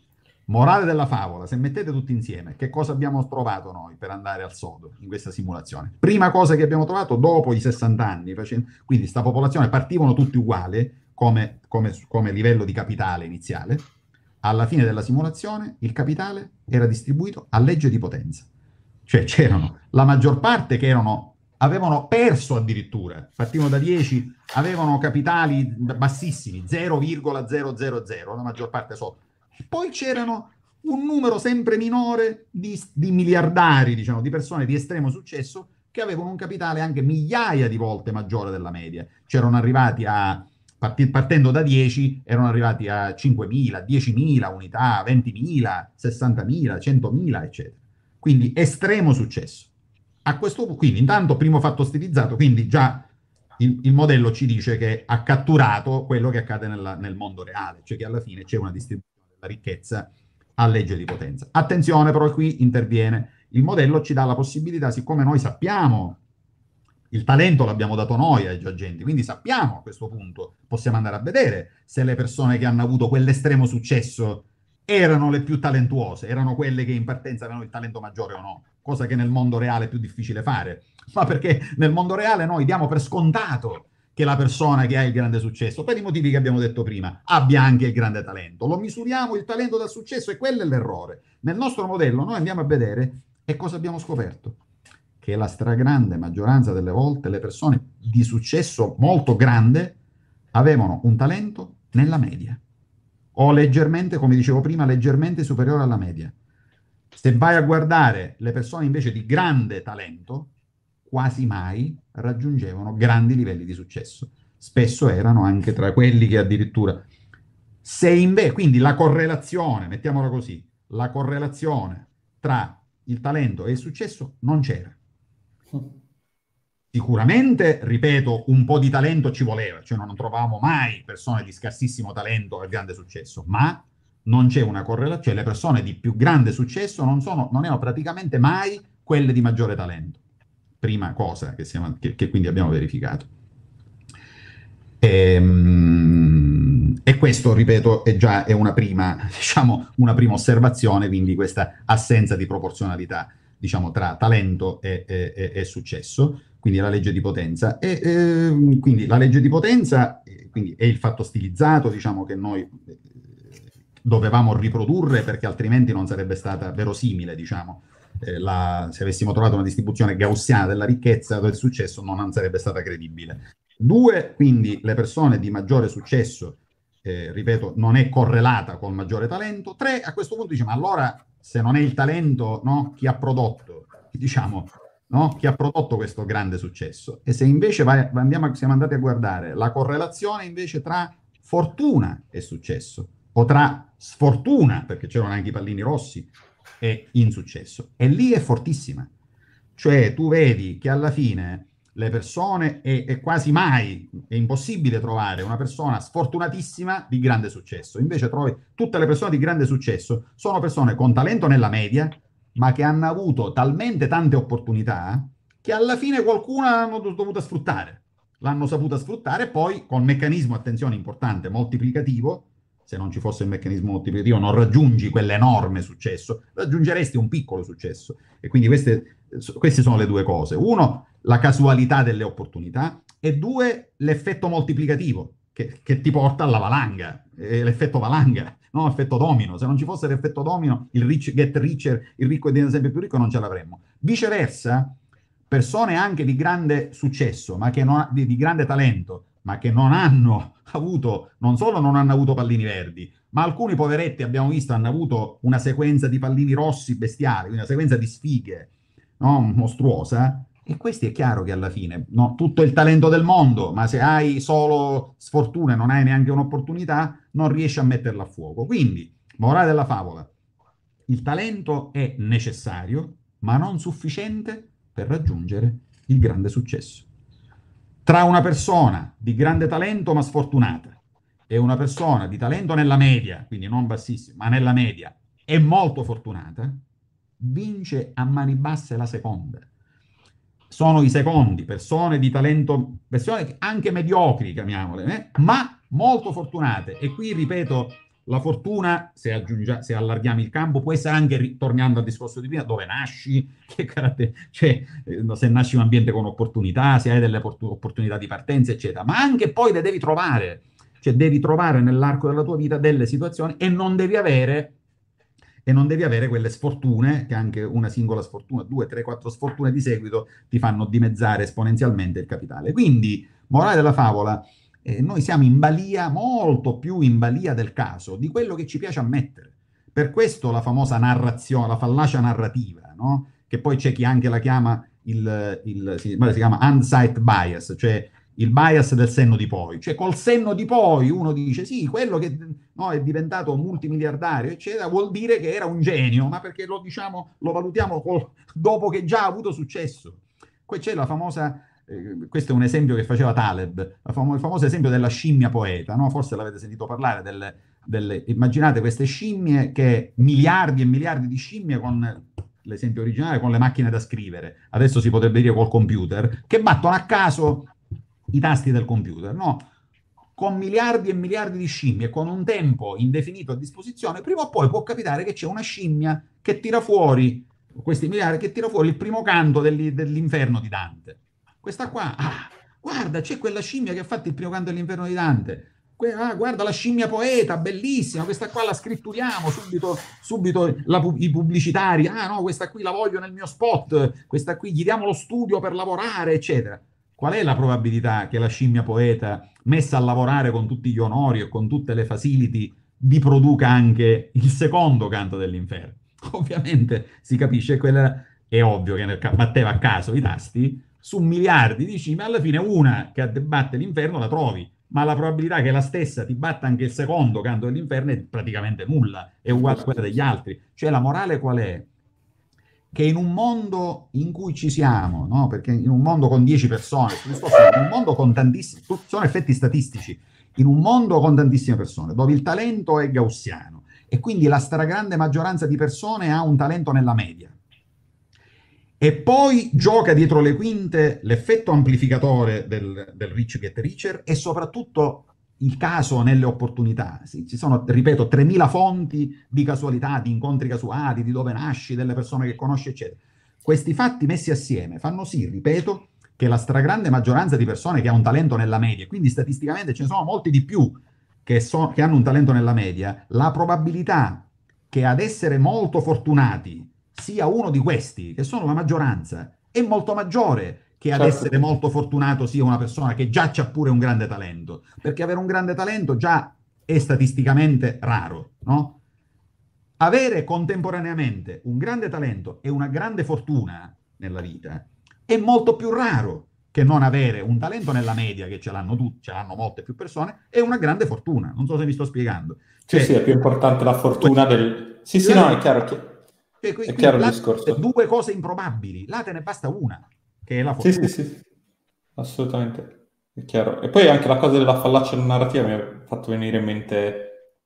Speaker 2: Morale della favola, se mettete tutti insieme, che cosa abbiamo trovato noi per andare al sodo in questa simulazione? Prima cosa che abbiamo trovato dopo i sessanta anni, facendo, quindi sta popolazione partivano tutti uguali come, come, come livello di capitale iniziale. Alla fine della simulazione il capitale era distribuito a legge di potenza. Cioè c'erano la maggior parte che erano, avevano perso addirittura, partivano da dieci, avevano capitali bassissimi, zero virgola zero zero zero, la maggior parte sotto. E poi c'erano un numero sempre minore di, di miliardari, diciamo, di persone di estremo successo che avevano un capitale anche migliaia di volte maggiore della media. C'erano arrivati a... partendo da dieci, erano arrivati a cinquemila, diecimila unità, ventimila, sessantamila, centomila, eccetera. Quindi estremo successo. A questo punto, quindi intanto primo fatto stilizzato, quindi già il, il modello ci dice che ha catturato quello che accade nella, nel mondo reale, cioè che alla fine c'è una distribuzione della ricchezza a legge di potenza. Attenzione, però qui interviene, il modello ci dà la possibilità, siccome noi sappiamo il talento l'abbiamo dato noi ai agenti, quindi sappiamo a questo punto, possiamo andare a vedere se le persone che hanno avuto quell'estremo successo erano le più talentuose, erano quelle che in partenza avevano il talento maggiore o no, cosa che nel mondo reale è più difficile fare, ma perché nel mondo reale noi diamo per scontato che la persona che ha il grande successo, per i motivi che abbiamo detto prima, abbia anche il grande talento. Lo misuriamo il talento dal successo e quello è l'errore. Nel nostro modello noi andiamo a vedere e cosa abbiamo scoperto? Che la stragrande maggioranza delle volte le persone di successo molto grande avevano un talento nella media o leggermente, come dicevo prima, leggermente superiore alla media. Se vai a guardare le persone invece di grande talento, quasi mai raggiungevano grandi livelli di successo. Spesso erano anche tra quelli che addirittura... Se invece, quindi la correlazione, mettiamola così, la correlazione tra il talento e il successo non c'era. Sicuramente, ripeto, un po' di talento ci voleva, cioè non trovavamo mai persone di scarsissimo talento al grande successo, ma non c'è una correlazione, cioè le persone di più grande successo non sono, non erano praticamente mai quelle di maggiore talento. Prima cosa che, siamo, che, che quindi abbiamo verificato. E, e questo, ripeto, è già è una prima, diciamo, una prima osservazione, quindi questa assenza di proporzionalità, diciamo, tra talento e, e, e successo, quindi la legge di potenza. E, e quindi la legge di potenza quindi è il fatto stilizzato, diciamo, che noi dovevamo riprodurre perché altrimenti non sarebbe stata verosimile, diciamo. Eh, la, se avessimo trovato una distribuzione gaussiana della ricchezza del successo non, non sarebbe stata credibile. Due, quindi le persone di maggiore successo, eh, ripeto, non è correlata col maggiore talento. Tre, a questo punto diciamo, allora se non è il talento, no, chi ha prodotto, diciamo, no, chi ha prodotto questo grande successo? E se invece vai, andiamo, siamo andati a guardare la correlazione invece tra fortuna e successo, o tra sfortuna, perché c'erano anche i pallini rossi, e insuccesso. E lì è fortissima. Cioè tu vedi che alla fine le persone, è, è quasi mai, è impossibile trovare una persona sfortunatissima di grande successo. Invece trovi tutte le persone di grande successo sono persone con talento nella media, ma che hanno avuto talmente tante opportunità che alla fine qualcuna hanno dovuto sfruttare. L'hanno saputa sfruttare, poi col meccanismo, attenzione importante, moltiplicativo. Se non ci fosse il meccanismo moltiplicativo non raggiungi quell'enorme successo, raggiungeresti un piccolo successo. E quindi queste, queste sono le due cose. Uno, la casualità delle opportunità, e due, l'effetto moltiplicativo che, che ti porta alla valanga, eh, l'effetto valanga, no? L'effetto domino. Se non ci fosse l'effetto domino, il rich get richer, il ricco diventa sempre più ricco, non ce l'avremmo. Viceversa, persone anche di grande successo, ma che non ha, di, di grande talento, ma che non hanno avuto, non solo non hanno avuto pallini verdi, ma alcuni poveretti, abbiamo visto, hanno avuto una sequenza di pallini rossi bestiali, una sequenza di sfighe, no? Mostruosa. E questi è chiaro che alla fine, no, tutto il talento del mondo, ma se hai solo sfortuna e non hai neanche un'opportunità, non riesci a metterla a fuoco. Quindi, morale della favola, il talento è necessario, ma non sufficiente per raggiungere il grande successo. Tra una persona di grande talento ma sfortunata e una persona di talento nella media, quindi non bassissima, ma nella media, e molto fortunata, vince a mani basse la seconda. Sono i secondi, persone di talento, persone anche mediocri, chiamiamole, eh? ma molto fortunate. E qui, ripeto, la fortuna, se, aggiungia, se allarghiamo il campo, può essere anche, tornando al discorso di prima, dove nasci, che caratter- cioè, eh, se nasci in un ambiente con opportunità, se hai delle opportunità di partenza, eccetera, ma anche poi le devi trovare, cioè devi trovare nell'arco della tua vita delle situazioni e non devi avere, e non devi avere quelle sfortune, che anche una singola sfortuna, due, tre, quattro sfortune di seguito ti fanno dimezzare esponenzialmente il capitale. Quindi, morale della favola, Eh, noi siamo in balia, molto più in balia del caso, di quello che ci piace ammettere. Per questo la famosa narrazione, la fallacia narrativa, no? Che poi c'è chi anche la chiama il, il si, si chiama hindsight bias, cioè il bias del senno di poi. Cioè col senno di poi uno dice sì, quello che no, è diventato multimiliardario, eccetera, vuol dire che era un genio, ma perché lo diciamo, lo valutiamo col, dopo che già ha avuto successo. Poi c'è la famosa... Eh, questo è un esempio che faceva Taleb, famo- il famoso esempio della scimmia poeta, no? Forse l'avete sentito parlare delle, delle... Immaginate queste scimmie, che miliardi e miliardi di scimmie, con l'esempio originale, con le macchine da scrivere, adesso si potrebbe dire col computer, che battono a caso i tasti del computer, no? Con miliardi e miliardi di scimmie, con un tempo indefinito a disposizione, prima o poi può capitare che c'è una scimmia che tira fuori, questi miliardi, che tira fuori il primo canto dell'i- dell'inferno di Dante. Questa qua, ah, guarda, c'è quella scimmia che ha fatto il primo canto dell'inferno di Dante. Que- ah, guarda la scimmia poeta, bellissima, questa qua la scritturiamo subito, subito la pu- i pubblicitari. Ah no, questa qui la voglio nel mio spot, questa qui gli diamo lo studio per lavorare, eccetera. Qual è la probabilità che la scimmia poeta, messa a lavorare con tutti gli onori e con tutte le facility, vi produca anche il secondo canto dell'inferno? Ovviamente si capisce, quella è ovvio che nel, batteva a caso i tasti su miliardi di scimmie, alla fine una che batte l'inferno la trovi, ma la probabilità che la stessa ti batta anche il secondo canto dell'inferno è praticamente nulla, è uguale a quella degli altri. Cioè la morale qual è? Che in un mondo in cui ci siamo, no? Perché in un mondo con dieci persone, in un mondo con tantissimi, sono effetti statistici, in un mondo con tantissime persone, dove il talento è gaussiano, e quindi la stragrande maggioranza di persone ha un talento nella media, e poi gioca dietro le quinte l'effetto amplificatore del, del rich get richer, e soprattutto il caso nelle opportunità. Sì, ci sono, ripeto, tremila fonti di casualità, di incontri casuali, di dove nasci, delle persone che conosci, eccetera. Questi fatti messi assieme fanno sì, ripeto, che la stragrande maggioranza di persone che ha un talento nella media, quindi statisticamente ce ne sono molti di più che, so, che hanno un talento nella media, la probabilità che ad essere molto fortunati sia uno di questi, che sono la maggioranza, è molto maggiore che ad
Speaker 1: Certo.
Speaker 2: essere molto fortunato sia una persona che già c'ha pure un grande talento, perché avere un grande talento già è statisticamente raro, no? Avere contemporaneamente un grande talento e una grande fortuna nella vita è molto più raro che non avere un talento nella media, che ce l'hanno tutti, ce l'hanno molte più persone, e una grande fortuna. Non so se mi sto spiegando.
Speaker 1: Sì,
Speaker 2: Cioè,
Speaker 1: sì, è più importante la fortuna del... Sì, sì, no, è chiaro che...
Speaker 2: Cioè, qui,
Speaker 1: È
Speaker 2: qui
Speaker 1: chiaro il
Speaker 2: là
Speaker 1: discorso.
Speaker 2: due cose improbabili, là te ne basta una, che è la
Speaker 1: Sì,
Speaker 2: fortuna.
Speaker 1: sì, sì. assolutamente, è chiaro. E poi anche la cosa della fallacia narrativa mi ha fatto venire in mente...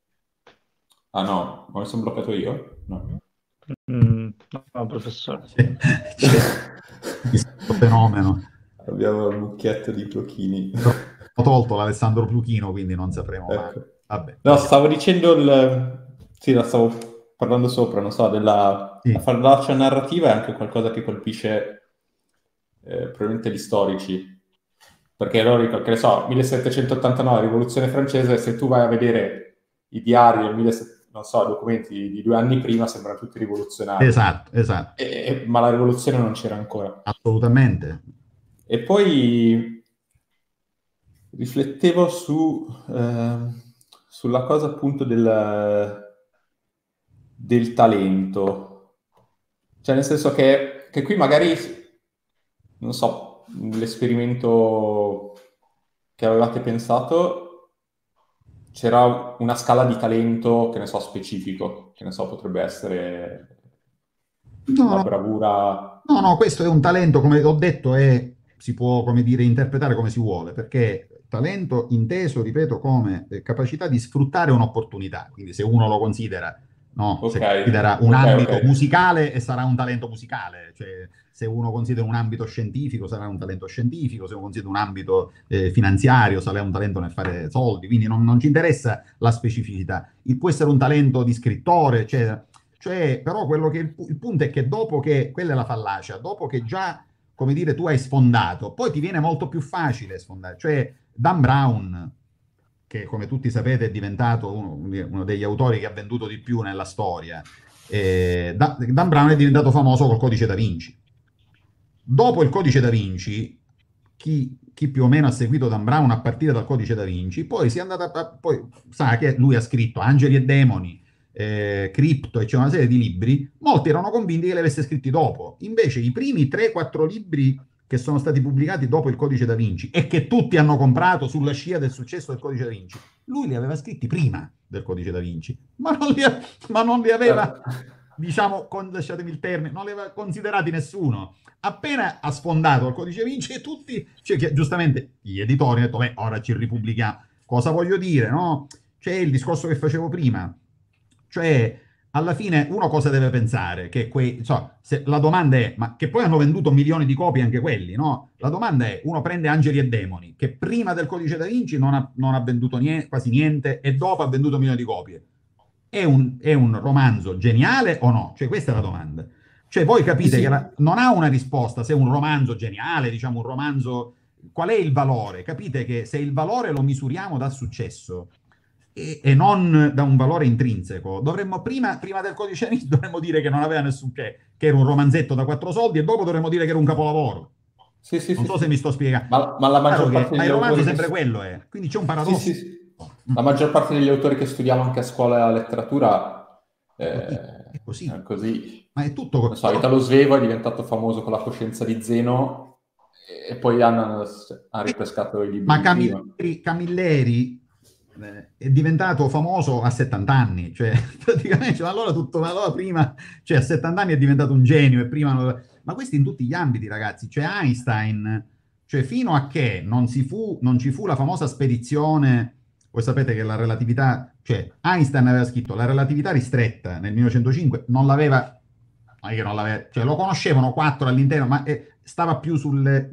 Speaker 1: Ah no, ma mi sono bloccato io? No.
Speaker 3: Mm, no, professore.
Speaker 2: C'è, c'è questo fenomeno.
Speaker 1: Abbiamo un mucchietto di blocchini.
Speaker 2: Ho tolto l'Alessandro Pluchino, quindi non sapremo mai.
Speaker 1: Ecco.
Speaker 2: Vabbè,
Speaker 1: No, stavo dicendo il... Sì, la stavo parlando sopra, non so, della
Speaker 2: sì.
Speaker 1: la fallacia narrativa è anche qualcosa che colpisce eh, probabilmente gli storici. Perché loro dicono, che ne so, millesettecentottantanove, Rivoluzione francese, se tu vai a vedere i diari del millesettecento, non so, documenti di due anni prima, sembrano tutti rivoluzionari.
Speaker 2: Esatto, esatto.
Speaker 1: E, e, ma la rivoluzione non c'era ancora.
Speaker 2: Assolutamente.
Speaker 1: E poi riflettevo su, eh, sulla cosa appunto del, del talento. Cioè nel senso che, che qui magari, non so, l'esperimento che avevate pensato, c'era una scala di talento, che ne so, specifico, che ne so, potrebbe essere
Speaker 2: No,
Speaker 1: una
Speaker 2: no,
Speaker 1: bravura...
Speaker 2: no, no, questo è un talento, come ho detto, è, si può, come dire, interpretare come si vuole, perché talento inteso, ripeto, come eh, capacità di sfruttare un'opportunità. Quindi se uno lo considera, no, se
Speaker 1: Ok,
Speaker 2: considera un
Speaker 1: ok,
Speaker 2: ambito
Speaker 1: ok.
Speaker 2: musicale e sarà un talento musicale, cioè se uno considera un ambito scientifico sarà un talento scientifico, se uno considera un ambito eh, finanziario sarà un talento nel fare soldi, quindi non, non ci interessa la specificità. Il, può essere un talento di scrittore, eccetera. Cioè, però quello che il, il punto è che dopo che, quella è la fallacia, dopo che già, come dire, tu hai sfondato, poi ti viene molto più facile sfondare. Cioè, Dan Brown, che come tutti sapete è diventato uno, uno degli autori che ha venduto di più nella storia, eh, Dan Brown è diventato famoso col Codice da Vinci. Dopo il Codice da Vinci, chi, chi più o meno ha seguito Dan Brown a partire dal Codice da Vinci, poi si è andata a, poi sa che lui ha scritto Angeli e Demoni, eh, Cripto, e c'è una serie di libri, molti erano convinti che li avesse scritti dopo. Invece i primi tre quattro libri che sono stati pubblicati dopo il Codice da Vinci e che tutti hanno comprato sulla scia del successo del Codice da Vinci, lui li aveva scritti prima del Codice da Vinci, ma non li, ma non li aveva, diciamo, con, lasciatemi il termine, non li aveva considerati nessuno. Appena ha sfondato il Codice da Vinci, e tutti, cioè, che, giustamente, gli editori hanno detto, beh, ora ci ripubblichiamo. Cosa voglio dire, no? C'è il discorso che facevo prima, cioè alla fine uno cosa deve pensare? Che quei, so, se la domanda è, ma che poi hanno venduto milioni di copie anche quelli, no? La domanda è, uno prende Angeli e Demoni, che prima del Codice da Vinci non ha, non ha venduto niente, quasi niente, e dopo ha venduto milioni di copie. È un, è un romanzo geniale o no? Cioè questa è la domanda. Cioè voi capite
Speaker 1: Sì, sì.
Speaker 2: che la, non ha una risposta se è un romanzo geniale, diciamo un romanzo... Qual è il valore? Capite che se il valore lo misuriamo dal successo e, e non da un valore intrinseco, dovremmo prima, prima del Codice Vinci dovremmo dire che non aveva nessun che, che era un romanzetto da quattro soldi, e dopo dovremmo dire che era un capolavoro.
Speaker 1: Sì, sì,
Speaker 2: Non
Speaker 1: sì,
Speaker 2: so se
Speaker 1: sì.
Speaker 2: mi sto spiegando.
Speaker 1: Ma, ma la maggior
Speaker 2: Che,
Speaker 1: parte
Speaker 2: ma
Speaker 1: degli
Speaker 2: il romanzo
Speaker 1: autori
Speaker 2: sempre
Speaker 1: che...
Speaker 2: quello è, quindi c'è un paradosso.
Speaker 1: Sì, sì, sì. La maggior parte degli autori che studiamo anche a scuola letteratura eh,
Speaker 2: È così.
Speaker 1: è così.
Speaker 2: Ma è tutto
Speaker 1: Non
Speaker 2: così.
Speaker 1: so, Italo Svevo è diventato famoso con La coscienza di Zeno e poi hanno, hanno ripescato i libri
Speaker 2: Ma
Speaker 1: di prima.
Speaker 2: Camilleri, Camilleri eh, è diventato famoso a settanta anni, cioè praticamente, ma allora tutto, ma allora prima, cioè a settanta anni è diventato un genio e prima, non- ma questo in tutti gli ambiti, ragazzi, cioè Einstein, cioè fino a che non si fu, non ci fu la famosa spedizione, voi sapete che la relatività, cioè Einstein aveva scritto la relatività ristretta nel millenovecentocinque, non l'aveva, non è che non l'aveva, cioè lo conoscevano quattro all'interno, ma eh, stava più sulle,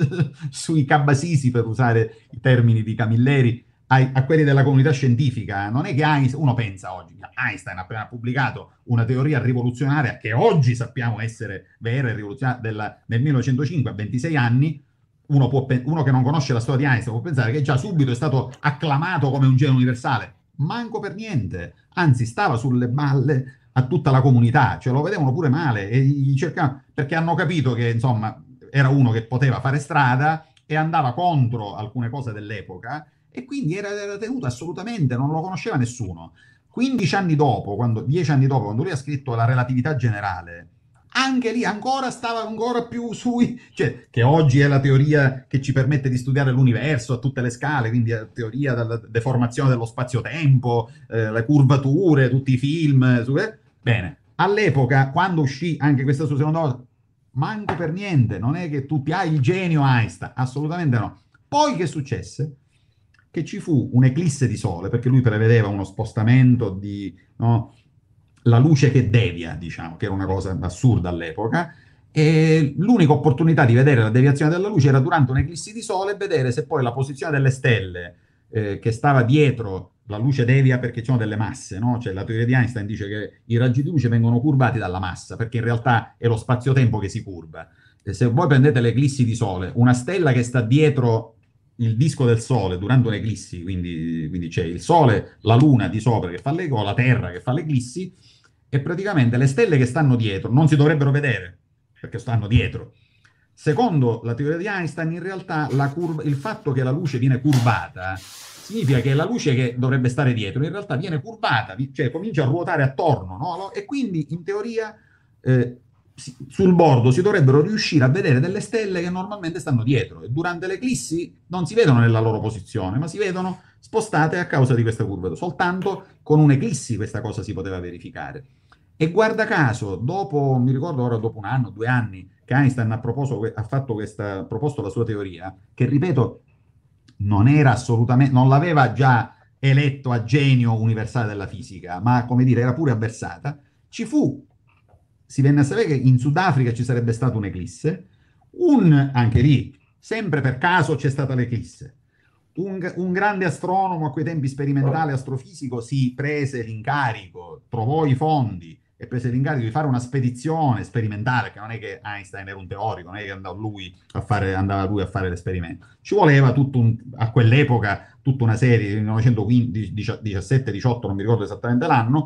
Speaker 2: sui cabasisi, per usare i termini di Camilleri, a, a quelli della comunità scientifica. Non è che Einstein, uno pensa oggi, Einstein ha appena pubblicato una teoria rivoluzionaria che oggi sappiamo essere vera e rivoluzionaria della, nel millenovecentocinque, a ventisei anni, uno, può, uno che non conosce la storia di Einstein può pensare che già subito è stato acclamato come un genio universale. Manco per niente, anzi stava sulle balle a tutta la comunità, cioè lo vedevano pure male e gli cercavano, perché hanno capito che insomma era uno che poteva fare strada e andava contro alcune cose dell'epoca, e quindi era, era tenuto assolutamente, non lo conosceva nessuno. quindici anni dopo, quando, dieci anni dopo, quando lui ha scritto La relatività generale, anche lì ancora stava ancora più sui, cioè che oggi è la teoria che ci permette di studiare l'universo a tutte le scale, quindi la teoria della deformazione dello spazio-tempo, eh, le curvature, tutti i film, su, eh. Bene, all'epoca, quando uscì anche questa sua seconda cosa, manco per niente, non è che tutti, ah, il genio Einstein, assolutamente no. Poi che successe? Che ci fu un'eclisse di sole, perché lui prevedeva uno spostamento di, no, la luce che devia, diciamo, che era una cosa assurda all'epoca, e l'unica opportunità di vedere la deviazione della luce era durante un'eclissi di sole e vedere se poi la posizione delle stelle eh, che stava dietro la luce devia perché ci sono delle masse, no? Cioè la teoria di Einstein dice che i raggi di luce vengono curvati dalla massa, perché in realtà è lo spazio-tempo che si curva. E se voi prendete l'eclissi di sole, una stella che sta dietro il disco del Sole durante un'eclissi, quindi, quindi c'è il Sole, la Luna di sopra che fa le, o la Terra che fa l'eclissi, e praticamente le stelle che stanno dietro non si dovrebbero vedere, perché stanno dietro. Secondo la teoria di Einstein, in realtà la curva, il fatto che la luce viene curvata significa che la luce che dovrebbe stare dietro in realtà viene curvata, cioè comincia a ruotare attorno, no? E quindi in teoria eh, sul bordo si dovrebbero riuscire a vedere delle stelle che normalmente stanno dietro e durante l'eclissi non si vedono nella loro posizione, ma si vedono spostate a causa di questa curva. Soltanto con un'eclissi questa cosa si poteva verificare. E guarda caso, dopo, mi ricordo ora dopo un anno, due anni, che Einstein ha, proposto, ha fatto questa, proposto la sua teoria, che ripeto, non era assolutamente, non l'aveva già eletto a genio universale della fisica, ma come dire, era pure avversata, ci fu, si venne a sapere che in Sudafrica ci sarebbe stata un'eclisse, un, anche lì, sempre per caso c'è stata l'eclisse. Un, un grande astronomo a quei tempi sperimentale astrofisico si prese l'incarico, trovò i fondi e prese l'incarico di fare una spedizione sperimentale, che non è che Einstein era un teorico, non è che andava lui a fare, andava lui a fare l'esperimento. Ci voleva tutto un, a quell'epoca tutta una serie, millenovecentodiciassette diciotto, non mi ricordo esattamente l'anno,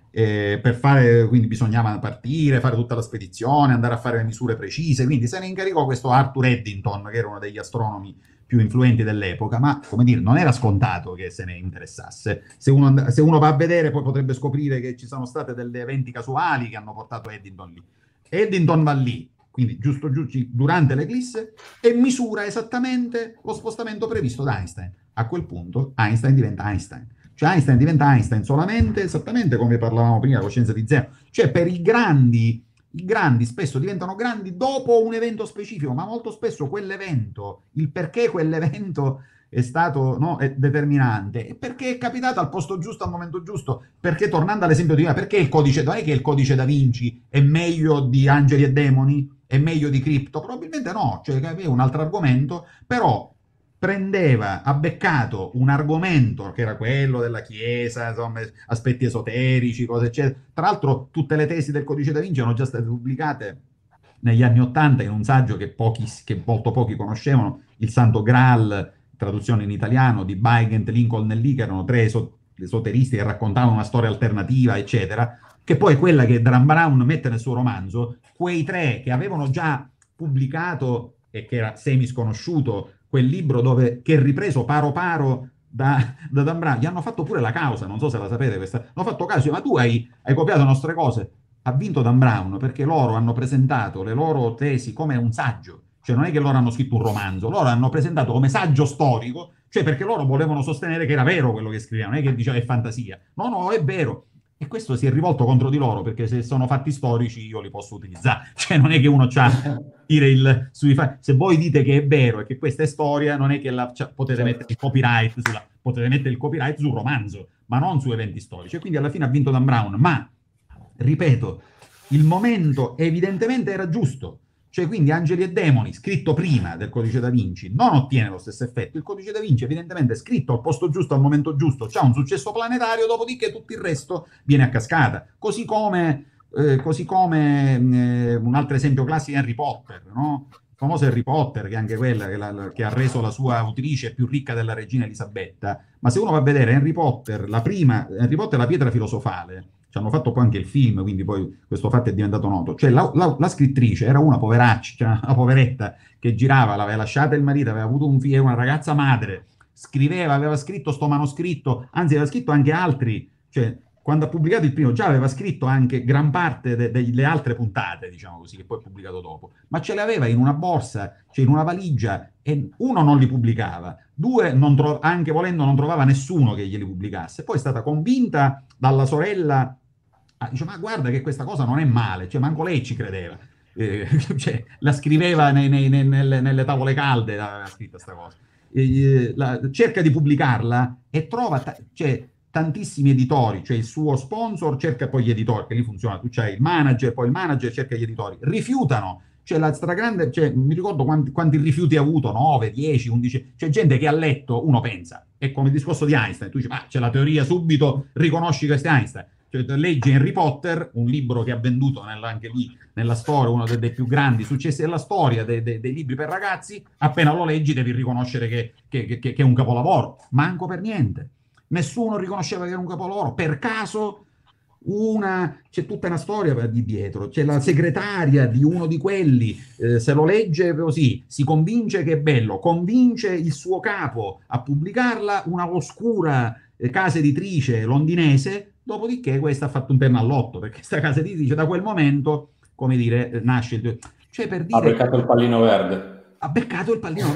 Speaker 2: eh, per fare, quindi bisognava partire, fare tutta la spedizione, andare a fare le misure precise, quindi se ne incaricò questo Arthur Eddington, che era uno degli astronomi più influenti dell'epoca, ma come dire, non era scontato che se ne interessasse. Se uno, se uno va a vedere, poi potrebbe scoprire che ci sono state delle eventi casuali che hanno portato Eddington lì. Eddington va lì, quindi giusto giusto durante l'eclisse, e misura esattamente lo spostamento previsto da Einstein. A quel punto Einstein diventa Einstein. Cioè Einstein diventa Einstein solamente, esattamente come parlavamo prima, con scienza di zero. Cioè per i grandi... I grandi spesso diventano grandi dopo un evento specifico, ma molto spesso quell'evento, il perché quell'evento è stato, no, è determinante, e perché è capitato al posto giusto al momento giusto. Perché, tornando all'esempio di prima, perché il codice, non è che il codice da Vinci è meglio di Angeli e Demoni, è meglio di Cripto? Probabilmente no, cioè aveva un altro argomento, però prendeva, ha beccato un argomento che era quello della Chiesa, insomma, aspetti esoterici, cose eccetera. Tra l'altro tutte le tesi del Codice da Vinci erano già state pubblicate negli anni Ottanta in un saggio che, pochi, che molto pochi conoscevano, Il Santo Graal, traduzione in italiano, di Weigand, Lincoln e Lee, che erano tre esoteristi che raccontavano una storia alternativa, eccetera, che poi è quella che Dan Brown mette nel suo romanzo. Quei tre che avevano già pubblicato e che era semi sconosciuto quel libro dove, che è ripreso paro paro da, da Dan Brown, gli hanno fatto pure la causa, non so se la sapete questa, hanno fatto caso, ma tu hai, hai copiato le nostre cose. Ha vinto Dan Brown perché loro hanno presentato le loro tesi come un saggio, cioè non è che loro hanno scritto un romanzo, loro hanno presentato come saggio storico, cioè perché loro volevano sostenere che era vero quello che scrivevano, non è che diceva è fantasia, no no è vero. E questo si è rivolto contro di loro, perché se sono fatti storici io li posso utilizzare. Cioè non è che uno c'ha dire il sui fa- se voi dite che è vero e che questa è storia, non è che la, cioè, potete mettere il copyright sulla, potete mettere il copyright sul romanzo, ma non su eventi storici. E quindi alla fine ha vinto Dan Brown, ma ripeto, il momento evidentemente era giusto. Cioè quindi Angeli e Demoni, scritto prima del Codice da Vinci, non ottiene lo stesso effetto. Il Codice da Vinci evidentemente è scritto al posto giusto, al momento giusto, c'ha un successo planetario, dopodiché tutto il resto viene a cascata. Così come, eh, così come eh, un altro esempio classico è Harry Potter, no? Il famoso Harry Potter, che è anche quella che, la, che ha reso la sua autrice più ricca della regina Elisabetta. Ma se uno va a vedere Harry Potter, la prima, Harry Potter è la pietra filosofale, ci hanno fatto poi anche il film, quindi poi questo fatto è diventato noto. Cioè la, la, la scrittrice era una poveraccia, cioè una poveretta che girava, l'aveva lasciata il marito, aveva avuto un figlio, una ragazza madre, scriveva, aveva scritto sto manoscritto, anzi aveva scritto anche altri, cioè quando ha pubblicato il primo già aveva scritto anche gran parte de, de, delle altre puntate, diciamo così, che poi è pubblicato dopo, ma ce le aveva in una borsa, cioè in una valigia, e uno non li pubblicava, due non tro- anche volendo non trovava nessuno che glieli pubblicasse, poi è stata convinta dalla sorella, ah, dice ma guarda che questa cosa non è male, cioè manco lei ci credeva, eh, cioè, la scriveva nei- nei- nei- nelle, nelle tavole calde, la, la scritta sta cosa. Eh, la- cerca di pubblicarla e trova ta- cioè, tantissimi editori, cioè il suo sponsor cerca poi gli editori, che lì funziona, tu c'hai il manager, poi il manager cerca gli editori, rifiutano, cioè la stragrande, cioè, mi ricordo quanti, quanti rifiuti ha avuto, nove, dieci, undici, c'è gente che ha letto, uno pensa, è come il discorso di Einstein, tu dici, ma c'è la teoria subito, riconosci questo è Einstein, cioè, leggi Harry Potter, un libro che ha venduto nella, anche lì nella storia, uno dei, dei più grandi successi della storia dei, dei, dei libri per ragazzi, appena lo leggi devi riconoscere che, che, che, che è un capolavoro, manco per niente. Nessuno riconosceva che era un capolavoro, per caso una, c'è tutta una storia di dietro, c'è la segretaria di uno di quelli, eh, se lo legge così, si convince che è bello, convince il suo capo a pubblicarla, una oscura eh, casa editrice londinese, dopodiché questa ha fatto un pennallotto, perché questa casa editrice da quel momento, come dire, eh, nasce, il- cioè per
Speaker 1: Ha
Speaker 2: dire,
Speaker 1: beccato il pallino verde.
Speaker 2: ha beccato il pallino.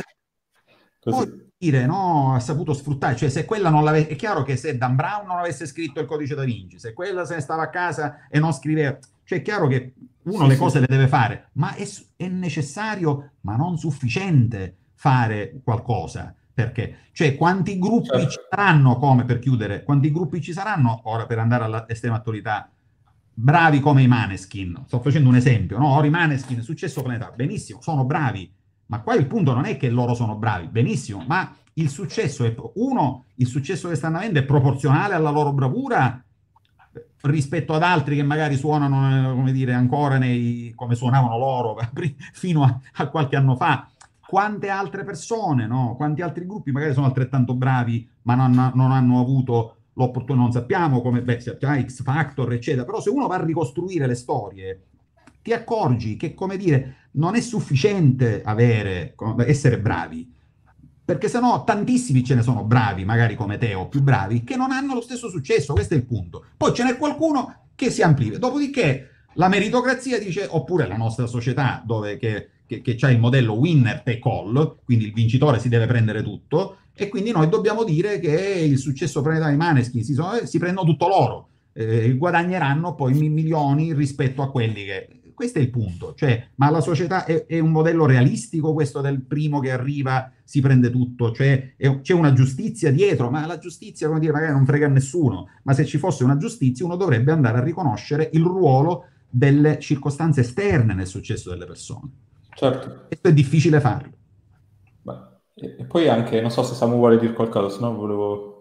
Speaker 2: Poi
Speaker 1: Così.
Speaker 2: dire, no, ha saputo sfruttare, cioè se quella non l'avesse, è chiaro che se Dan Brown non avesse scritto il codice da Vinci, se quella se ne stava a casa e non scriveva, cioè è chiaro che uno
Speaker 1: Sì,
Speaker 2: le
Speaker 1: sì,
Speaker 2: cose
Speaker 1: sì.
Speaker 2: le deve fare, ma è, è necessario, ma non sufficiente fare qualcosa, perché, cioè quanti gruppi ci
Speaker 1: Certo.
Speaker 2: saranno, come per chiudere, quanti gruppi ci saranno, ora per andare all'estrema attualità, bravi come i Maneskin, sto facendo un esempio, no? Ora i Maneskin, successo planetario, benissimo, sono bravi, ma qua il punto non è che loro sono bravi, benissimo, ma il successo è, uno, il successo che stanno avendo è proporzionale alla loro bravura rispetto ad altri che magari suonano, eh, come dire, ancora nei, come suonavano loro fino a, a qualche anno fa. Quante altre persone, no? Quanti altri gruppi magari sono altrettanto bravi, ma non, non hanno avuto l'opportunità, non sappiamo come, beh, sappiamo X Factor, eccetera, però se uno va a ricostruire le storie, ti accorgi che, come dire, non è sufficiente avere, essere bravi, perché sennò tantissimi ce ne sono bravi, magari come te o più bravi, che non hanno lo stesso successo, questo è il punto. Poi ce n'è qualcuno che si amplia, dopodiché la meritocrazia dice, oppure la nostra società dove che, che, che c'è il modello winner take all, quindi il vincitore si deve prendere tutto, e quindi noi dobbiamo dire che il successo planetario dei Maneskin si, sono, si prendono tutto loro, eh, guadagneranno poi milioni rispetto a quelli che... Questo è il punto, cioè, ma la società è, è un modello realistico questo del primo che arriva, si prende tutto, cioè è, c'è una giustizia dietro, ma la giustizia, come dire, magari non frega a nessuno, ma se ci fosse una giustizia uno dovrebbe andare a riconoscere il ruolo delle circostanze esterne nel successo delle persone.
Speaker 1: Certo.
Speaker 2: Questo è difficile farlo.
Speaker 1: Beh, e, e poi anche, non so se Samu vuole dire qualcosa, se no volevo...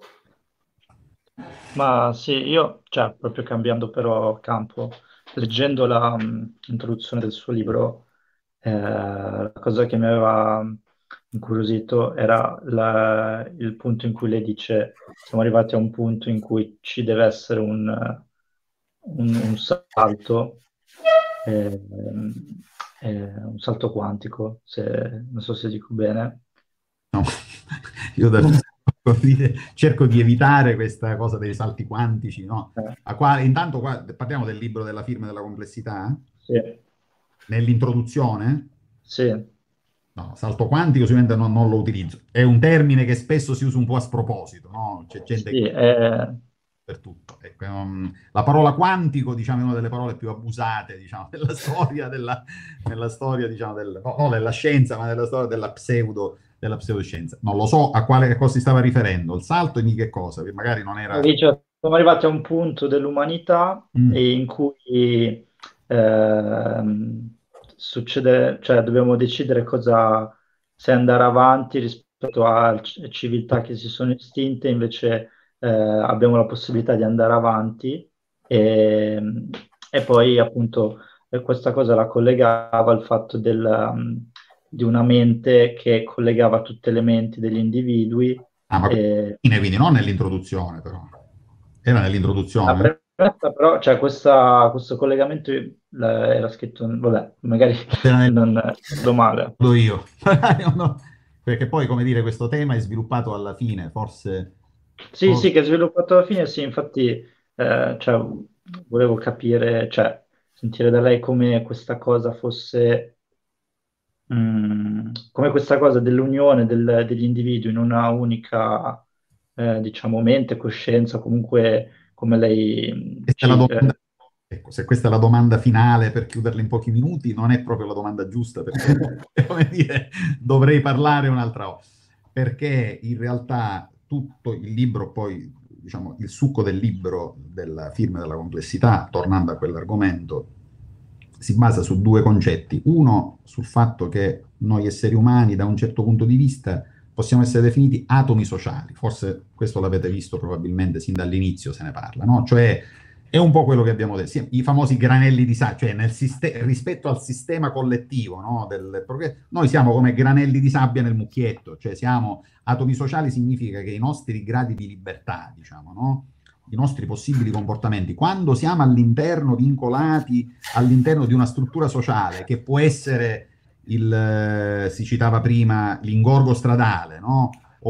Speaker 3: Ma sì, io, cioè, proprio cambiando però campo, leggendo la mh, introduzione del suo libro, eh, la cosa che mi aveva incuriosito era la- il punto in cui lei dice siamo arrivati a un punto in cui ci deve essere un, un- un salto, eh, eh, un salto quantico, se, non so se dico bene.
Speaker 2: No, io da, dire, cerco di evitare questa cosa dei salti quantici, no?
Speaker 3: Eh,
Speaker 2: A quale, intanto qua, parliamo del libro della firma della complessità,
Speaker 3: sì,
Speaker 2: nell'introduzione.
Speaker 3: sì.
Speaker 2: No, salto quantico sicuramente non, non lo utilizzo. È un termine che spesso si usa un po' a sproposito, no? C'è gente
Speaker 3: Sì,
Speaker 2: che
Speaker 3: eh,
Speaker 2: per tutto. Ecco, um, la parola quantico, diciamo, è una delle parole più abusate, diciamo, della storia, della, nella storia, diciamo, del, no, non della scienza, ma nella storia della pseudo, della pseudoscienza. Non lo so a quale a cosa si stava riferendo. Il salto e di che cosa, che magari non era...
Speaker 3: dice, siamo arrivati a un punto dell'umanità
Speaker 2: Mm.
Speaker 3: in cui ehm, succede, cioè dobbiamo decidere cosa, se andare avanti rispetto a c- civiltà che si sono estinte, invece eh, abbiamo la possibilità di andare avanti e, e poi appunto eh, questa cosa la collegava al fatto del, um, di una mente che collegava tutte le menti degli individui.
Speaker 2: Ah, ma
Speaker 3: E,
Speaker 2: quindi non nell'introduzione, però. Era
Speaker 3: la
Speaker 2: nell'introduzione?
Speaker 3: premessa però, cioè questa- questo collegamento la- era scritto, vabbè, magari
Speaker 2: Era nel
Speaker 3: non ricordo male.
Speaker 2: do io. No, perché poi, come dire, questo tema è sviluppato alla fine, forse...
Speaker 3: Sì, sì, che è sviluppato alla fine, sì, infatti, eh, cioè, volevo capire, cioè, sentire da lei come questa cosa fosse, mm, come questa cosa dell'unione del- degli individui in una unica, eh, diciamo, mente, coscienza, comunque come lei mm,
Speaker 2: Questa è la
Speaker 3: ci...
Speaker 2: domanda,
Speaker 3: eh,
Speaker 2: Ecco, se questa è la domanda finale per chiuderla in pochi minuti, non è proprio la domanda giusta, perché, come dire, dovrei parlare un'altra volta. Perché in realtà tutto il libro, poi, diciamo, il succo del libro, della firma della complessità, tornando a quell'argomento, si basa su due concetti. Uno, sul fatto che noi esseri umani, da un certo punto di vista, possiamo essere definiti atomi sociali. Forse questo l'avete visto probabilmente sin dall'inizio, se ne parla, no? Cioè, è un po' quello che abbiamo detto, sì, i famosi granelli di sabbia, cioè nel siste- rispetto al sistema collettivo, no? Del, noi siamo come granelli di sabbia nel mucchietto, cioè siamo atomi sociali, significa che i nostri gradi di libertà, diciamo, no? I nostri possibili comportamenti, quando siamo all'interno, vincolati all'interno di una struttura sociale che può essere il, eh, si citava prima, l'ingorgo stradale, no?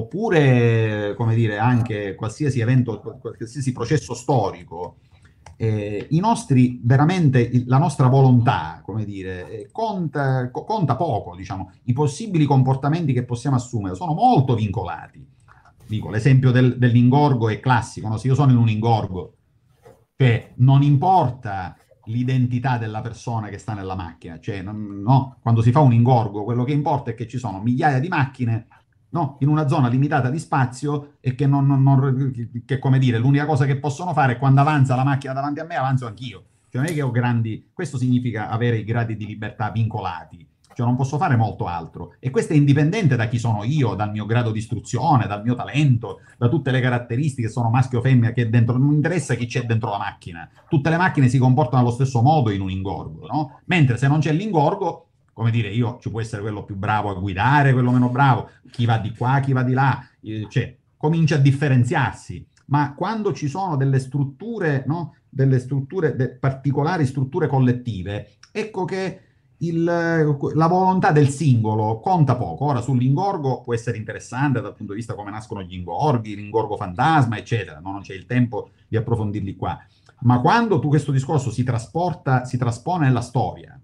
Speaker 2: Oppure, come dire, anche qualsiasi evento, qualsiasi processo storico, eh, i nostri, veramente, la nostra volontà, come dire, eh, conta, co- conta poco, diciamo. I possibili comportamenti che possiamo assumere sono molto vincolati. Dico, l'esempio del, dell'ingorgo è classico, no? Se io sono in un ingorgo, cioè non importa l'identità della persona che sta nella macchina, cioè non- no, quando si fa un ingorgo, quello che importa è che ci sono migliaia di macchine, no, in una zona limitata di spazio e che, non, non- non- che, come dire, l'unica cosa che possono fare è quando avanza la macchina davanti a me, avanzo anch'io. Cioè non è che ho grandi... Questo significa avere i gradi di libertà vincolati. Cioè non posso fare molto altro. E questo è indipendente da chi sono io, dal mio grado di istruzione, dal mio talento, da tutte le caratteristiche, sono maschio o femmina, che dentro, non interessa chi c'è dentro la macchina. Tutte le macchine si comportano allo stesso modo in un ingorgo, no? Mentre se non c'è l'ingorgo, come dire, io ci può essere quello più bravo a guidare, quello meno bravo, chi va di qua, chi va di là, eh, cioè comincia a differenziarsi. Ma quando ci sono delle strutture, no? Delle strutture, de particolari strutture collettive, ecco che il, la volontà del singolo conta poco. Ora, sull'ingorgo può essere interessante dal punto di vista come nascono gli ingorghi, l'ingorgo fantasma, eccetera. No, non c'è il tempo di approfondirli qua. Ma quando tu questo discorso si trasporta, si traspone nella storia,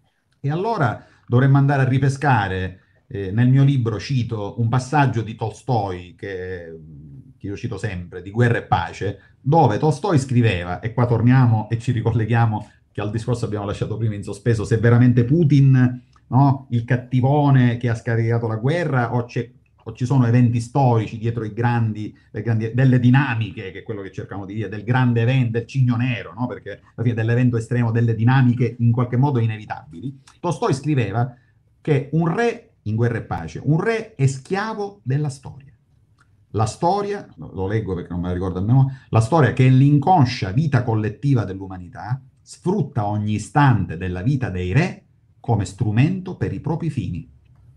Speaker 2: e allora dovremmo andare a ripescare. Eh, nel mio libro cito un passaggio di Tolstoi, che, che io cito sempre, di Guerra e Pace, dove Tolstoi scriveva, e qua torniamo e ci ricolleghiamo che al discorso abbiamo lasciato prima in sospeso, se veramente Putin, no, il cattivone che ha scaricato la guerra, o, o ci sono eventi storici dietro i grandi, grandi, delle dinamiche, che è quello che cercamo di dire, del grande evento, del cigno nero, no? Perché alla fine dell'evento estremo, delle dinamiche in qualche modo inevitabili. Tolstoi scriveva che un re, in Guerra e Pace, un re è schiavo della storia. La storia, lo leggo perché non me la ricordo almeno, la storia che è l'inconscia vita collettiva dell'umanità, sfrutta ogni istante della vita dei re come strumento per i propri fini.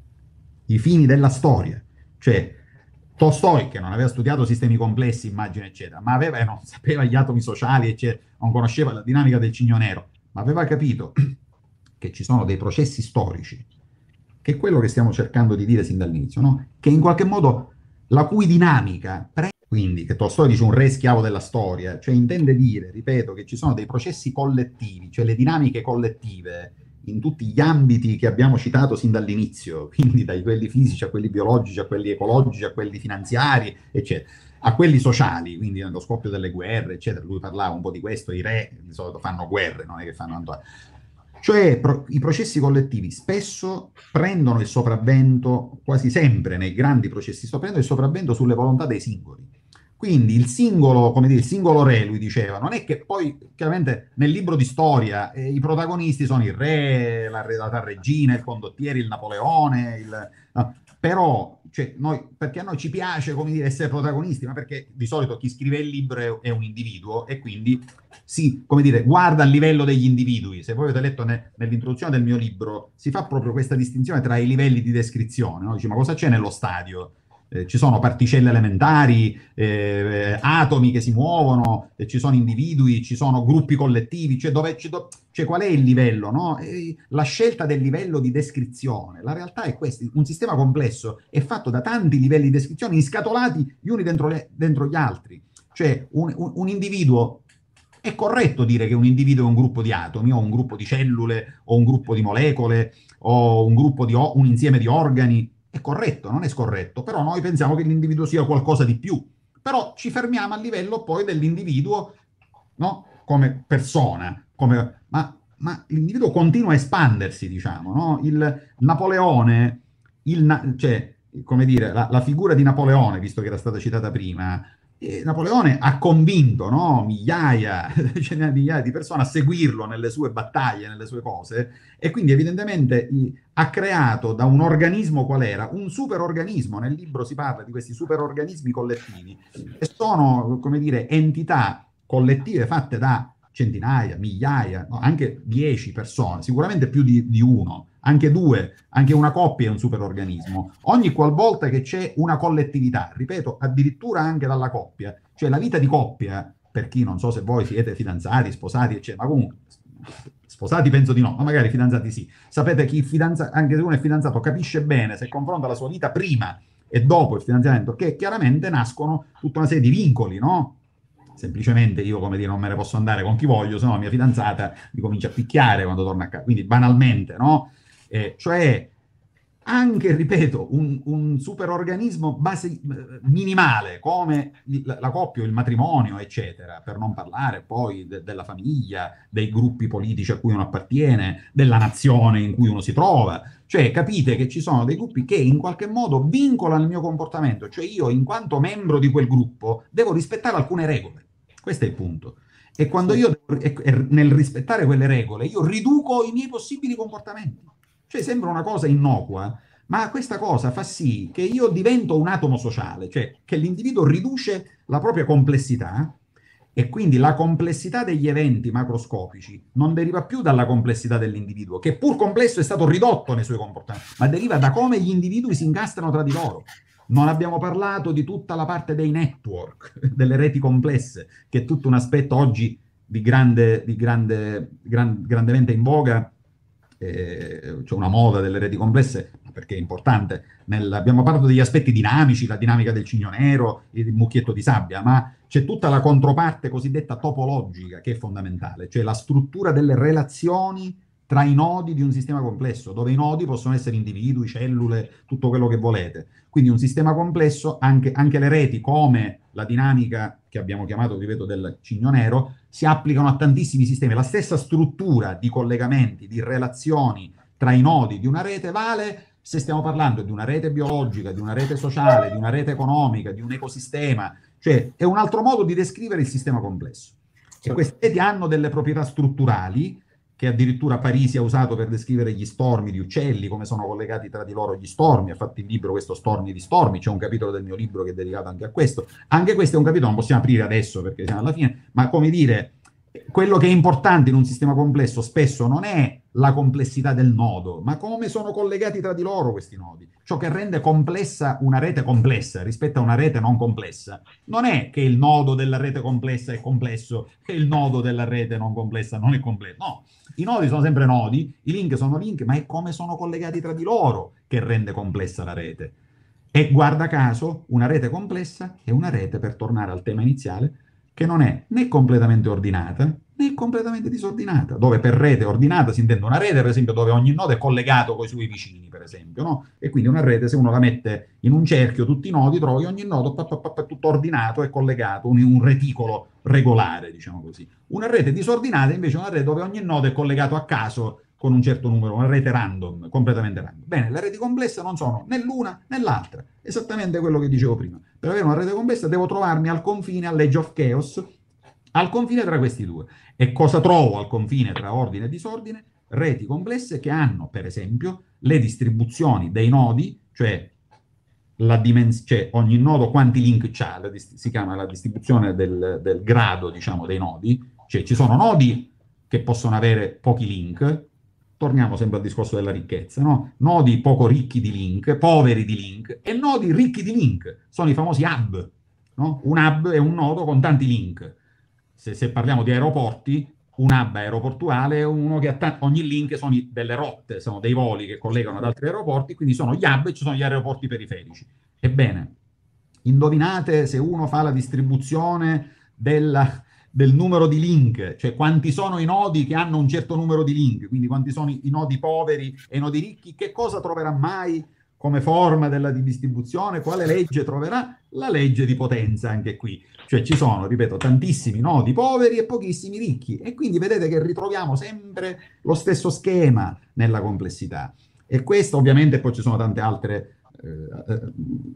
Speaker 2: I fini della storia. Cioè, Tolstoi, che non aveva studiato sistemi complessi, immagine, eccetera, ma aveva, non sapeva gli atomi sociali, eccetera, non conosceva la dinamica del cigno nero, ma aveva capito che ci sono dei processi storici, che è quello che stiamo cercando di dire sin dall'inizio, no? Che in qualche modo la cui dinamica, quindi che Tolstoi dice un re schiavo della storia, cioè intende dire, ripeto, che ci sono dei processi collettivi, cioè le dinamiche collettive in tutti gli ambiti che abbiamo citato sin dall'inizio, quindi dai quelli fisici a quelli biologici, a quelli ecologici, a quelli finanziari, eccetera, a quelli sociali, quindi nello scoppio delle guerre, eccetera. Lui parlava un po' di questo, i re di solito fanno guerre, non è che fanno tanto... Cioè pro i processi collettivi spesso prendono il sopravvento, quasi sempre nei grandi processi, prendono il sopravvento sulle volontà dei singoli. Quindi il singolo, come dire, il singolo re, lui diceva, non è che poi, chiaramente, nel libro di storia eh, i protagonisti sono il re, la, la regina, il condottiere, il Napoleone, il, no, però, cioè, noi, perché a noi ci piace, come dire, essere protagonisti, ma perché di solito chi scrive il libro è, è un individuo e quindi si, come dire, guarda al livello degli individui. Se voi avete letto ne, nell'introduzione del mio libro, si fa proprio questa distinzione tra i livelli di descrizione, no? Dici, ma cosa c'è nello stadio? Eh, ci sono particelle elementari, eh, atomi che si muovono, eh, ci sono individui, ci sono gruppi collettivi, cioè, dove, do, cioè qual è il livello, no? E la scelta del livello di descrizione. La realtà è questa, un sistema complesso è fatto da tanti livelli di descrizione inscatolati gli uni dentro, le, dentro gli altri. Cioè un, un, un individuo, è corretto dire che un individuo è un gruppo di atomi, o un gruppo di cellule, o un gruppo di molecole, o un, gruppo di, un insieme di organi. È corretto, non è scorretto, però noi pensiamo che l'individuo sia qualcosa di più. Però ci fermiamo a livello poi dell'individuo, no? Come persona, come, ma, ma l'individuo continua a espandersi, diciamo, no? Il Napoleone, il, na- cioè, come dire, la, la figura di Napoleone, visto che era stata citata prima, eh, Napoleone ha convinto, no? Migliaia, centinaia di migliaia di persone a seguirlo nelle sue battaglie, nelle sue cose, e quindi evidentemente i- ha creato da un organismo qual era, un superorganismo. Nel libro si parla di questi superorganismi collettivi, che sono, come dire, entità collettive fatte da centinaia, migliaia, no, anche dieci persone, sicuramente più di, di uno, anche due, anche una coppia è un superorganismo. Ogni qualvolta che c'è una collettività, ripeto, addirittura anche dalla coppia, cioè la vita di coppia, per chi non so se voi siete fidanzati, sposati, eccetera, ma comunque sposati penso di no, ma magari fidanzati sì. Sapete chi fidanza, anche se uno è fidanzato, capisce bene se confronta la sua vita prima e dopo il fidanzamento, che chiaramente nascono tutta una serie di vincoli, no? Semplicemente io, come dire, non me ne posso andare con chi voglio, se no la mia fidanzata mi comincia a picchiare quando torna a casa. Quindi banalmente, no? Eh, cioè anche, ripeto, un, un superorganismo base, minimale come il, la coppia, il matrimonio, eccetera, per non parlare poi de, della famiglia, dei gruppi politici a cui uno appartiene, della nazione in cui uno si trova. Cioè, capite che ci sono dei gruppi che in qualche modo vincolano il mio comportamento, cioè io, in quanto membro di quel gruppo, devo rispettare alcune regole. Questo è il punto. E quando io, nel rispettare quelle regole, io riduco i miei possibili comportamenti. Cioè sembra una cosa innocua, ma questa cosa fa sì che io divento un atomo sociale, cioè che l'individuo riduce la propria complessità e quindi la complessità degli eventi macroscopici non deriva più dalla complessità dell'individuo, che pur complesso è stato ridotto nei suoi comportamenti, ma deriva da come gli individui si incastrano tra di loro. Non abbiamo parlato di tutta la parte dei network, delle reti complesse, che è tutto un aspetto oggi di grande, di grande, gran, grandemente in voga. Eh, c'è una moda delle reti complesse, perché è importante. Nel, abbiamo parlato degli aspetti dinamici, la dinamica del cigno nero, il mucchietto di sabbia, ma c'è tutta la controparte cosiddetta topologica che è fondamentale, cioè la struttura delle relazioni tra i nodi di un sistema complesso, dove i nodi possono essere individui, cellule, tutto quello che volete. Quindi un sistema complesso, anche, anche le reti, come la dinamica che abbiamo chiamato, ripeto, del cigno nero, si applicano a tantissimi sistemi. La stessa struttura di collegamenti, di relazioni tra i nodi di una rete vale se stiamo parlando di una rete biologica, di una rete sociale, di una rete economica, di un ecosistema. Cioè è un altro modo di descrivere il sistema complesso. E queste reti hanno delle proprietà strutturali che addirittura Parisi ha usato per descrivere gli stormi di uccelli, come sono collegati tra di loro gli stormi. Ha fatto il libro questo Stormi di stormi, c'è un capitolo del mio libro che è dedicato anche a questo. Anche questo è un capitolo, non possiamo aprire adesso perché siamo alla fine, ma come dire, quello che è importante in un sistema complesso spesso non è la complessità del nodo, ma come sono collegati tra di loro questi nodi. Ciò che rende complessa una rete complessa rispetto a una rete non complessa non è che il nodo della rete complessa è complesso e il nodo della rete non complessa non è complesso. No, i nodi sono sempre nodi, i link sono link, ma è come sono collegati tra di loro che rende complessa la rete. E guarda caso, una rete complessa è una rete, per tornare al tema iniziale, che non è né completamente ordinata né completamente disordinata, dove per rete ordinata si intende una rete, per esempio, dove ogni nodo è collegato con i suoi vicini, per esempio, no? E quindi una rete, se uno la mette in un cerchio, tutti i nodi, trovi ogni nodo pa, pa, pa, pa, tutto ordinato e collegato, un, un reticolo regolare, diciamo così. Una rete disordinata invece è una rete dove ogni nodo è collegato a caso con un certo numero, una rete random, completamente random. Bene, le reti complesse non sono né l'una né l'altra, esattamente quello che dicevo prima. Per avere una rete complessa devo trovarmi al confine, all'edge of chaos, al confine tra questi due. E cosa trovo al confine tra ordine e disordine? Reti complesse che hanno, per esempio, le distribuzioni dei nodi, cioè, la dimens- cioè ogni nodo quanti link c'ha, la dis- si chiama la distribuzione del, del grado, diciamo, dei nodi, cioè ci sono nodi che possono avere pochi link. Torniamo sempre al discorso della ricchezza, no? Nodi poco ricchi di link, poveri di link, e nodi ricchi di link, sono i famosi hub, no? Un hub è un nodo con tanti link. Se, se parliamo di aeroporti, un hub aeroportuale è uno che ha ogni link sono i, delle rotte, sono dei voli che collegano ad altri aeroporti, quindi sono gli hub e ci sono gli aeroporti periferici. Ebbene, indovinate se uno fa la distribuzione della, del numero di link, cioè quanti sono i nodi che hanno un certo numero di link, quindi quanti sono i, i nodi poveri e i nodi ricchi, che cosa troverà mai come forma della distribuzione, quale legge troverà? La legge di potenza anche qui. Cioè ci sono, ripeto, tantissimi nodi poveri e pochissimi ricchi. E quindi vedete che ritroviamo sempre lo stesso schema nella complessità. E questo ovviamente poi ci sono tante altre, eh,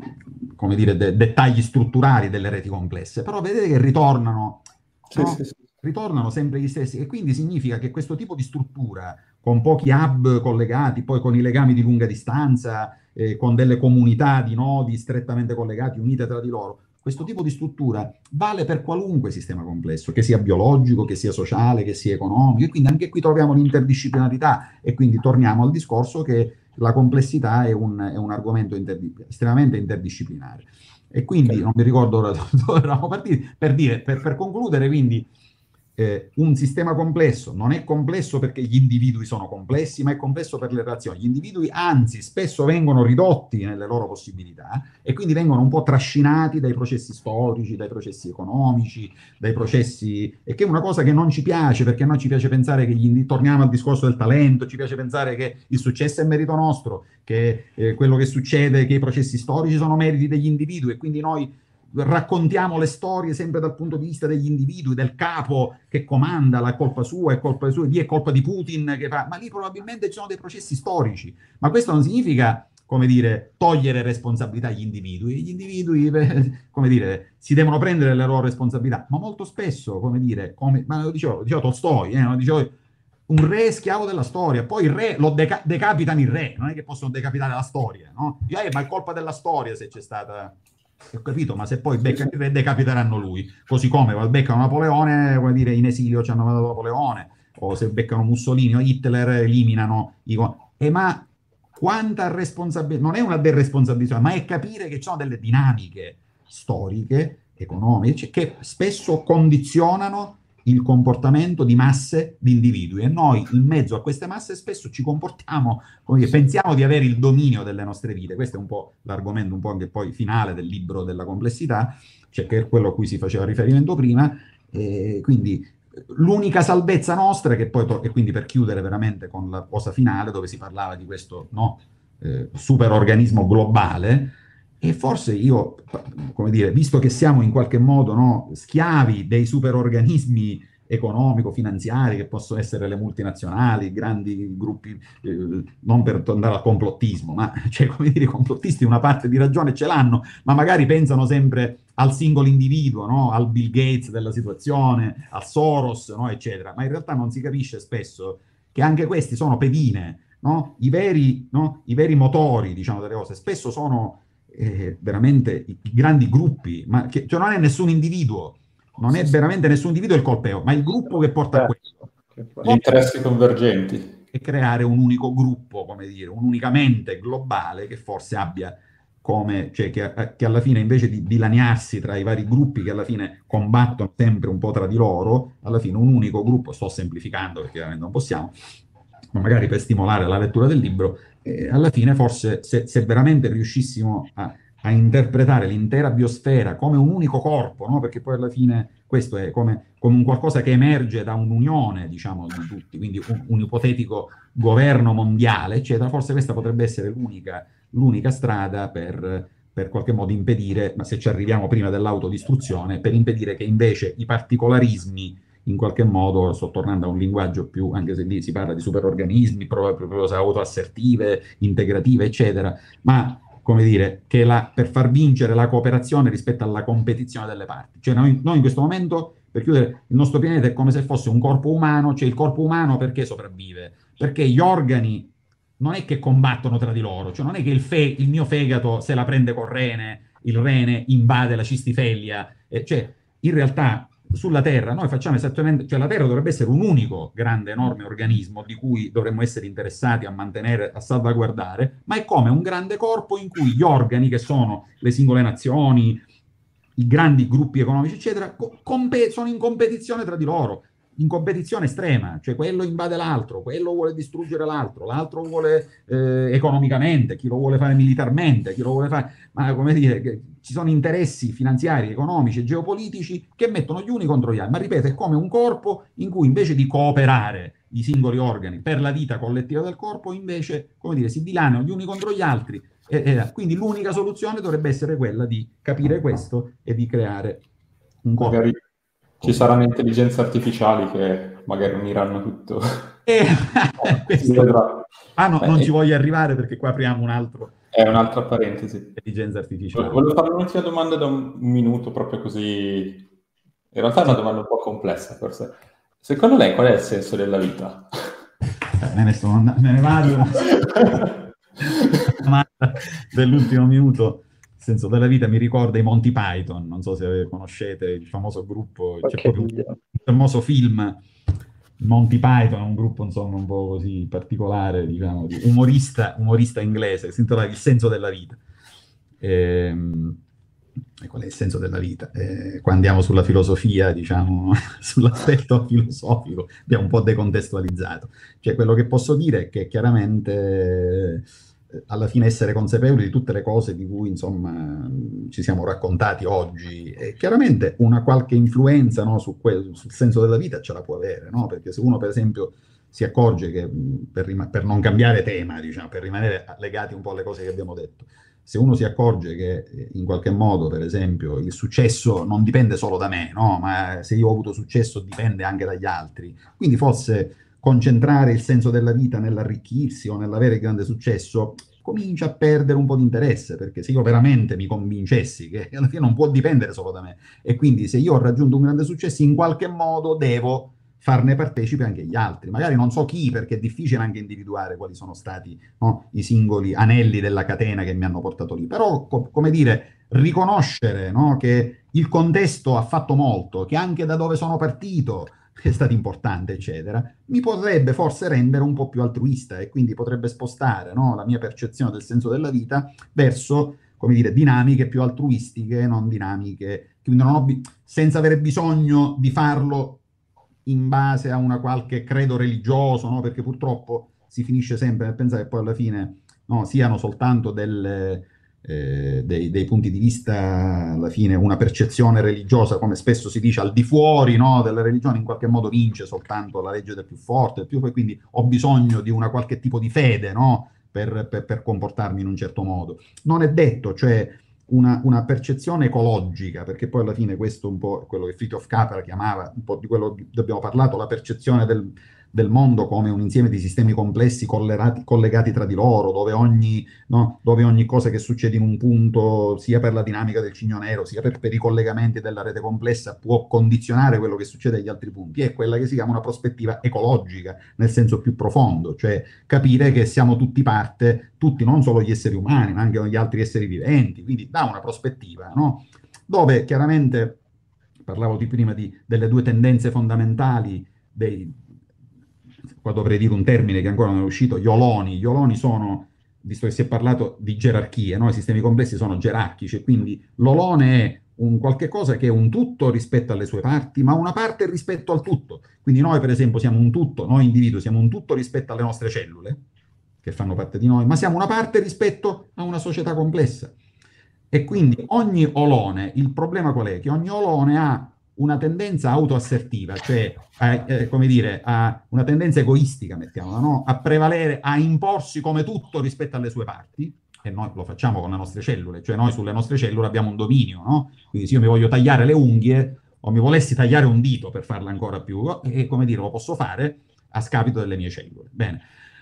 Speaker 2: come dire, de dettagli strutturali delle reti complesse, però vedete che ritornano,
Speaker 1: sì,
Speaker 2: no?
Speaker 1: sì, sì.
Speaker 2: ritornano sempre gli stessi. E quindi significa che questo tipo di struttura, con pochi hub collegati, poi con i legami di lunga distanza, eh, con delle comunità di nodi strettamente collegati, unite tra di loro, questo tipo di struttura vale per qualunque sistema complesso, che sia biologico, che sia sociale, che sia economico, e quindi anche qui troviamo l'interdisciplinarità, e quindi torniamo al discorso che la complessità è un, è un argomento interdi estremamente interdisciplinare. E quindi, okay. non mi ricordo ora dove eravamo partiti, per dire, per, per concludere, quindi, Eh, un sistema complesso non è complesso perché gli individui sono complessi, ma è complesso per le relazioni. Gli individui, anzi, spesso vengono ridotti nelle loro possibilità e quindi vengono un po' trascinati dai processi storici, dai processi economici, dai processi... e che è una cosa che non ci piace, perché a noi ci piace pensare che gli... torniamo al discorso del talento, ci piace pensare che il successo è merito nostro, che eh, quello che succede, che i processi storici sono meriti degli individui, e quindi noi raccontiamo le storie sempre dal punto di vista degli individui, del capo che comanda, la colpa sua, è colpa sua, lì è colpa di Putin che fa, ma lì probabilmente ci sono dei processi storici, ma questo non significa, come dire, togliere responsabilità agli individui. Gli individui, come dire, si devono prendere le loro responsabilità, ma molto spesso, come dire, come, ma lo dicevo, lo dicevo Tolstoi, eh, lo dicevo, un re è schiavo della storia, poi il re lo deca decapitano il re, non è che possono decapitare la storia, no? Dico, eh, ma è colpa della storia se c'è stata... Ho capito, ma se poi beccano il re, decapiteranno lui. Così come beccano Napoleone, vuol dire, in esilio ci hanno mandato Napoleone, o se beccano Mussolini o Hitler, eliminano i... E ma quanta responsabilità, non è una deresponsabilità, ma è capire che ci sono delle dinamiche storiche, economiche, che spesso condizionano il comportamento di masse di individui, e noi in mezzo a queste masse spesso ci comportiamo, come dire, pensiamo di avere il dominio delle nostre vite. Questo è un po' l'argomento un po' anche poi finale del libro della complessità, cioè che è quello a cui si faceva riferimento prima, e quindi l'unica salvezza nostra, che poi, e quindi per chiudere veramente con la cosa finale dove si parlava di questo, no, eh, superorganismo globale. E forse io, come dire, visto che siamo in qualche modo, no, schiavi dei superorganismi economico-finanziari, che possono essere le multinazionali, grandi gruppi, eh, non per andare al complottismo, ma cioè, come dire, i complottisti una parte di ragione ce l'hanno, ma magari pensano sempre al singolo individuo, no? Al Bill Gates della situazione, al Soros, no? eccetera. Ma in realtà non si capisce spesso che anche questi sono pedine, no? I veri, no? I veri motori, diciamo, delle cose spesso sono... Eh, veramente i, i grandi gruppi, ma che, cioè non è nessun individuo, non è veramente nessun individuo il colpevole, ma il gruppo che porta a questo.
Speaker 1: Gli interessi convergenti.
Speaker 2: E creare un unico gruppo, come dire, un'unicamente globale che forse abbia come, cioè che, che alla fine invece di dilaniarsi tra i vari gruppi che alla fine combattono sempre un po' tra di loro, alla fine un unico gruppo, sto semplificando perché veramente non possiamo, ma magari per stimolare la lettura del libro, eh, alla fine forse se, se veramente riuscissimo a, a interpretare l'intera biosfera come un unico corpo, no? Perché poi alla fine questo è come, come un qualcosa che emerge da un'unione, diciamo, di tutti, quindi un, un ipotetico governo mondiale, eccetera, forse questa potrebbe essere l'unica l'unica strada per, per qualche modo impedire, ma se ci arriviamo prima dell'autodistruzione, per impedire che invece i particolarismi in qualche modo, sto tornando a un linguaggio più, anche se lì si parla di superorganismi, proprio cose autoassertive, integrative, eccetera, ma come dire, che la, per far vincere la cooperazione rispetto alla competizione delle parti. Cioè noi, noi in questo momento, per chiudere, il nostro pianeta è come se fosse un corpo umano, cioè il corpo umano perché sopravvive? Perché gli organi non è che combattono tra di loro, cioè non è che il, fe il mio fegato se la prende col rene, il rene invade la cistifelia, eh, cioè in realtà sulla Terra noi facciamo esattamente, cioè la Terra dovrebbe essere un unico grande enorme organismo di cui dovremmo essere interessati a mantenere, a salvaguardare, ma è come un grande corpo in cui gli organi, che sono le singole nazioni, i grandi gruppi economici eccetera, sono in competizione tra di loro, in competizione estrema, cioè quello invade l'altro, quello vuole distruggere l'altro, l'altro vuole eh, economicamente, chi lo vuole fare militarmente, chi lo vuole fare, ma come dire, che ci sono interessi finanziari, economici e geopolitici che mettono gli uni contro gli altri, ma ripeto, è come un corpo in cui invece di cooperare i singoli organi per la vita collettiva del corpo, invece, come dire, si dilaniano gli uni contro gli altri, E, e, quindi l'unica soluzione dovrebbe essere quella di capire questo e di creare un corpo.
Speaker 1: Magari ci saranno intelligenze artificiali che magari uniranno tutto.
Speaker 2: E,
Speaker 1: Si vedrà.
Speaker 2: Ah, no,
Speaker 1: Beh,
Speaker 2: non ci voglio arrivare perché qua apriamo un altro.
Speaker 1: È un'altra parentesi.
Speaker 2: Intelligenza artificiale.
Speaker 1: Volevo fare un'ultima domanda da un minuto, proprio così. In realtà è una domanda un po' complessa, forse. Secondo lei qual è il senso della vita?
Speaker 2: Me ne, sto, me ne vado. Dell'ultimo minuto. Il senso della vita mi ricorda i Monty Python, non so se conoscete il famoso gruppo, c'è proprio un famoso film, Monty Python, un gruppo insomma un po' così particolare, diciamo, di umorista, umorista inglese, che si intitola Il senso della vita. Ehm, e qual è il senso della vita? Eh, qua andiamo sulla filosofia, diciamo, sull'aspetto filosofico, abbiamo un po' decontestualizzato. Cioè, quello che posso dire è che chiaramente eh, alla fine essere consapevoli di tutte le cose di cui, insomma, ci siamo raccontati oggi, e chiaramente una qualche influenza, no, su quel, sul senso della vita ce la può avere, no? Perché se uno, per esempio, si accorge che, per, rim- per non cambiare tema, diciamo, per rimanere legati un po' alle cose che abbiamo detto, se uno si accorge che in qualche modo, per esempio, il successo non dipende solo da me, no? Ma se io ho avuto successo dipende anche dagli altri. Quindi forse concentrare il senso della vita nell'arricchirsi o nell'avere grande successo comincia a perdere un po' di interesse, perché se io veramente mi convincessi che alla fine non può dipendere solo da me, e quindi se io ho raggiunto un grande successo, in qualche modo devo farne partecipi anche gli altri. Magari non so chi, perché è difficile anche individuare quali sono stati, no, i singoli anelli della catena che mi hanno portato lì. Però, co- come dire, riconoscere, no, che il contesto ha fatto molto, che anche da dove sono partito è stato importante, eccetera, mi potrebbe forse rendere un po' più altruista e quindi potrebbe spostare, no, la mia percezione del senso della vita verso, come dire, dinamiche più altruistiche, non dinamiche, quindi non ho bi- senza avere bisogno di farlo in base a una qualche credo religioso, no? Perché purtroppo si finisce sempre nel pensare che poi alla fine, no, siano soltanto delle, eh, dei, dei punti di vista, alla fine una percezione religiosa, come spesso si dice, al di fuori, no, della religione, in qualche modo vince soltanto la legge del più forte, del più, quindi ho bisogno di una qualche tipo di fede, no? Per, per, per comportarmi in un certo modo. Non è detto, cioè una, una percezione ecologica, perché poi alla fine questo è un po' quello che Fritjof Capra chiamava, un po' di quello di cui abbiamo parlato, la percezione del, del mondo come un insieme di sistemi complessi collegati, collegati tra di loro, dove ogni, no, dove ogni cosa che succede in un punto, sia per la dinamica del cigno nero, sia per, per i collegamenti della rete complessa, può condizionare quello che succede agli altri punti, è quella che si chiama una prospettiva ecologica, nel senso più profondo, cioè capire che siamo tutti parte, tutti, non solo gli esseri umani, ma anche gli altri esseri viventi, quindi da una prospettiva, no? Dove chiaramente, parlavo di prima di, delle due tendenze fondamentali, dei, qua dovrei dire un termine che ancora non è uscito, gli oloni. Gli oloni sono, visto che si è parlato di gerarchie, no? I sistemi complessi sono gerarchici, quindi l'olone è un qualche cosa che è un tutto rispetto alle sue parti, ma una parte rispetto al tutto. Quindi noi, per esempio, siamo un tutto, noi individui siamo un tutto rispetto alle nostre cellule, che fanno parte di noi, ma siamo una parte rispetto a una società complessa. E quindi ogni olone, il problema qual è? Che ogni olone ha una tendenza autoassertiva, cioè a, eh, come dire, ha una tendenza egoistica, mettiamola, no? A prevalere, a imporsi come tutto rispetto alle sue parti, e noi lo facciamo con le nostre cellule, cioè noi sulle nostre cellule abbiamo un dominio, no? Quindi se io mi voglio tagliare le unghie o mi volessi tagliare un dito per farla ancora più, e come dire, lo posso fare a scapito delle mie cellule. Bene.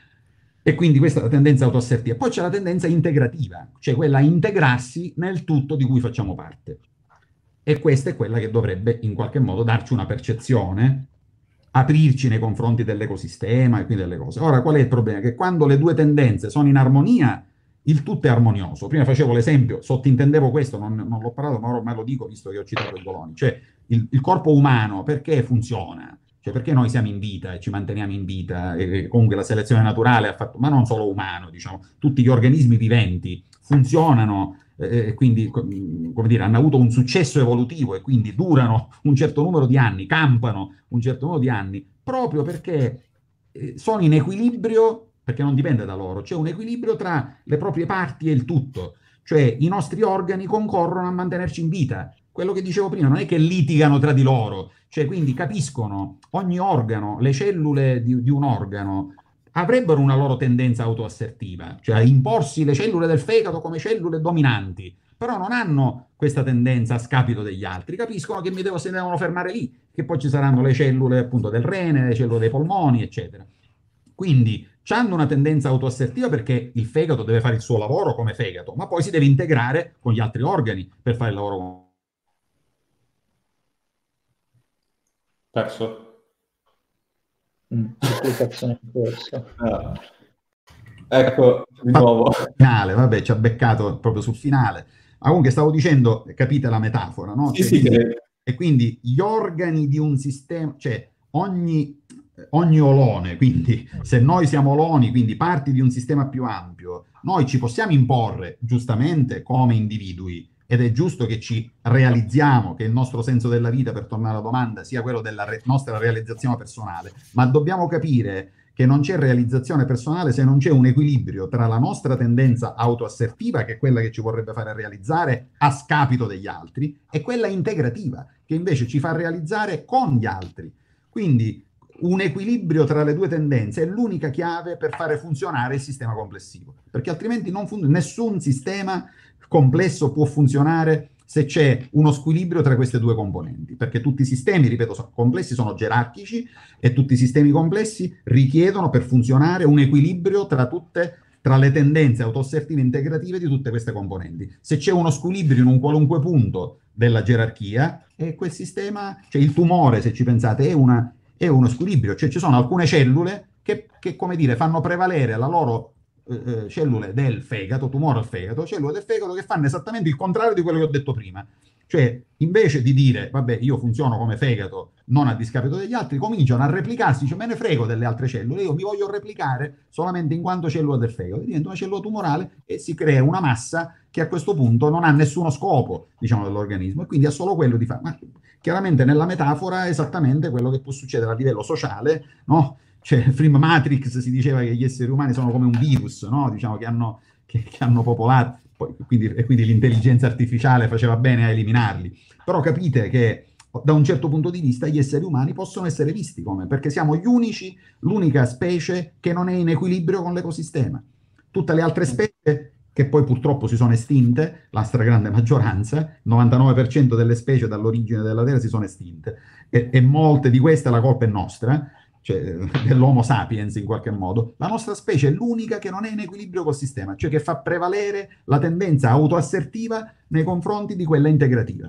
Speaker 2: E quindi questa è la tendenza autoassertiva. Poi c'è la tendenza integrativa, cioè quella a integrarsi nel tutto di cui facciamo parte. E questa è quella che dovrebbe in qualche modo darci una percezione, aprirci nei confronti dell'ecosistema e quindi delle cose. Ora, qual è il problema? Che quando le due tendenze sono in armonia, il tutto è armonioso. Prima facevo l'esempio, sottintendevo questo, non, non l'ho parlato, ma ormai lo dico visto che ho citato i Goloni. Cioè, il, il corpo umano perché funziona? Cioè, perché noi siamo in vita e ci manteniamo in vita, e comunque la selezione naturale ha fatto, ma non solo umano, diciamo, tutti gli organismi viventi funzionano, eh, quindi, come dire, hanno avuto un successo evolutivo e quindi durano un certo numero di anni, campano un certo numero di anni, proprio perché eh, sono in equilibrio, perché non dipende da loro, c'è un equilibrio tra le proprie parti e il tutto, cioè i nostri organi concorrono a mantenerci in vita. Quello che dicevo prima, non è che litigano tra di loro, cioè quindi capiscono ogni organo, le cellule di, di un organo avrebbero una loro tendenza autoassertiva, cioè a imporsi le cellule del fegato come cellule dominanti, però non hanno questa tendenza a scapito degli altri, capiscono che mi devo, si devono fermare lì, che poi ci saranno le cellule appunto del rene, le cellule dei polmoni, eccetera. Quindi hanno una tendenza autoassertiva perché il fegato deve fare il suo lavoro come fegato, ma poi si deve integrare con gli altri organi per fare il lavoro.
Speaker 1: Perso?
Speaker 3: Mm, duplicazione in corso.
Speaker 1: Ah. Ecco, di nuovo.
Speaker 2: Finale, vabbè, ci ha beccato proprio sul finale. Ma comunque stavo dicendo, capite la metafora, no?
Speaker 1: Sì,
Speaker 2: Cioè,
Speaker 1: sì,
Speaker 2: quindi,
Speaker 1: che-
Speaker 2: e quindi gli organi di un sistema, cioè ogni, ogni olone, quindi se noi siamo oloni, quindi parti di un sistema più ampio, noi ci possiamo imporre giustamente come individui ed è giusto che ci realizziamo, che il nostro senso della vita, per tornare alla domanda, sia quello della re- nostra realizzazione personale, ma dobbiamo capire che non c'è realizzazione personale se non c'è un equilibrio tra la nostra tendenza autoassertiva, che è quella che ci vorrebbe fare realizzare a scapito degli altri, e quella integrativa, che invece ci fa realizzare con gli altri. Quindi un equilibrio tra le due tendenze è l'unica chiave per fare funzionare il sistema complessivo, perché altrimenti non fun- nessun sistema complesso può funzionare se c'è uno squilibrio tra queste due componenti, perché tutti i sistemi, ripeto, sono complessi, sono gerarchici e tutti i sistemi complessi richiedono per funzionare un equilibrio tra tutte tra le tendenze autoassertive integrative di tutte queste componenti. Se c'è uno squilibrio in un qualunque punto della gerarchia, e quel sistema, cioè il tumore, se ci pensate, è, una, è uno squilibrio, cioè ci sono alcune cellule che, che come dire, fanno prevalere la loro eh, cellule del fegato, tumore al fegato, cellule del fegato che fanno esattamente il contrario di quello che ho detto prima. Cioè, invece di dire, vabbè, io funziono come fegato, non a discapito degli altri, cominciano a replicarsi, cioè me ne frego delle altre cellule, io mi voglio replicare solamente in quanto cellula del fegato, diventa una cellula tumorale e si crea una massa che a questo punto non ha nessuno scopo, diciamo, dell'organismo, e quindi ha solo quello di fare. Ma chiaramente nella metafora è esattamente quello che può succedere a livello sociale, no? Cioè, Film Matrix si diceva che gli esseri umani sono come un virus, no? Diciamo che hanno, che, che hanno popolato, poi, quindi, e quindi l'intelligenza artificiale faceva bene a eliminarli. Però capite che da un certo punto di vista gli esseri umani possono essere visti come, perché siamo gli unici, l'unica specie che non è in equilibrio con l'ecosistema. Tutte le altre specie, che poi purtroppo si sono estinte, la stragrande maggioranza, il novantanove per cento delle specie dall'origine della Terra si sono estinte, e, e molte di queste la colpa è nostra, cioè dell'Homo sapiens in qualche modo. La nostra specie è l'unica che non è in equilibrio col sistema, cioè che fa prevalere la tendenza autoassertiva nei confronti di quella integrativa.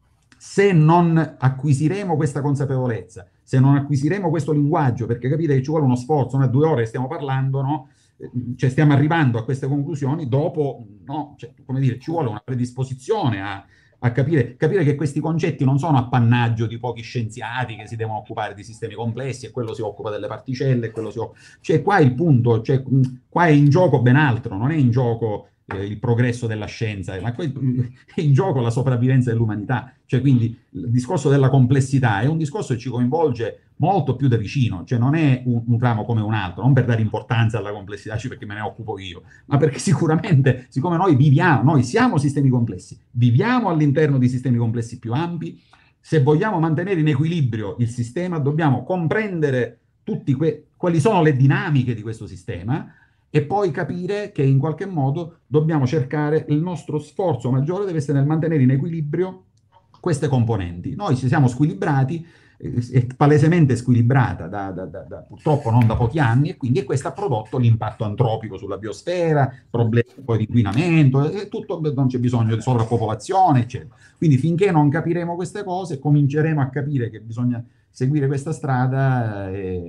Speaker 2: Se non acquisiremo questa consapevolezza, se non acquisiremo questo linguaggio, perché capite che ci vuole uno sforzo, noi a due ore che stiamo parlando, no? Cioè stiamo arrivando a queste conclusioni dopo, no? Cioè, come dire, ci vuole una predisposizione a, a capire, capire che questi concetti non sono appannaggio di pochi scienziati che si devono occupare di sistemi complessi e quello si occupa delle particelle, e quello si occupa. Cioè qua il punto, cioè, qua è in gioco ben altro, non è in gioco eh, il progresso della scienza, ma è in gioco la sopravvivenza dell'umanità. Cioè, quindi il discorso della complessità è un discorso che ci coinvolge molto più da vicino, cioè non è un, un ramo come un altro, non per dare importanza alla complessità, cioè perché me ne occupo io, ma perché sicuramente, siccome noi viviamo, noi siamo sistemi complessi, viviamo all'interno di sistemi complessi più ampi, se vogliamo mantenere in equilibrio il sistema, dobbiamo comprendere tutti que- quali sono le dinamiche di questo sistema e poi capire che in qualche modo dobbiamo cercare, il nostro sforzo maggiore deve essere nel mantenere in equilibrio queste componenti. Noi ci siamo squilibrati, è palesemente squilibrata da, da, da, da, purtroppo non da pochi anni, e quindi questo ha prodotto l'impatto antropico sulla biosfera, problemi poi di inquinamento, e tutto, non c'è bisogno di sovrappopolazione, eccetera. Quindi finché non capiremo queste cose, cominceremo a capire che bisogna seguire questa strada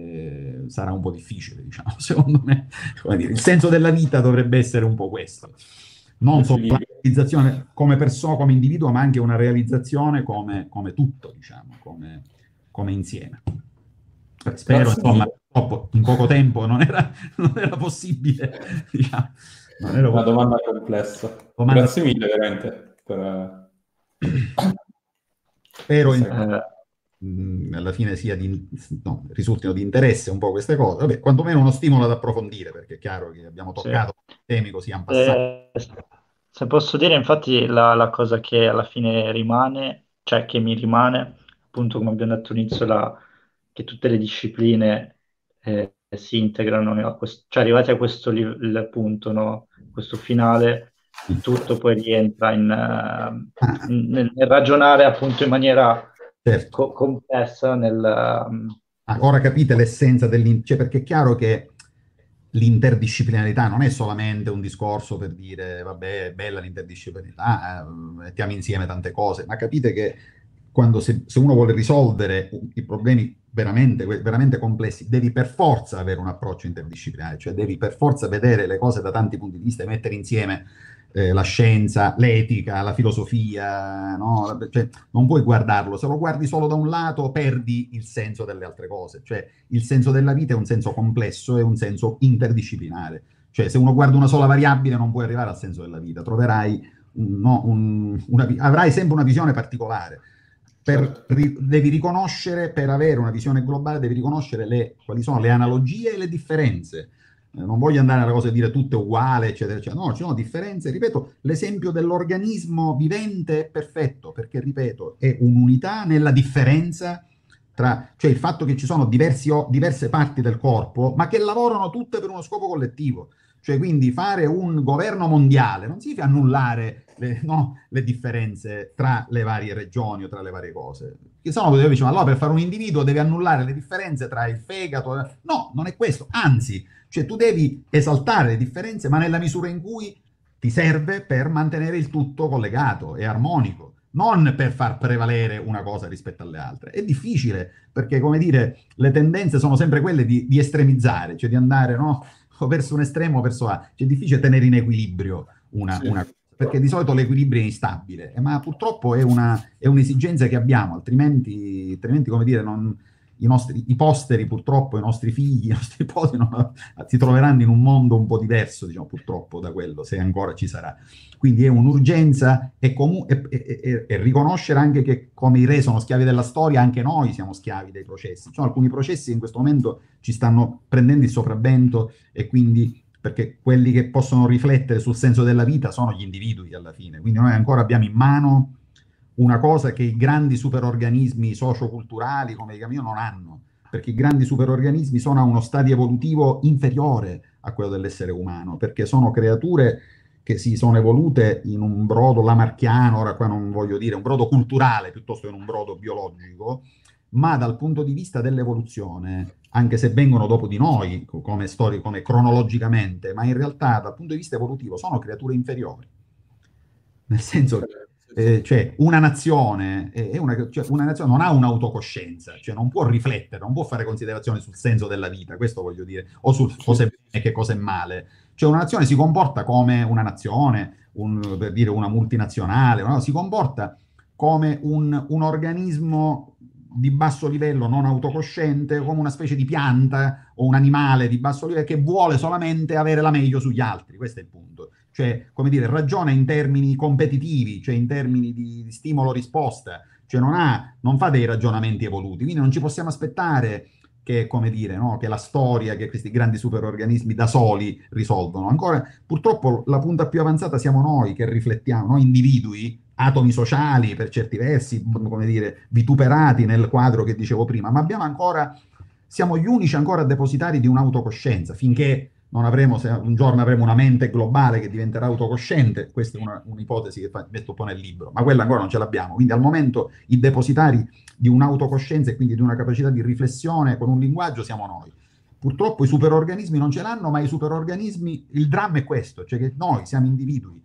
Speaker 2: e sarà un po' difficile, diciamo, secondo me. Come dire, il senso della vita dovrebbe essere un po' questo. Non solo la realizzazione come persona, come individuo, ma anche una realizzazione come, come tutto, diciamo, come, come insieme. Spero,
Speaker 1: Grazie
Speaker 2: insomma,
Speaker 1: mille.
Speaker 2: troppo, in poco tempo non era, non era possibile, diciamo. Non era
Speaker 1: Una
Speaker 2: possibile.
Speaker 1: domanda complessa.
Speaker 2: Domanda-
Speaker 1: Grazie mille veramente per...
Speaker 2: Spero
Speaker 1: Sì.
Speaker 3: Eh,
Speaker 2: mh, alla fine sia di, no, risultino di interesse un po' queste cose. Vabbè, quantomeno uno stimolo ad approfondire, perché è chiaro che abbiamo
Speaker 3: sì.
Speaker 2: toccato temi così en passant.
Speaker 3: Eh, se posso dire, infatti, la, la cosa che alla fine rimane, cioè che mi rimane, appunto, come abbiamo detto all'inizio, la- che tutte le discipline eh, si integrano, a questo, cioè arrivati a questo li- il punto, no? Questo finale, tutto poi rientra in,
Speaker 2: Ah,
Speaker 3: eh, in- nel, nel ragionare appunto in maniera
Speaker 2: certo.
Speaker 3: co- complessa nel... um,
Speaker 2: Ah, ora capite l'essenza dell'in... cioè perché è chiaro che l'interdisciplinarità non è solamente un discorso per dire, vabbè, è bella l'interdisciplinarità, eh, mettiamo insieme tante cose, ma capite che quando se, se uno vuole risolvere i problemi veramente, veramente complessi, devi per forza avere un approccio interdisciplinare, cioè devi per forza vedere le cose da tanti punti di vista e mettere insieme eh, la scienza, l'etica, la filosofia, no? Cioè, non puoi guardarlo, se lo guardi solo da un lato perdi il senso delle altre cose, cioè il senso della vita è un senso complesso, è un senso interdisciplinare, cioè se uno guarda una sola variabile non puoi arrivare al senso della vita, troverai un, no, un, una, avrai sempre una visione particolare. Per,
Speaker 1: Certo.
Speaker 2: ri, devi riconoscere, per avere una visione globale, devi riconoscere le, quali sono le analogie e le differenze. Eh, non voglio andare alla cosa di dire tutto è uguale, eccetera, eccetera. No, ci sono differenze. Ripeto, l'esempio dell'organismo vivente è perfetto, perché, ripeto, è un'unità nella differenza tra, cioè il fatto che ci sono diversi, diverse parti del corpo, ma che lavorano tutte per uno scopo collettivo. Cioè, quindi fare un governo mondiale non significa annullare le, no, le differenze tra le varie regioni o tra le varie cose. Che sono dove dice, ma allora per fare un individuo devi annullare le differenze tra il fegato. No, non è questo. Anzi, cioè tu devi esaltare le differenze, ma nella misura in cui ti serve per mantenere il tutto collegato e armonico, non per far prevalere una cosa rispetto alle altre. È difficile perché, come dire, le tendenze sono sempre quelle di, di estremizzare, cioè di andare, no, o verso un estremo o verso l'altro. Cioè è difficile tenere in equilibrio una,
Speaker 1: Sì.
Speaker 2: una cosa, perché di solito l'equilibrio è instabile, eh, ma purtroppo è, una, è un'esigenza che abbiamo, altrimenti, altrimenti come dire, non, i, nostri, i posteri purtroppo, i nostri figli, i nostri nipoti no, si troveranno in un mondo un po' diverso, diciamo, purtroppo da quello, se ancora ci sarà. Quindi è un'urgenza e, comu- e, e, e riconoscere anche che come i re sono schiavi della storia, anche noi siamo schiavi dei processi. Ci sono alcuni processi che in questo momento ci stanno prendendo il sopravvento e quindi perché quelli che possono riflettere sul senso della vita sono gli individui alla fine. Quindi noi ancora abbiamo in mano una cosa che i grandi superorganismi socioculturali come i camion non hanno, perché i grandi superorganismi sono a uno stadio evolutivo inferiore a quello dell'essere umano, perché sono creature che si sono evolute in un brodo lamarchiano, ora qua non voglio dire un brodo culturale piuttosto che in un brodo biologico, ma dal punto di vista dell'evoluzione, anche se vengono dopo di noi, come, stori, come cronologicamente, ma in realtà dal punto di vista evolutivo sono creature inferiori. Nel senso che eh, cioè una nazione, è una, cioè una nazione non ha un'autocoscienza, cioè non può riflettere, non può fare considerazioni sul senso della vita, questo voglio dire, o su cosa è bene e che cosa è male. Cioè una nazione si comporta come una nazione, un, per dire una multinazionale, no? Si comporta come un, un organismo di basso livello non autocosciente, come una specie di pianta o un animale di basso livello che vuole solamente avere la meglio sugli altri, questo è il punto. Cioè, come dire, ragiona in termini competitivi, cioè in termini di, di stimolo-risposta, cioè non, ha, non fa dei ragionamenti evoluti, quindi non ci possiamo aspettare che, come dire, no, che la storia, che questi grandi superorganismi da soli risolvono. Ancora, purtroppo la punta più avanzata siamo noi che riflettiamo, noi individui, atomi sociali per certi versi, come dire, vituperati nel quadro che dicevo prima, ma abbiamo ancora, siamo gli unici ancora depositari di un'autocoscienza, finché non avremo, se un giorno avremo una mente globale che diventerà autocosciente, questa è una, un'ipotesi che fa, metto un po' nel libro, ma quella ancora non ce l'abbiamo, quindi al momento i depositari di un'autocoscienza e quindi di una capacità di riflessione con un linguaggio siamo noi. Purtroppo i superorganismi non ce l'hanno, ma i superorganismi, il dramma è questo, cioè che noi siamo individui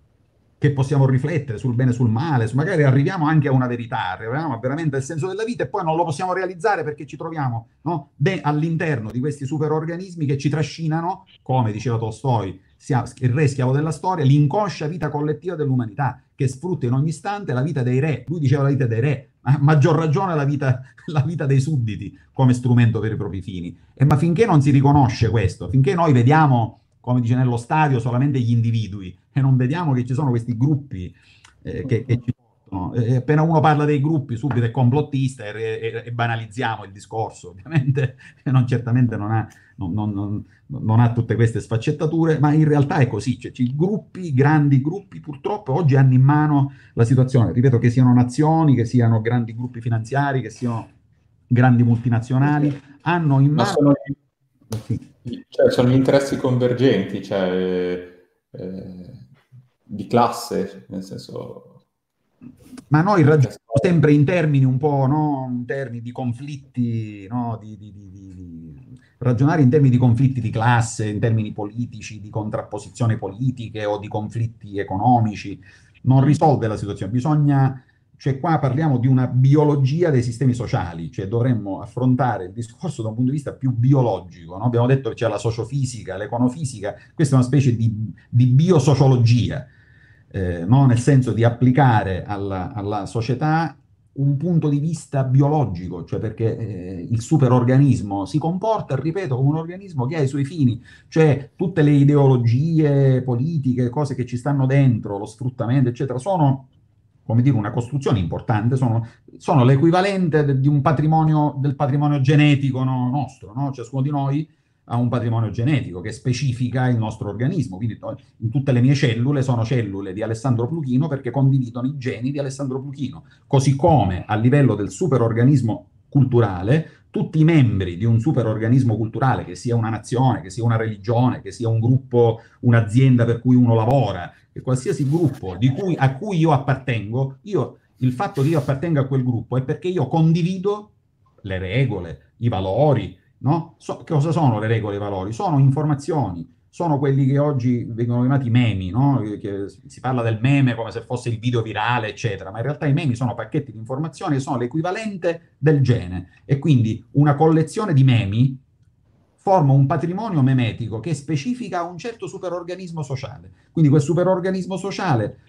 Speaker 2: che possiamo riflettere sul bene e sul male, su, magari arriviamo anche a una verità, arriviamo veramente al senso della vita e poi non lo possiamo realizzare perché ci troviamo no, all'interno di questi superorganismi che ci trascinano, come diceva Tolstoi, il re schiavo della storia, l'inconscia vita collettiva dell'umanità, che sfrutta in ogni istante la vita dei re. Lui diceva la vita dei re, a maggior ragione la vita, la vita dei sudditi come strumento per i propri fini. E ma finché non si riconosce questo, finché noi vediamo, come dice nello stadio, solamente gli individui, e non vediamo che ci sono questi gruppi eh, che, che ci portano. E appena uno parla dei gruppi, subito è complottista e, e, e banalizziamo il discorso. Ovviamente non, certamente non ha, non, non, non ha tutte queste sfaccettature, ma in realtà è così. Cioè, i gruppi, grandi gruppi, purtroppo oggi hanno in mano la situazione. Ripeto, che siano nazioni, che siano grandi gruppi finanziari, che siano grandi multinazionali, hanno in
Speaker 3: Ma
Speaker 2: mano
Speaker 3: sono,
Speaker 2: Sì.
Speaker 1: Cioè, sono gli interessi convergenti, cioè eh, di classe, nel senso
Speaker 2: Ma noi ragioniamo
Speaker 1: che
Speaker 2: sempre in termini un po', no? In termini di conflitti, no? Di, di- di- di- di- ragionare in termini di conflitti di classe, in termini politici, di contrapposizioni politiche o di conflitti economici, non risolve la situazione. Bisogna, cioè qua parliamo di una biologia dei sistemi sociali, cioè dovremmo affrontare il discorso da un punto di vista più biologico, no? Abbiamo detto che c'è la sociofisica, l'econofisica, questa è una specie di, di biosociologia, eh, no? Nel senso di applicare alla, alla società un punto di vista biologico, cioè perché eh, il superorganismo si comporta, ripeto, come un organismo che ha i suoi fini, cioè tutte le ideologie politiche, cose che ci stanno dentro, lo sfruttamento, eccetera, sono, come dire, una costruzione importante, sono, sono l'equivalente de- di un patrimonio, del patrimonio genetico, no, nostro, no? Ciascuno di noi ha un patrimonio genetico che specifica il nostro organismo, quindi to- in tutte le mie cellule sono cellule di Alessandro Pluchino perché condividono i geni di Alessandro Pluchino, così come a livello del superorganismo culturale, tutti i membri di un superorganismo culturale, che sia una nazione, che sia una religione, che sia un gruppo, un'azienda per cui uno lavora, che qualsiasi gruppo di cui, a cui io appartengo, io, il fatto che io appartenga a quel gruppo è perché io condivido le regole, i valori, no? So, che cosa sono le regole e i valori? Sono informazioni, sono quelli che oggi vengono chiamati memi, no? Che, che si parla del meme come se fosse il video virale, eccetera, ma in realtà i memi sono pacchetti di informazioni che sono l'equivalente del gene. E quindi una collezione di memi forma un patrimonio memetico che specifica un certo superorganismo sociale. Quindi quel superorganismo sociale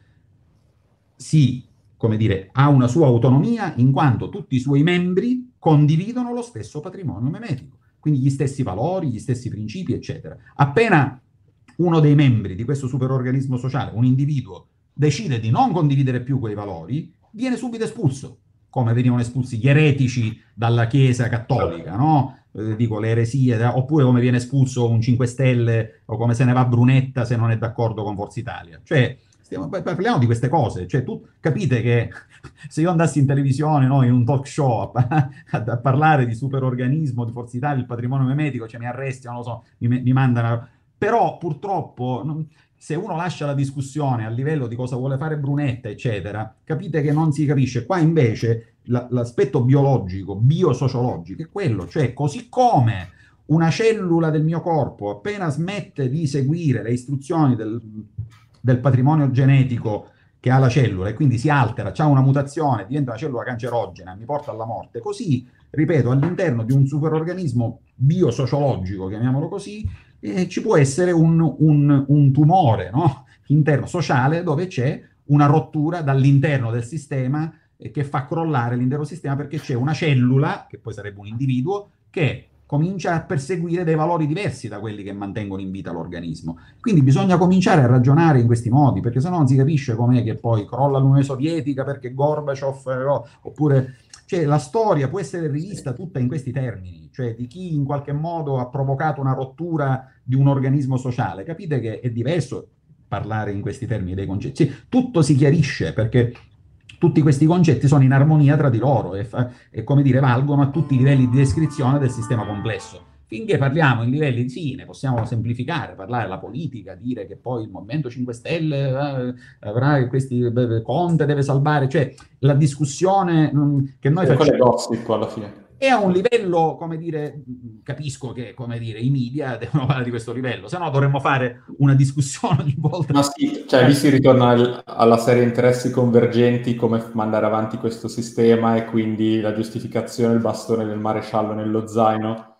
Speaker 2: si, come dire, ha una sua autonomia in quanto tutti i suoi membri condividono lo stesso patrimonio memetico, quindi gli stessi valori, gli stessi principi, eccetera. Appena uno dei membri di questo superorganismo sociale, un individuo, decide di non condividere più quei valori, viene subito espulso, come venivano espulsi gli eretici dalla Chiesa cattolica, no? Eh, dico le eresie, eh, oppure come viene espulso un cinque Stelle o come se ne va Brunetta se non è d'accordo con Forza Italia. Cioè, stiamo, parliamo di queste cose, cioè tu capite che se io andassi in televisione, no, in un talk show a, a, a parlare di superorganismo, di Forza Italia, il patrimonio memetico, cioè mi arrestano, non lo so, mi, mi mandano. Però purtroppo non, se uno lascia la discussione a livello di cosa vuole fare Brunetta, eccetera, capite che non si capisce. Qua invece la, l'aspetto biologico, biosociologico, è quello, cioè così come una cellula del mio corpo appena smette di seguire le istruzioni del, del patrimonio genetico che ha la cellula e quindi si altera, ha una mutazione, diventa una cellula cancerogena, mi porta alla morte, così, ripeto, all'interno di un superorganismo biosociologico, chiamiamolo così, eh, ci può essere un, un, un tumore, no? Interno sociale dove c'è una rottura dall'interno del sistema eh, che fa crollare l'intero sistema perché c'è una cellula, che poi sarebbe un individuo, che comincia a perseguire dei valori diversi da quelli che mantengono in vita l'organismo. Quindi bisogna cominciare a ragionare in questi modi, perché sennò non si capisce com'è che poi crolla l'Unione Sovietica perché Gorbaciov, eh, oppure cioè, la storia può essere rivista tutta in questi termini, cioè di chi in qualche modo ha provocato una rottura di un organismo sociale. Capite che è diverso parlare in questi termini dei concetti. Sì, tutto si chiarisce perché tutti questi concetti sono in armonia tra di loro e, fa, e, come dire, valgono a tutti i livelli di descrizione del sistema complesso. Finché parliamo in livelli, sì, ne possiamo semplificare, parlare della politica, dire che poi il Movimento cinque Stelle eh, avrà questi, beh, Conte deve salvare, cioè la discussione mh, che noi
Speaker 1: e quello è
Speaker 2: facciamo
Speaker 1: gossip alla fine.
Speaker 2: è a un livello, come dire, capisco che, come dire, i media devono parlare di questo livello, se no dovremmo fare una discussione ogni volta.
Speaker 1: Ma sì, cioè lì si ritorna al- alla serie interessi convergenti, come f- mandare avanti questo sistema e quindi la giustificazione, il bastone del maresciallo nello zaino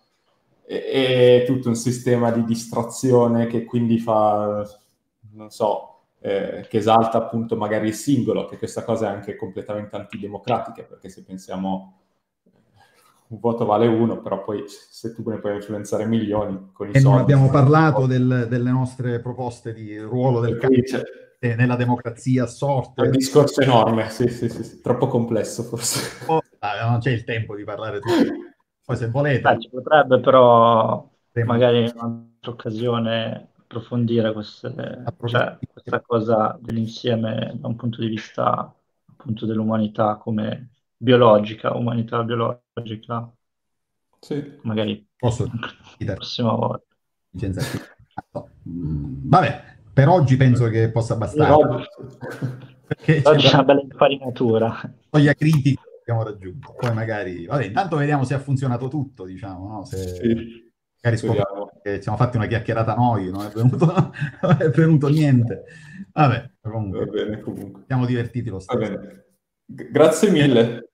Speaker 1: e, e tutto un sistema di distrazione che quindi fa, non so, eh, che esalta appunto magari il singolo, che questa cosa è anche completamente antidemocratica, perché se pensiamo un voto vale uno, però poi se tu ne puoi influenzare milioni con i
Speaker 2: E non
Speaker 1: soldi.
Speaker 2: abbiamo parlato del- delle nostre proposte di ruolo del
Speaker 1: Per cui
Speaker 2: campo
Speaker 1: c'è
Speaker 2: eh, nella democrazia a
Speaker 1: è un
Speaker 2: sorte.
Speaker 1: discorso enorme, sì, sì, sì, sì, troppo complesso forse.
Speaker 2: Oh, ah, non c'è il tempo di parlare tutto. Poi se volete,
Speaker 3: Beh, ci potrebbe però
Speaker 2: potremo
Speaker 3: magari in un'altra occasione approfondire queste- cioè,
Speaker 2: approfondire.
Speaker 3: questa cosa dell'insieme da un punto di vista appunto dell'umanità come biologica, umanità biologica.
Speaker 1: Sì.
Speaker 3: magari
Speaker 2: Posso
Speaker 3: la prossima volta.
Speaker 2: licenza artistica. Mm, Vabbè, per oggi penso che possa bastare.
Speaker 1: Oggi-
Speaker 2: Perché
Speaker 3: Oggi è
Speaker 2: c'è
Speaker 3: una bella infarinatura.
Speaker 2: soglia critica che abbiamo raggiunto. Poi magari, vabbè, intanto vediamo se ha funzionato tutto, diciamo, no? Se
Speaker 1: Sì,
Speaker 2: magari
Speaker 1: speriamo.
Speaker 2: scopriamo che ci siamo fatti una chiacchierata noi, non è venuto, non è venuto niente. Vabbè,
Speaker 1: Va
Speaker 2: comunque,
Speaker 1: bene, comunque.
Speaker 2: siamo divertiti lo
Speaker 1: Va
Speaker 2: stesso.
Speaker 1: bene. G- Grazie mille.